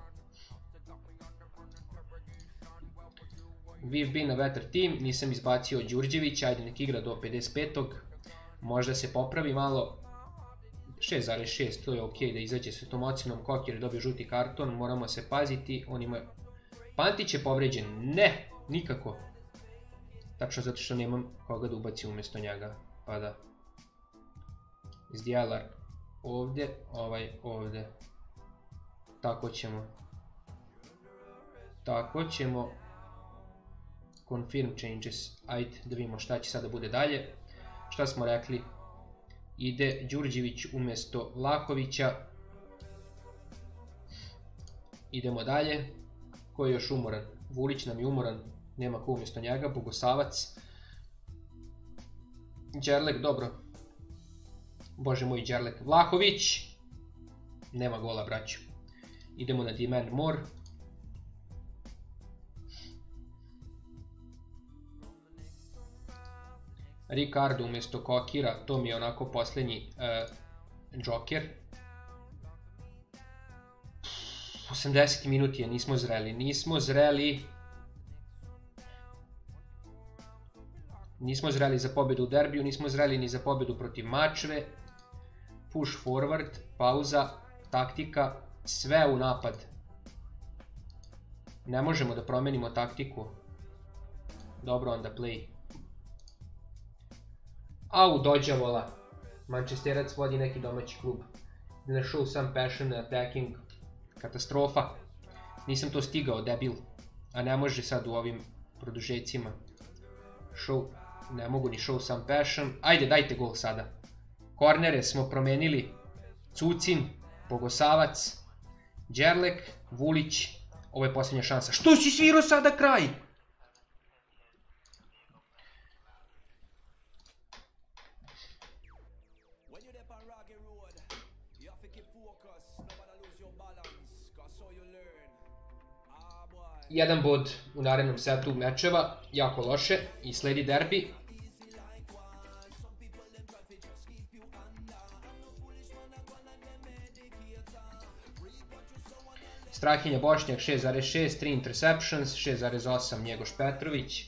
We've been a better team, nisam izbacio Đurđevića, ajde nek igra do 55. Možda se popravi malo. 6,6, to je ok da izađe sa tom ocjenom. Kokir dobio žuti karton, moramo se paziti. On ima... Pantić je povređen, ne, nikako. Tačno zato što nemam koga da ubaci umjesto njega, pa da. Zdjelar ovdje, ovaj ovdje. Tako ćemo. Confirm changes, ajde da vidimo šta će sada bude dalje. Šta smo rekli? Ide Đurđević umjesto Vlahovića. Idemo dalje. Ko je još umoran? Vulić nam je umoran, nema ko umjesto njega. Bogosavac. Đerlek, dobro. Bože moj, Đerlek. Vlahović. Nema gola, braću. Idemo na demand more. Ricardo umjesto Kokira, to mi je onako posljednji Joker. 80 minuti je, nismo zreli. Nismo zreli za pobjedu u derbiju, nismo zreli ni za pobjedu protiv Mačve. Push forward, pauza, taktika, sve u napad. Ne možemo da promenimo taktiku. Dobro, onda play. Au, dođavola. Manchesterac vodi neki domaći klub. Ne show some passion attacking. Katastrofa. Nisam to stigao, debil. A ne može sad u ovim produžecima. Show, ne mogu ni show some passion. Ajde, dajte gol sada. Kornere smo promenili. Cucin, Bogosavac, Đerlek, Vulić. Ovo je posljednja šansa. Što si svirao sada kraj? Jedan bod u narednom setu mečeva, jako loše, i sledi derbi. Strahinja Bošnjak 6,6, 3 interceptions, 6,8 Njegoš Petrović.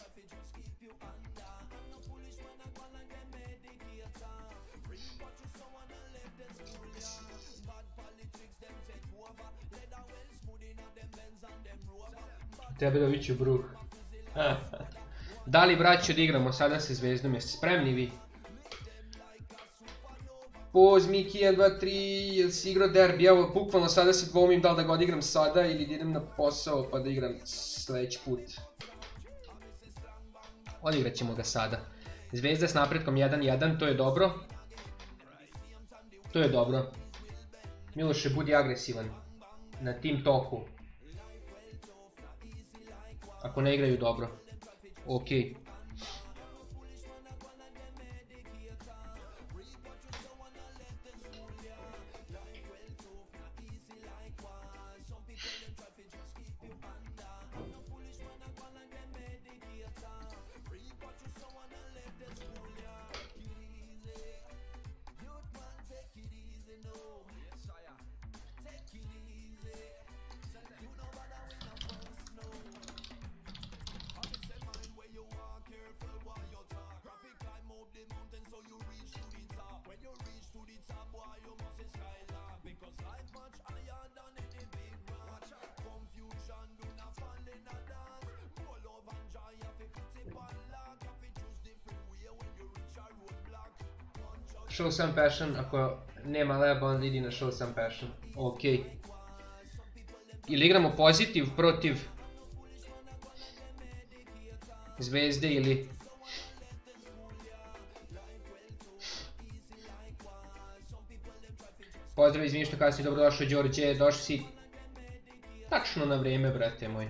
Tebe da viću bruh. Da li, braći, odigramo sada sa Zvezdom, jeste spremni vi? Poz Miki 1, 2, 3, jel si igrao derbi? Evo, bukvalno sada se dvomim da li da ga odigram sada ili da idem na posao pa da igram sledeći put. Odigrat ćemo ga sada. Zvezda s napretkom 1-1, to je dobro. To je dobro. Miloše, budi agresivan na tim toku. Ako ne igraju dobro. Ok. Show some passion, ako nema leba onda idi na show some passion. Ok. Ili igramo pozitiv protiv Zvezde ili... Pozdrav, izvini što kasnije, dobrodošao Đorđe, došli si tačno na vrijeme, brate moj.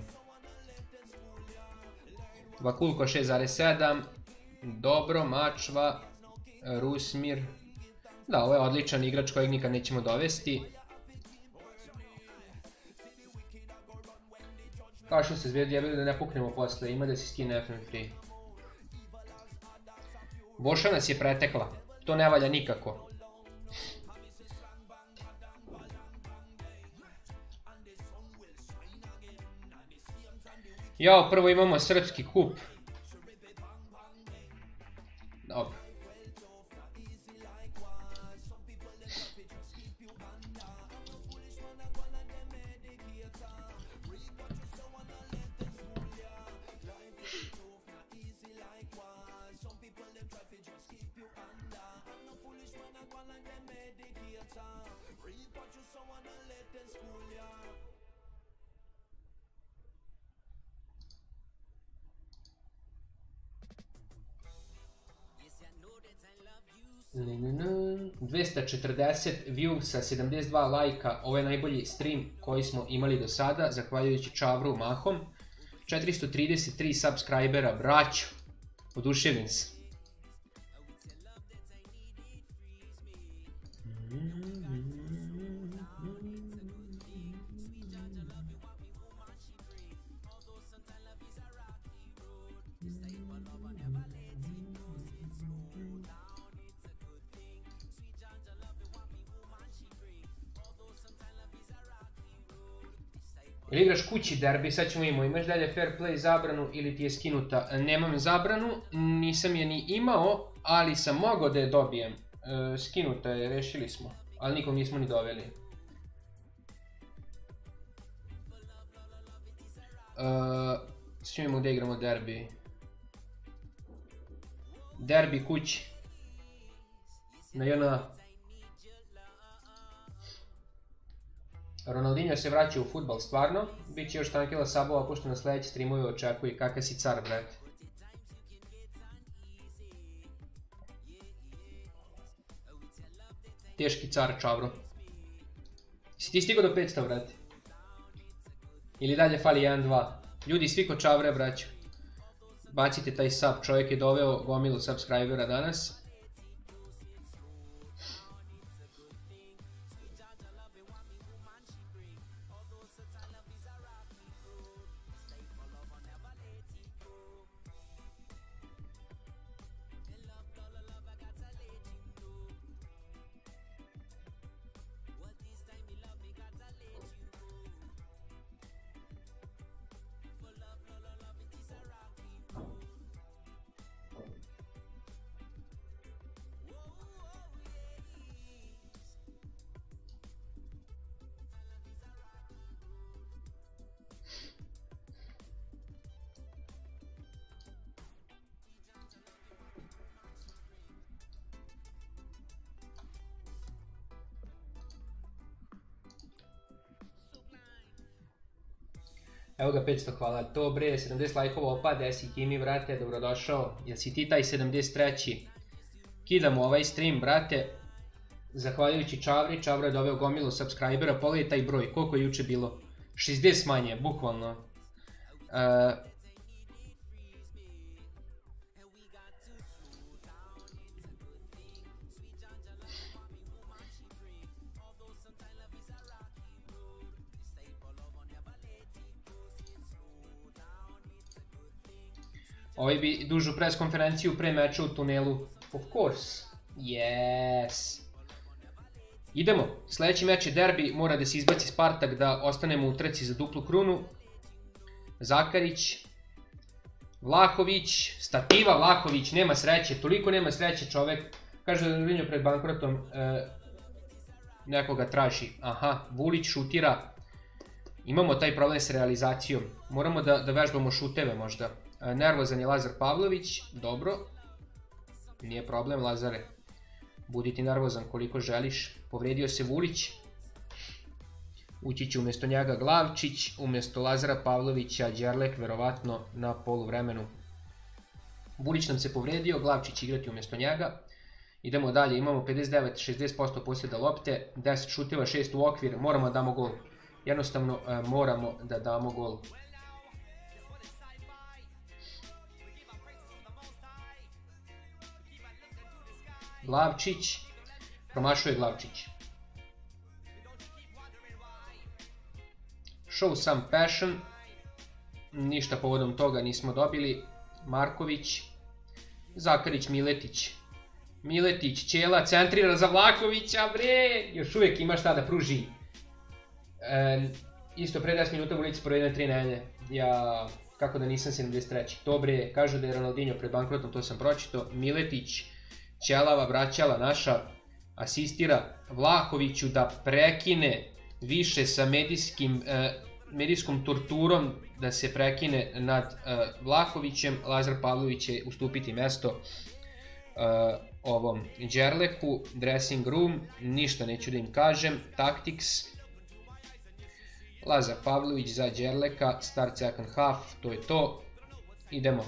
Vakulko 6,7, dobro, Mačva, Rusmir. Da, ovo je odličan igrač kojeg nikad nećemo dovesti. Kao što se Zvezdi jebili da ne puknemo posle, ima da se skine FM3. Boša nas je pretekla, to ne valja nikako. Jao, prvo imamo srpski kup. Dobro. Ne. 240 view sa 72 lajka, ovo je najbolji stream koji smo imali do sada, zahvaljujući Čavru mahom. 433 subscribera, braćo, oduševim se. Ili igraš kući derbi, sad ćemo imamo, imaš dalje fair play zabranu ili ti je skinuta? Nemam zabranu, nisam je ni imao, ali sam mogao da je dobijem. Skinuta je, rešili smo, ali nikom nismo ni doveli. Sad ćemo imamo da igramo derbi. Derbi kući. Na JNA. Ronaldinho se vraća u fudbal, stvarno. Biće još tankila sabova, pošto na sledeći streamovi očekuje kakav si car, brate. Teški car, Čavro. Si ti stigao do 500, brate? Ili dalje fali 1-2? Ljudi, svi ko Čavre, braću. Bacite taj sub, čovjek je doveo gomilu subscribera danas. Evo ga 500, hvala. To bre, 70 lajkova opa, desi Kimi, brate, dobrodošao. Jel si ti taj 73. Kidamo ovaj stream, brate. Zahvaljujući Čavri, Čavro je doveo gomilu subscribera, pogledaj taj broj, koliko je juče bilo? 60 manje, bukvalno. Ovaj bi dužu press konferenciju pre meča u tunelu. Of course. Yes. Idemo. Sljedeći meč je derbi. Mora da se izbaci Spartak da ostanemo u trci za duplu krunu. Zakarić. Vlahović. Stativa Vlahović. Nema sreće. Toliko nema sreće čovek. Kaže da je pred bankrotom. Nekoga traži. Aha. Vulić šutira. Imamo taj problem s realizacijom. Moramo da vežbamo šuteve možda. Nervozan je Lazar Pavlović, dobro. Nije problem, Lazare. budi ti nervozan koliko želiš. Povredio se Vulić. Ući će umjesto njega Glavčić, umjesto Lazara Pavlovića Đerlek verovatno na poluvremenu. Vulić nam se povredio, Glavčić igrati umjesto njega. Idemo dalje, imamo 59-60% posjeda lopte, 10 šutiva, 6 u okvir, moramo da damo gol. Jednostavno moramo da damo gol. Glavčić, promašuje Glavčić. Show some passion, ništa povodom toga nismo dobili. Marković, Zakarić, Miletić. Miletić, Ćela, centrira za Vlahovića, bre! Još uvijek ima šta da pruži. Isto pre 10 minuta Vulić provedene 3 nelje. Ja, kako da nisam 73. Dobre, kažu da je Ronaldinho pred bankrotom, to sam pročito. Miletić, Ćelava, vraćala naša, asistira Vlahoviću da prekine više sa medijskom torturom, da se prekine nad Vlahovićem. Lazar Pavlović će ustupiti mesto ovom Đerleku. Dressing room, ništa neću da im kažem. Tactics, Lazar Pavlović za Đerleka, start second half, to je to. Idemo.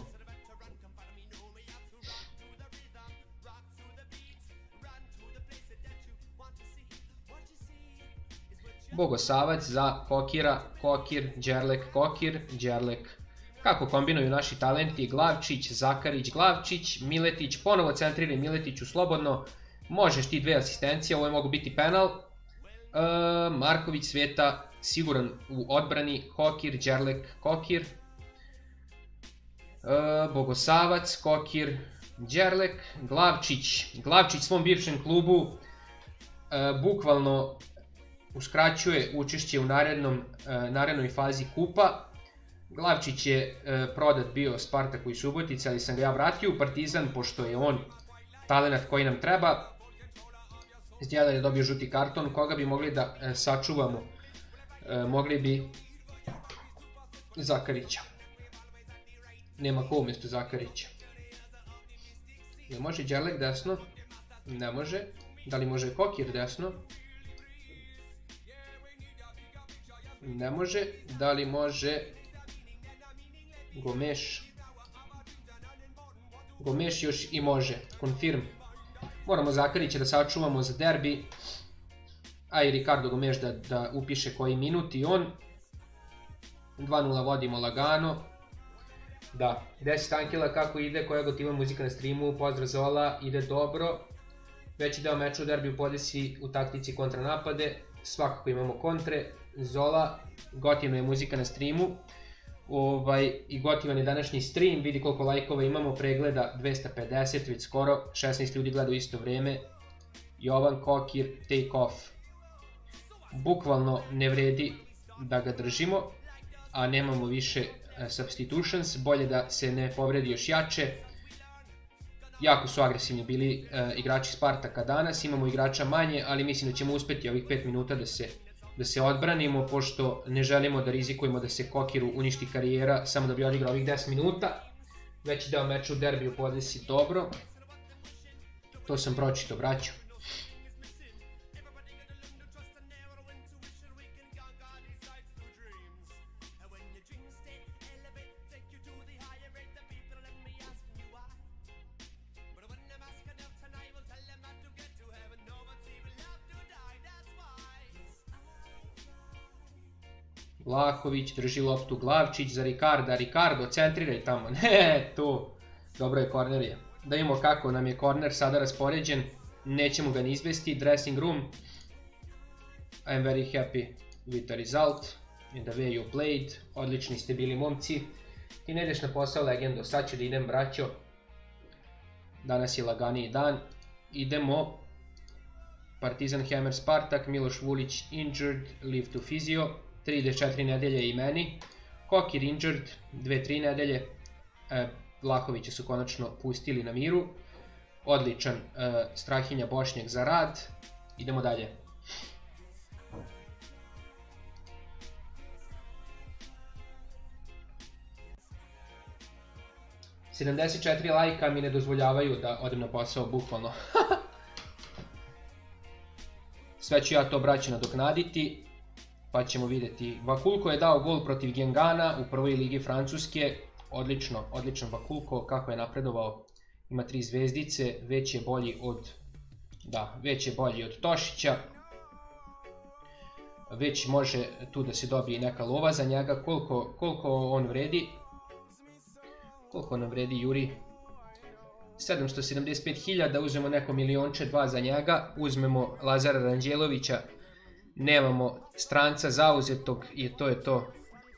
Bogosavac za Kokira, Kokir, Đerlek, Kokir, Đerlek. Kako kombinuju naši talenti, Glavčić, Zakarić, Glavčić, Miletić, ponovo centrira Miletiću slobodno, možeš ti 2 asistencije, ovo je mogu biti penal. Marković, Sveta, siguran u odbrani, Kokir, Đerlek, Kokir. Bogosavac, Kokir, Đerlek, Glavčić svom bivšem klubu bukvalno uskraćuje učešće u narednoj fazi kupa. Glavčić je prodat bio Spartaku i Subotici, ali sam ga ja vratio u Partizan, pošto je on talenat koji nam treba. Zdjela je dobio žuti karton, koga bi mogli da sačuvamo? Mogli bi Zakarića. Nema ko umjesto Zakarića. Ne može Đerlek desno? Ne može. Da li može Kokir desno? Ne može. Da li može Gomeš? Gomeš još i može. Confirm. Moramo Zakarića da sačuvamo za derbi. A i Ricardo Gomeš da upiše koji minut i on. 2-0 vodimo lagano. Da, 10 ankela kako ide, koja gotiva muzika na streamu, pozdrav Zola, ide dobro. Veći deo meča u derbiju podesi u taktici kontranapade, svakako imamo kontre. Zola, gotivna je muzika na streamu. I gotivan je današnji stream, vidi koliko lajkova imamo, pregleda 250, već skoro 16 ljudi gleda u isto vreme. Jovan Kokir, take off. Bukvalno ne vredi da ga držimo, a nemamo više substitutions, bolje da se ne povredi još jače. Jako su agresivni bili igrači Spartaka danas, imamo igrača manje, ali mislim da ćemo uspjeti ovih 5 minuta da se odbranimo, pošto ne želimo da rizikujemo da se Kokiru uništi karijera samo da bi odigrao ovih 10 minuta. Već deo meča u derbiju podesi dobro. To sam pročito, braćo. Vlahović drži loptu, Glavčić za Ricardo, centriraj tamo, ne, tu, dobro je korner je. Da vidimo kako nam je korner sada raspoređen, nećemo ga ni izvesti. Dressing room, I am very happy with the result and the way you played, odlični ste bili momci. Ti ne ideš na posao legendo, sad ću da idem braćo, danas je laganiji dan, idemo. Partizan, Hammer, Spartak, Miloš Vulić injured, leave to physio. 3-4 nedelje i meni. Kokir injured, 2-3 nedelje. Vlahovića su konačno pustili na miru. Odličan Strahinja Bošnjak za rad. Idemo dalje. ...74 lajka mi ne dozvoljavaju da odem na posao, bukvalno. Sve ću ja to braći nadoknaditi, pa ćemo vidjeti. Vakulko je dao gol protiv Gengana u prvoj ligi Francuske. Odlično Vakulko, kako je napredovao. Ima 3 zvezdice, već je bolji od Tošića. Već može tu da se dobije neka lova za njega. Koliko on vredi? Koliko nam vredi Juri? 775.000, uzmemo neko milionče 2 za njega, uzmemo Lazara Ranđelovića, nemamo stranca zauzetog i to je to.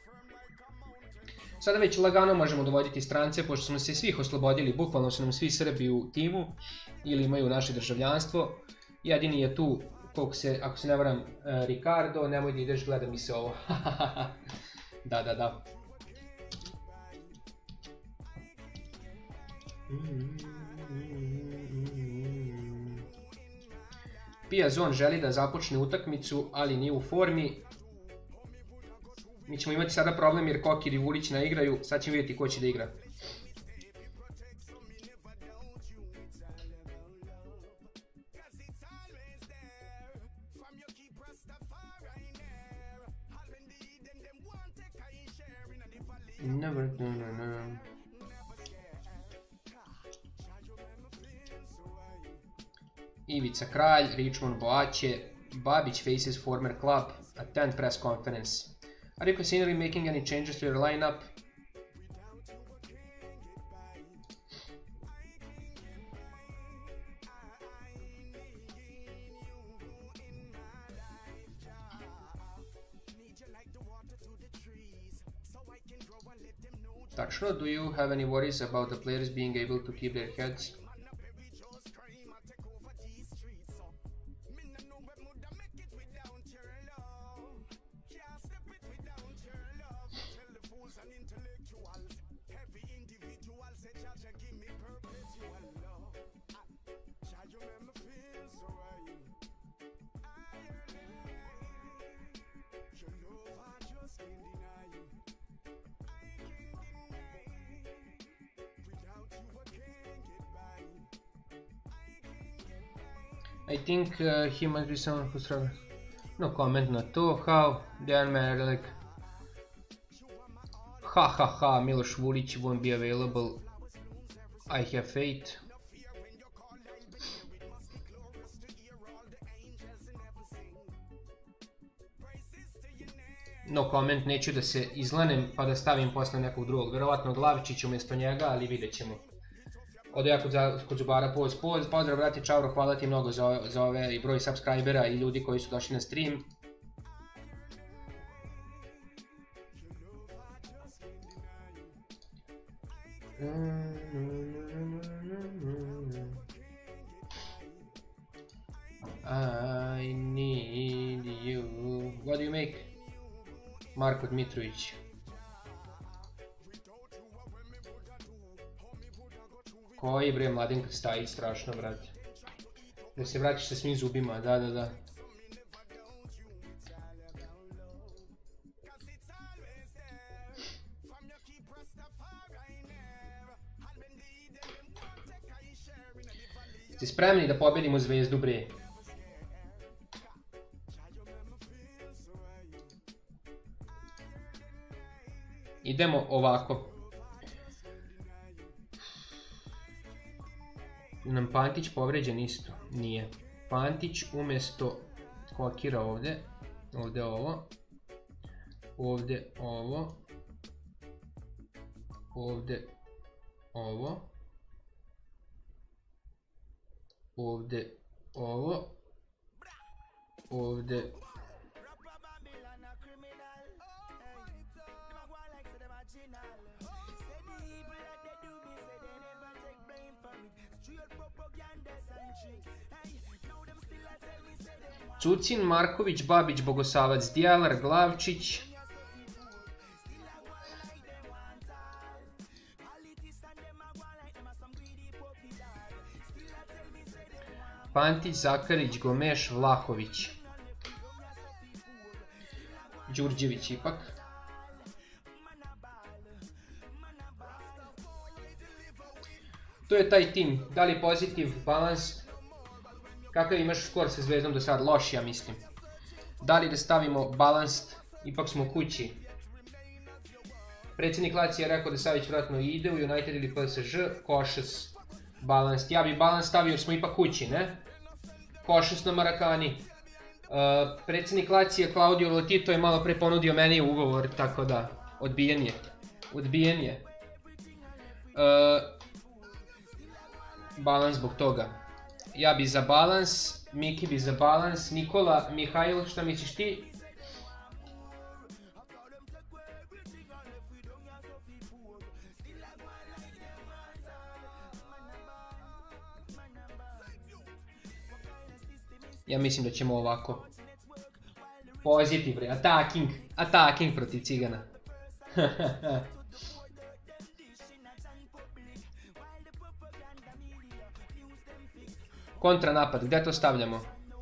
Sada već lagano možemo dovoditi strance, pošto smo se svih oslobodili, bukvalno su nam svi Srbi u timu ili imaju naše državljanstvo. Jedini je tu, ako se ne varam, Ricardo, nemoj da ideš, gleda mi se ovo. Da. Piazon želi da započne utakmicu, ali nije u formi. Mi ćemo imati sada problem jer Kokir i Vulić ne igraju, sad ćemo vidjeti ko će da igra. Ivica Kralj, Richmond Boače, Babić faces former club, attend press conference. Are you considering making any changes to your lineup? Tačno, do you have any worries about the players being able to keep their heads? I think he must be someone who struggles. No comment na to, how Dan Merlik. Ha, Miloš Vulić won't be available. I have faith. No comment, neću da se izlanem pa da stavim posle nekog drugog. Verovatno Glavčić umjesto njega, ali vidjet ćemo. Ode ja kod Zubara pozdrav brate Čauro, hvala ti mnogo za ove i broj subscribera i ljudi koji su došli na stream. I need you. What do you make? Marko Dmitrović. Koji bre, Mladenka Stajić, strašno brate. Da se vraćaš sa svim zubima, da. Ste spremni da pobedimo Zvezdu bre? Idemo ovako. Nam Pantić povređen isto? Nije. Pantić umjesto Kokira ovdje. Ovdje ovo. Ovdje ovo. Ovdje ovo. Ovdje ovo. Ovdje. Cucin, Marković, Babić, Bogosavac, Djelar, Glavčić. Pantić, Zakarić, Gomeš, Vlahović. Đurđević ipak. To je taj tim. Da li pozitiv, balans? Kakav imaš skor sa Zvezdom do sad? Loš, ja mislim. Da li da stavimo balanced? Ipak smo kući. Predsjednik Lazija je rekao da Savić vratno ide u United ili PSG. Košas, balanced. Ja bi balanced stavio jer smo ipak kući, ne? Košas na Marakani. Predsjednik Lazija Claudio Lotito je malo pre ponudio meni ugovor, tako da, odbijen je. Odbijen je. Balans zbog toga. Ja bi za balans, Miki bi za balans, Nikola, Mihajl, šta misliš ti? Ja mislim da ćemo ovako. Pozitiv bre, attacking. Attacking protiv Cigana. Kontranapad, gdje to stavljamo?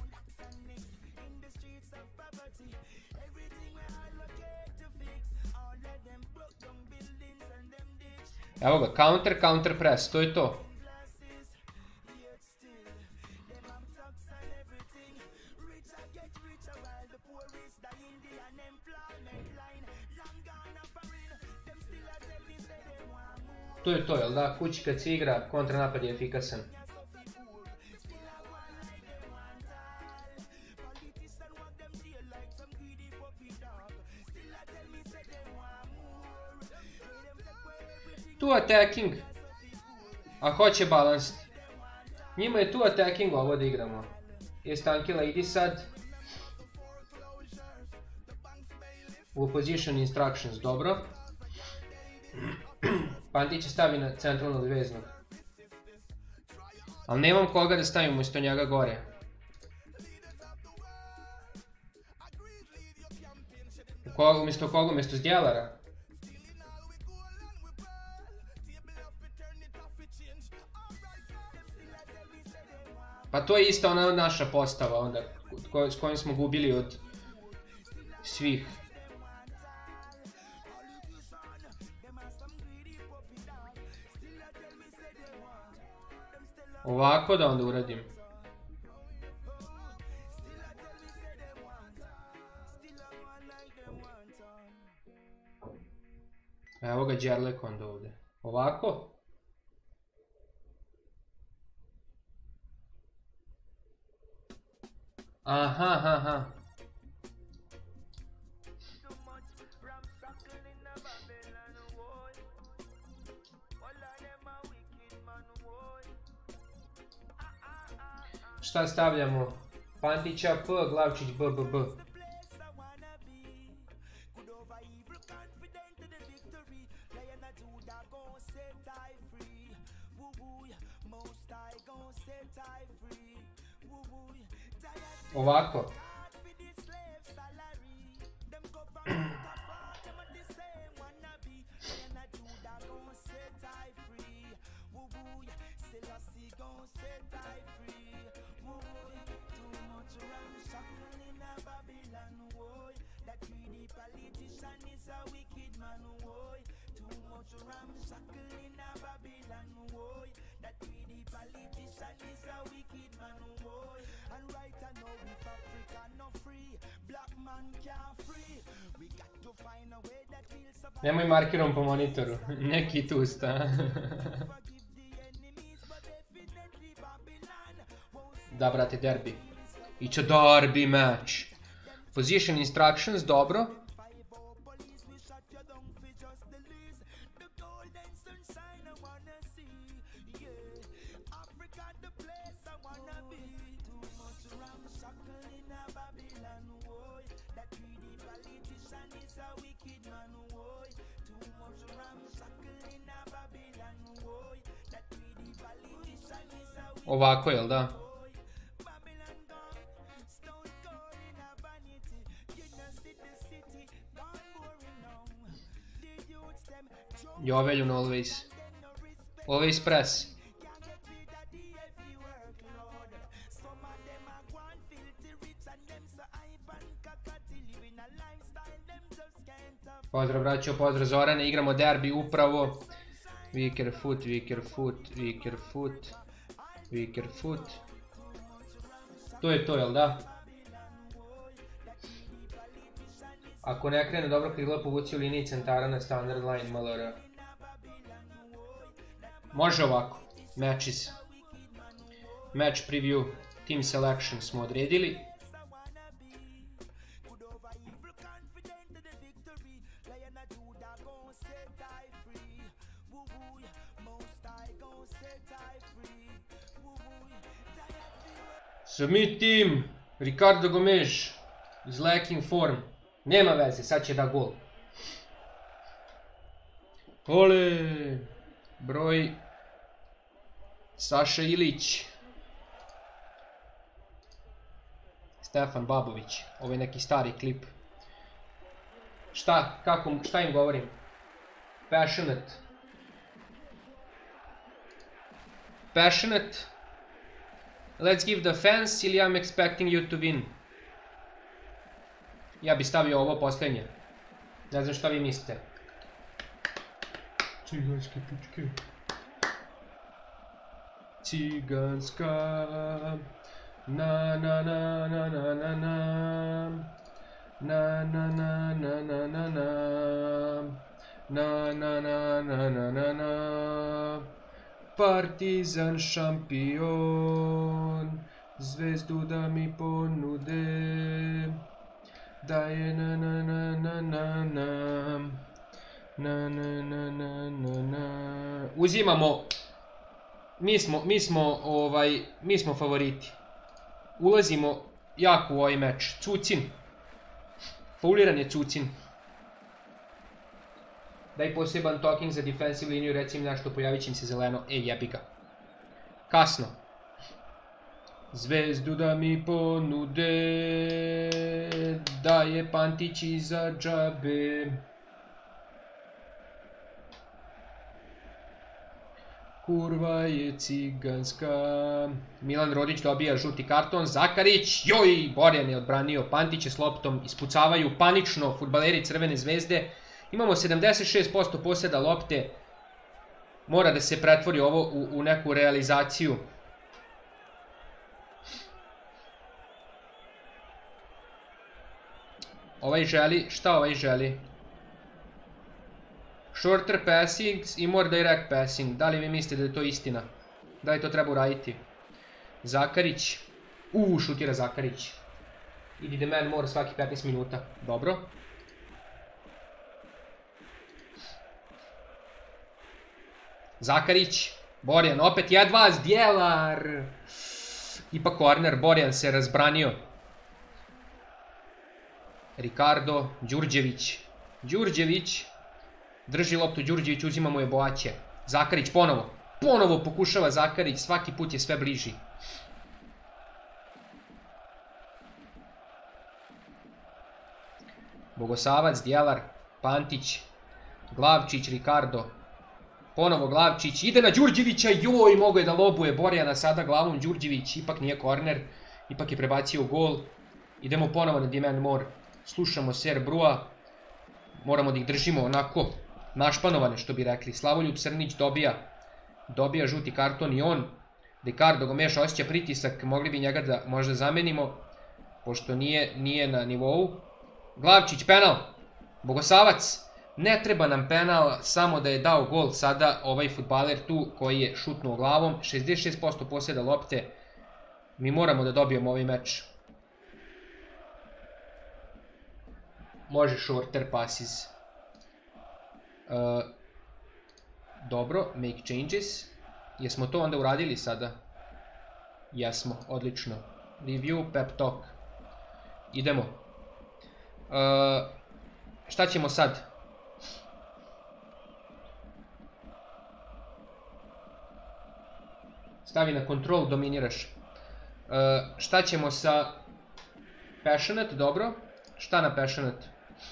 Evo ga, counter, counter press, to je to. To je to, jel da? Kući kad se igra, kontranapad je efikasan. Tu attacking. A hoće balanced. Njima je tu attacking ovo da igramo. Jest Ankela, idi sad. U position instructions, dobro. Pantić će stavi na centralnog veznog. Ali nemam koga da stavim umjesto njega gore. Umjesto koga? Umjesto Zdjelara? Pa to je isto ona naša postava onda, s kojim smo gubili od svih. Ovako da onda uradim. Evo ga Đerlek onda ovdje. Ovako. Aha, aha. Šta stavljamo? Pantića P, Glavčić B, B, B. Ovako. Nemoj markerom po monitoru, neki tu sta. Da, brate, derbi. Iće derbi match. Position instructions, dobro. Ovako, jel da? Joveljon always. Always press. Pozdrav braćo, pozdrav Zorane, igramo derbi upravo. Weaker foot, weaker foot, weaker foot. Weaker foot. To je to, jel da? Ako ne krene dobro krilo, povući u liniji centara na standard line MLR. Može ovako. Matches. Match preview. Team selection smo odredili. Submit team. Ricardo Gomes is lacking form. Nema veze, sad će da gol. Ole. Broj Saša Ilić. Stefan Babović. Ovo je neki stari klip. Šta im govorim? Passionate. Passionate. Let's give the fans ili I'm expecting you to win. Ja bi stavio ovo posljednje. Ne znam šta vi mislite. Ciganske pičke. Ciganska. Na na na na na na na. Na na na na na na na. Na na na na na na na. Partizan šampion, zvezdu da mi ponude, da je na na na na na na, na na na na na na. Uzimamo, mi smo favoriti. Ulazimo jako u ovaj meč. Cucin. Fauliran je Cucin. Daj poseban talking za defensive liniju, recim nešto, pojavit će im se zeleno. Jebi ga. Kasno. Zvezdu da mi ponude, da je Pantić iza džabe. Kurva je ciganska. Milan Rodić dobija žuti karton. Zakarić, joj, Borjan je odbranio. Pantić je s loptom, ispucavaju panično fudbaleri Crvene zvezde. Imamo 76% posjeda lopte. Mora da se pretvori ovo u neku realizaciju. Ovaj želi, šta ovaj želi? Shorter passing i more direct passing. Da li vi mislite da je to istina? Da li to treba uraditi? Zakarić. Šutira Zakarić. Idi the man more svaki 15 minuta. Dobro. Zakarić. Borjan opet jedva Zdjelar. Ipak corner. Borjan se razbranio. Ricardo. Đurđević. Đurđević. Drži loptu Đurđević, uzima mu je Boaće. Zakarić ponovo. Ponovo pokušava Zakarić, svaki put je sve bliži. Bogosavac, Djelar, Pantić, Glavčić, Ricardo. Ponovo Glavčić, ide na Đurđevića, joj, mogo je da lobuje Borjana sada glavom Đurđević, ipak nije korner, ipak je prebacio gol. Idemo ponovo na Demand More, slušamo Ser Brua, moramo da ih držimo onako našpanovane, što bi rekli. Slavoljub Srnić dobija žuti karton i on. Ricardo Gomes osjeća pritisak, mogli bi njega da možda zamenimo, pošto nije na nivou. Glavčić, penal, Bogosavac, ne treba nam penal, samo da je dao gol sada ovaj fudbaler tu koji je šutnuo glavom. 66% posjeda lopte, mi moramo da dobijemo ovaj meč. Može shorter passes. Dobro, make changes. Jesmo to onda uradili sada? Jesmo, odlično. Review, pep talk. Idemo. Šta ćemo sad? Stavi na control, dominiraš. Šta ćemo sa passionate, dobro. Šta na passionate?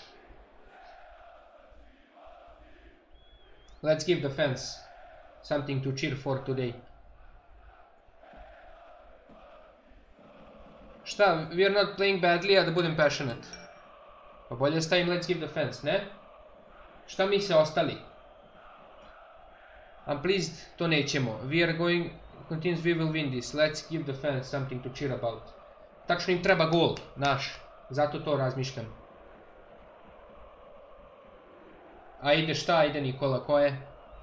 Let's give the fans something to cheer for today. Šta, we are not playing badly, a da budem passionate. Pa bolje stavim let's give the fans, ne? Šta mi se ostali? I'm pleased, to nećemo. We are going, continues, we will win this. Let's give the fans something to cheer about. Tačno im treba gol, naš. Zato to razmišljam. Ajde šta, ajde Nikola, ko je?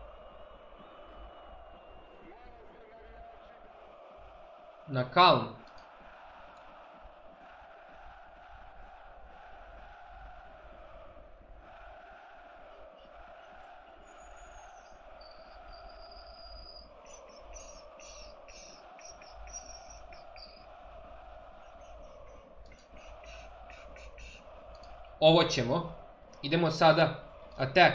Na Kalm. Ovo ćemo. Idemo sada. Attack.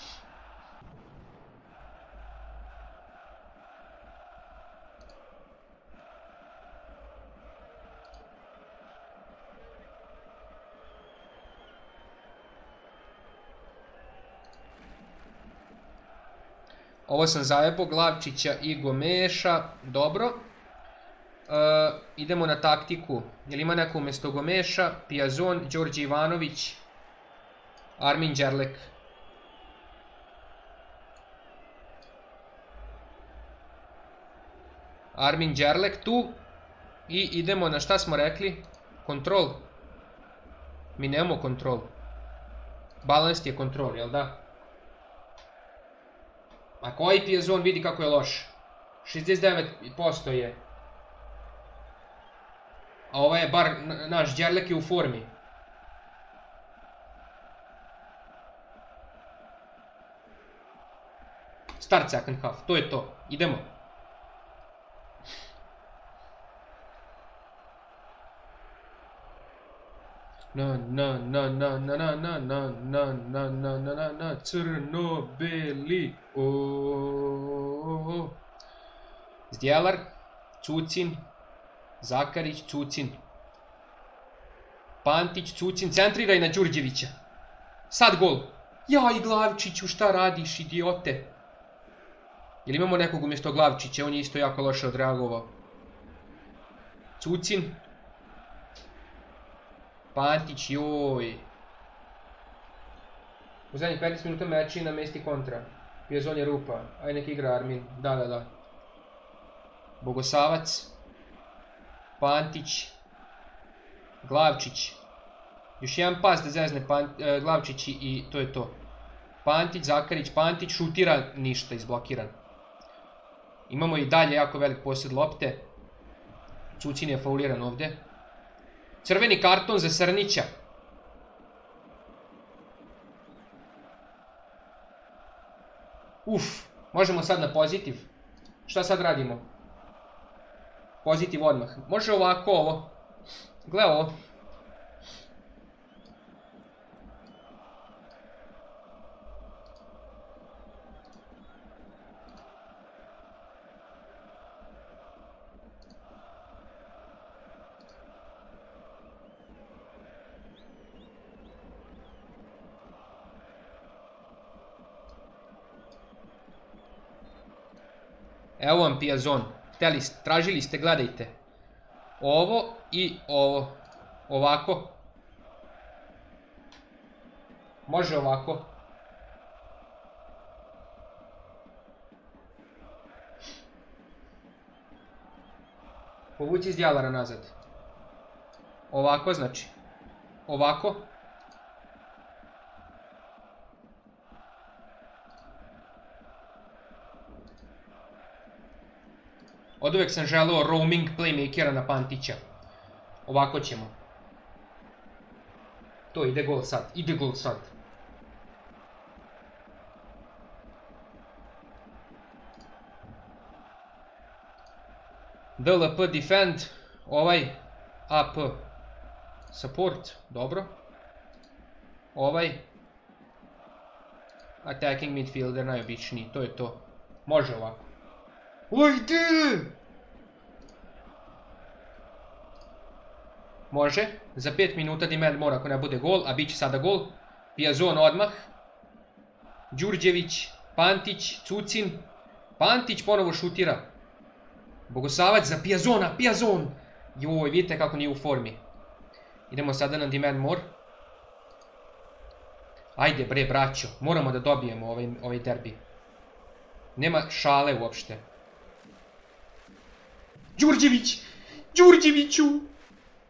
Ovo sam zajebo Glavčića i Gomeša. Dobro. Idemo na taktiku. Jel ima neko umjesto Gomeša? Piazon, Đorđe Ivanović, Armin Đerlek. Armin Đerlek tu. I idemo na šta smo rekli? Kontrol. Mi nemamo kontrol. Balans je kontrol, jel da? A koji Piazon vidi kako je loš? 69% je. A ovaj je bar, naš Đerlek je u formi. Start second half, to je to. Idemo. Crno-beli. Zdjelar, Cucin, Zakarić, Cucin. Pantić, Cucin, centriraj na Đurđevića. Sad gol. Jaj, Glavčiću, šta radiš, idiote? Jel imamo nekog umjesto Glavčića? On je isto jako loše odreagovao. Cucin. Pantić, joj. U zadnjih 15 minuta meči na mesti kontra. Piazon je rupa. Aj nek igra Armin. Da. Bogosavac. Pantić. Glavčić. Još jedan pas da zezne Glavčić i to je to. Pantić, Zakarić, Pantić, šutira, ništa, izblokiran. Imamo i dalje jako velik posjed lopte. Cucin je fauliran ovdje. Crveni karton za Srnića. Možemo sad na pozitiv. Šta sad radimo? Pozitiv odmah. Može ovako ovo. Gle ovo. Evo vam Piazon. Tražili ste, gledajte. Ovo i ovo. Ovako. Može ovako. Povuci iz Djalara nazad. Ovako znači. Ovako. Od uvek sam želeo roaming playmakera na Pantića. Ovako ćemo. To ide gol sad. Ide gol sad. DLP defend. Ovaj AP support. Dobro. Ovaj attacking midfielder najobičniji. To je to. Može ovako. Ujde! Može. Za 5 minuta demand mora ako ne bude gol, a bit će sada gol. Piazon odmah. Đurđević, Pantić, Cucin. Pantić ponovo šutira. Bogosavac za Piazona, Piazon! Joj, vidite kako nije u formi. Idemo sada na demand more. Ajde bre, braćo, moramo da dobijemo ovaj derbi. Nema šale uopšte. Đurđević! Đurđeviću!